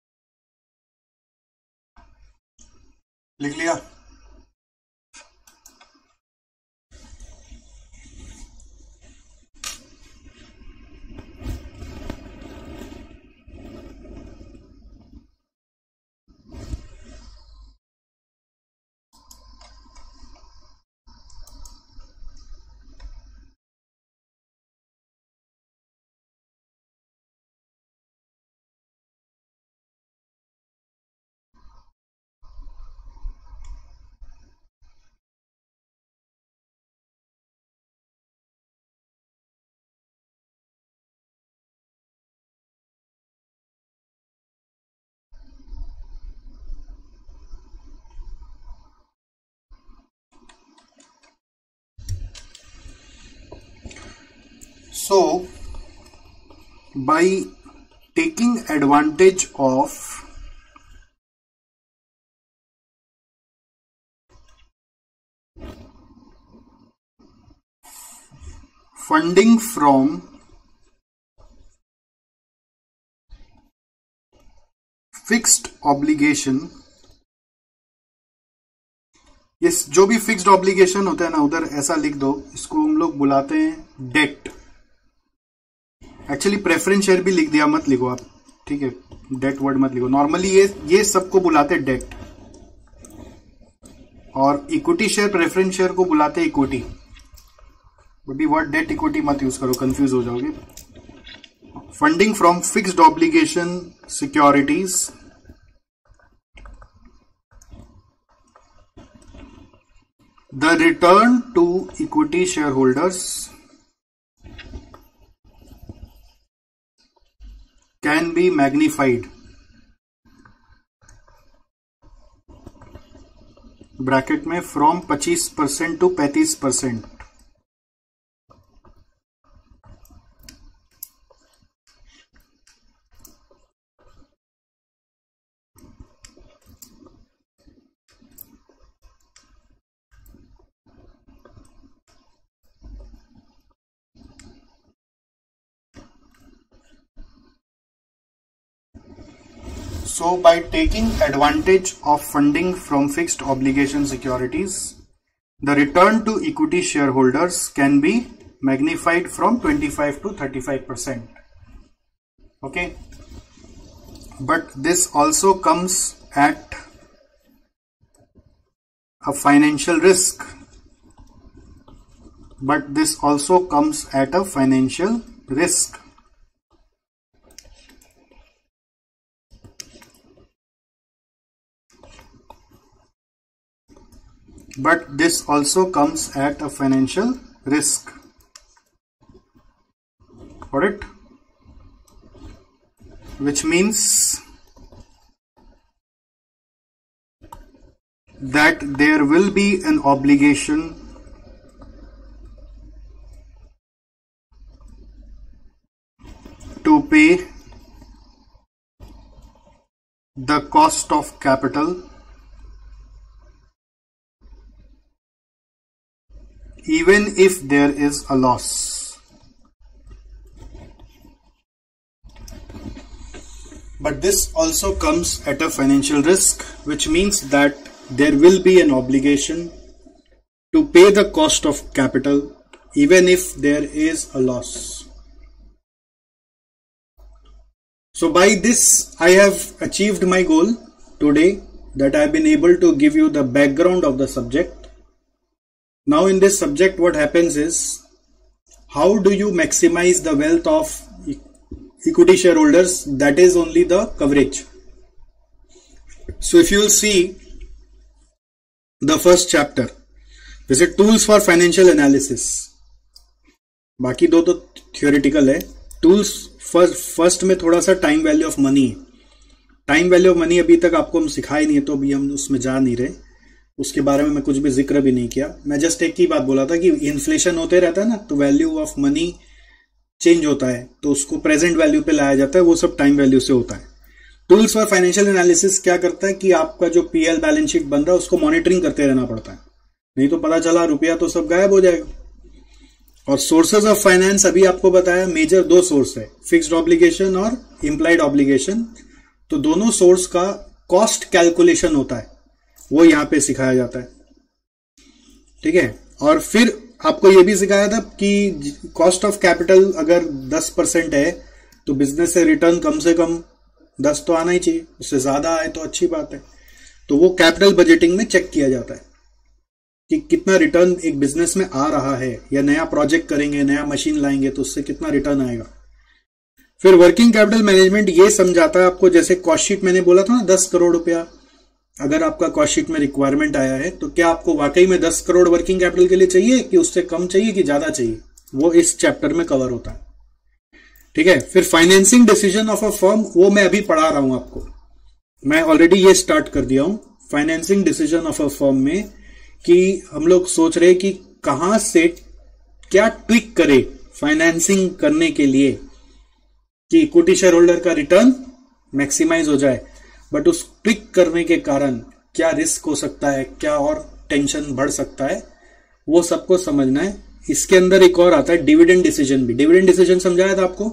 लिख लिया? So by taking advantage of funding from fixed obligation, ये जो भी फिक्स्ड ऑब्लिगेशन होता है ना, उधर ऐसा लिख दो, इसको हम लोग बुलाते हैं डेट। एक्चुअली प्रेफरेंस शेयर भी लिख दिया, मत लिखो आप, ठीक है, डेट वर्ड मत लिखो। नॉर्मली ये सबको बुलाते हैं डेट, और इक्विटी शेयर प्रेफरेंस शेयर को बुलाते हैं इक्विटी। अभी वर्ड डेट इक्विटी मत यूज करो, कंफ्यूज हो जाओगे। Funding from fixed obligation securities, the return to equity share holders can be magnified, bracket में from 25% to 35%। So by taking advantage of funding from fixed obligation securities, the return to equity shareholders can be magnified from 25 to 35%. Okay, but this also comes at a financial risk. But this also comes at a financial risk. But this also comes at a financial risk. Got it? Which means that there will be an obligation to pay the cost of capital even if there is a loss. But this also comes at a financial risk, which means that there will be an obligation to pay the cost of capital even if there is a loss. So by this I have achieved my goal today, that I have been able to give you the background of the subject. Now in this subject what happens is, how do you maximize the wealth of equity shareholders? That is only the coverage. So if you will see the first chapter, this is tools for financial analysis. बाकी दो तो theoretical है। Tools first में थोड़ा सा time value of money, time value of money अभी तक आपको हम सिखाए नहीं है, तो अभी हम उसमें जा नहीं रहे, उसके बारे में मैं कुछ भी जिक्र भी नहीं किया। मैं जस्ट एक ही बात बोला था कि इन्फ्लेशन होते रहता है ना, तो वैल्यू ऑफ मनी चेंज होता है, तो उसको प्रेजेंट वैल्यू पे लाया जाता है, वो सब टाइम वैल्यू से होता है। टूल्स फॉर फाइनेंशियल एनालिसिस क्या करता है कि आपका जो पीएल बैलेंस शीट बन रहा है उसको मॉनिटरिंग करते रहना पड़ता है, नहीं तो पता चला रुपया तो सब गायब हो जाएगा। और सोर्सेज ऑफ फाइनेंस अभी आपको बताया, मेजर दो सोर्स है, फिक्स्ड ऑब्लिगेशन और इम्प्लाइड ऑब्लिगेशन। तो दोनों सोर्स का कॉस्ट कैलकुलेशन होता है, वो यहां पे सिखाया जाता है, ठीक है। और फिर आपको यह भी सिखाया था कि कॉस्ट ऑफ कैपिटल अगर 10% है तो बिजनेस से रिटर्न कम से कम 10 तो आना ही चाहिए, उससे ज्यादा आए तो अच्छी बात है। तो वो कैपिटल बजटिंग में चेक किया जाता है कि कितना रिटर्न एक बिजनेस में आ रहा है, या नया प्रोजेक्ट करेंगे, नया मशीन लाएंगे तो उससे कितना रिटर्न आएगा। फिर वर्किंग कैपिटल मैनेजमेंट ये समझाता है आपको, जैसे कॉस्ट शीट मैंने बोला था ना, 10 करोड़ रुपया अगर आपका कॉस्ट शीट में रिक्वायरमेंट आया है, तो क्या आपको वाकई में 10 करोड़ वर्किंग कैपिटल के लिए चाहिए, कि उससे कम चाहिए, कि ज्यादा चाहिए, वो इस चैप्टर में कवर होता है, ठीक है। फिर financing decision of a firm, वो मैं अभी पढ़ा रहा हूं आपको, मैं ऑलरेडी ये स्टार्ट कर दिया हूं। Financing decision of a firm में कि हम लोग सोच रहे कि कहां से क्या ट्विक करे फाइनेंसिंग करने के लिए कि इक्विटी शेयर होल्डर का रिटर्न मैक्सिमाइज हो जाए, बट उस ट्रिक करने के कारण क्या रिस्क हो सकता है, क्या और टेंशन बढ़ सकता है, वो सबको समझना है। इसके अंदर एक और आता है डिविडेंड डिसीजन भी। डिविडेंड डिसीजन समझाया था आपको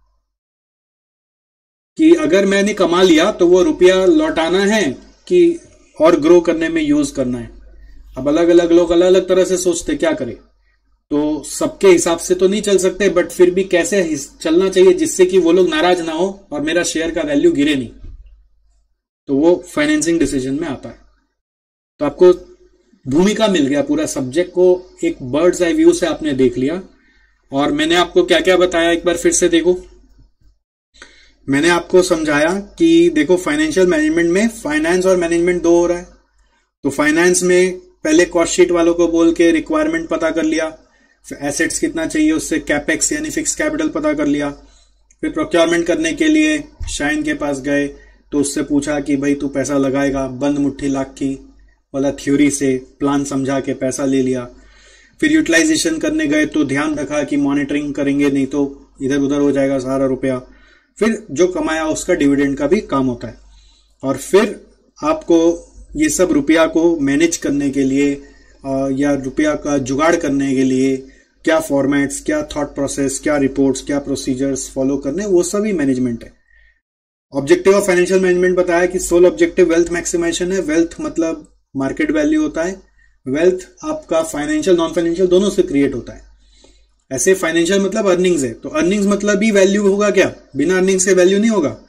कि अगर मैंने कमा लिया तो वो रुपया लौटाना है कि और ग्रो करने में यूज करना है। अब अलग अलग लोग अलग अलग तरह से सोचते क्या करें, तो सबके हिसाब से तो नहीं चल सकते, बट फिर भी कैसे चलना चाहिए जिससे कि वो लोग नाराज ना हो और मेरा शेयर का वैल्यू गिरे नहीं, तो वो फाइनेंसिंग डिसीजन में आता है। तो आपको भूमिका मिल गया, पूरा सब्जेक्ट को एक बर्ड्स आई व्यू से आपने देख लिया। और मैंने आपको क्या क्या बताया एक बार फिर से देखो। मैंने आपको समझाया कि देखो फाइनेंशियल मैनेजमेंट में फाइनेंस और मैनेजमेंट दो हो रहा है। तो फाइनेंस में पहले कॉस्ट शीट वालों को बोल के रिक्वायरमेंट पता कर लिया, एसेट्स कितना चाहिए उससे कैपेक्स यानी फिक्स कैपिटल पता कर लिया। फिर प्रोक्योरमेंट करने के लिए शाइन के पास गए तो उससे पूछा कि भाई तू पैसा लगाएगा, बंद मुट्ठी लाख की वाला थ्योरी से प्लान समझा के पैसा ले लिया। फिर यूटिलाइजेशन करने गए तो ध्यान रखा कि मॉनिटरिंग करेंगे नहीं तो इधर उधर हो जाएगा सारा रुपया। फिर जो कमाया उसका डिविडेंड का भी काम होता है। और फिर आपको ये सब रुपया को मैनेज करने के लिए या रुपया का जुगाड़ करने के लिए क्या फॉर्मेट्स, क्या थॉट प्रोसेस, क्या रिपोर्ट्स, क्या प्रोसीजर्स फॉलो करने, वो सभी मैनेजमेंट है। ऑब्जेक्टिव ऑफ फाइनेंशियल मैनेजमेंट बताया कि सोल ऑब्जेक्टिव वेल्थ मैक्सिमाइजेशन है। वेल्थ मतलब मार्केट वैल्यू होता है। वेल्थ आपका फाइनेंशियल नॉन फाइनेंशियल दोनों से क्रिएट होता है। ऐसे फाइनेंशियल मतलब अर्निंग्स है, तो अर्निंग्स मतलब भी वैल्यू होगा क्या? बिना अर्निंग्स के वैल्यू नहीं होगा,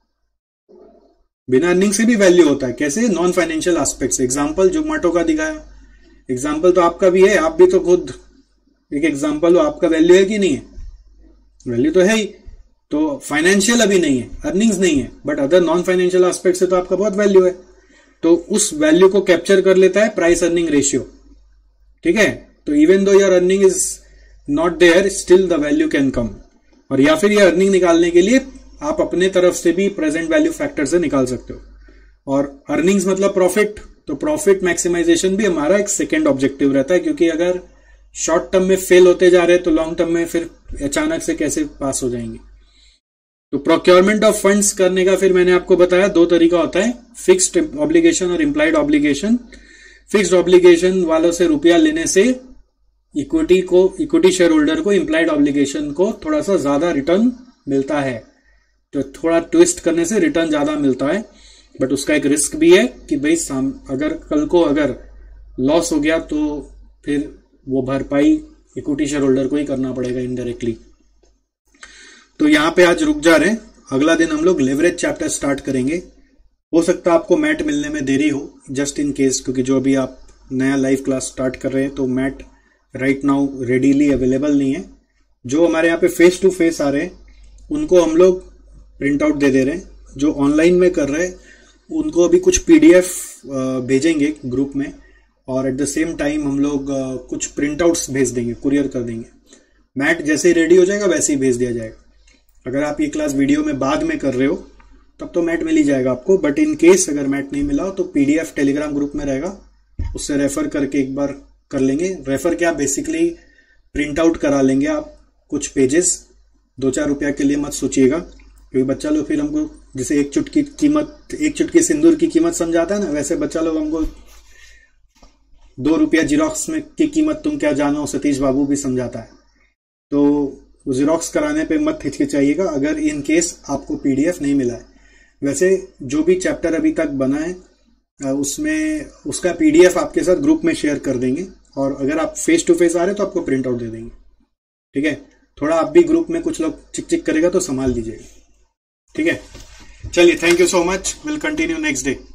बिना अर्निंग से भी वैल्यू होता है। कैसे? Non financial aspects. Example Zomato का दिखाया, एग्जांपल तो आपका भी है, आप भी तो खुद एक एग्जांपल हो, आपका वैल्यू है कि नहीं है? वैल्यू तो है ही। तो फाइनेंशियल अभी नहीं है, अर्निंग्स नहीं है, but other non financial aspect से तो आपका बहुत वैल्यू है। तो उस वैल्यू को कैप्चर कर लेता है प्राइस अर्निंग रेशियो। ठीक है, तो even though your earning is not there, still the value can come. और या फिर ये अर्निंग निकालने के लिए आप अपने तरफ से भी प्रेजेंट वैल्यू फैक्टर से निकाल सकते हो। और अर्निंग्स मतलब प्रॉफिट, तो प्रॉफिट मैक्सिमाइजेशन भी हमारा एक सेकेंड ऑब्जेक्टिव रहता है, क्योंकि अगर शॉर्ट टर्म में फेल होते जा रहे हैं तो लॉन्ग टर्म में फिर अचानक से कैसे पास हो जाएंगे। तो प्रोक्योरमेंट ऑफ फंड्स करने का फिर मैंने आपको बताया दो तरीका होता है, फिक्स्ड ऑब्लिगेशन और इम्प्लाइड ऑब्लिगेशन। फिक्स्ड ऑब्लिगेशन वालों से रुपया लेने से इक्विटी शेयर होल्डर को इम्प्लाइड ऑब्लिगेशन को थोड़ा सा ज्यादा रिटर्न मिलता है। तो थोड़ा ट्विस्ट करने से रिटर्न ज्यादा मिलता है, बट उसका एक रिस्क भी है कि भाई अगर कल को अगर लॉस हो गया तो फिर वो भरपाई इक्विटी शेयर होल्डर को ही करना पड़ेगा इनडायरेक्टली। तो यहां पे आज रुक जा रहे हैं, अगला दिन हम लोग लेवरेज चैप्टर स्टार्ट करेंगे। हो सकता है आपको मैट मिलने में देरी हो, जस्ट इन केस, क्योंकि जो अभी आप नया लाइव क्लास स्टार्ट कर रहे हैं तो mat right now readily available नहीं है। जो हमारे यहाँ पे फेस टू फेस आ रहे हैं उनको हम लोग प्रिंट आउट दे दे रहे हैं, जो ऑनलाइन में कर रहे हैं उनको अभी कुछ पीडीएफ भेजेंगे ग्रुप में, और एट द सेम टाइम हम लोग कुछ प्रिंट आउट्स भेज देंगे, कुरियर कर देंगे। मैट जैसे ही रेडी हो जाएगा वैसे ही भेज दिया जाएगा। अगर आप ये क्लास वीडियो में बाद में कर रहे हो तब तो मैट मिल ही जाएगा आपको, बट इन केस अगर मैट नहीं मिला हो तो पीडीएफ टेलीग्राम ग्रुप में रहेगा, उससे रेफर करके एक बार कर लेंगे। रेफर क्या, बेसिकली प्रिंट आउट करा लेंगे आप कुछ पेजेस, 2-4 रुपया के लिए मत सोचिएगा, क्योंकि बच्चा लोग फिर हमको जैसे एक चुटकी सिंदूर की कीमत समझाता है ना, वैसे बच्चा लोग हमको 2 रुपया जीरोक्स में की कीमत तुम क्या जानो सतीश बाबू भी समझाता है। तो जीरोक्स कराने पे मत हिचकिचाइएगा अगर इन केस आपको पीडीएफ नहीं मिला है। वैसे जो भी चैप्टर अभी तक बना है उसमें उसका पीडीएफ आपके साथ ग्रुप में शेयर कर देंगे, और अगर आप फेस टू फेस आ रहे हैं तो आपको प्रिंट आउट दे देंगे। ठीक है, थोड़ा आप भी ग्रुप में कुछ लोग चिक चिक करेगा तो संभाल लीजिएगा। ठीक है, चलिए, thank you so much, will continue next day.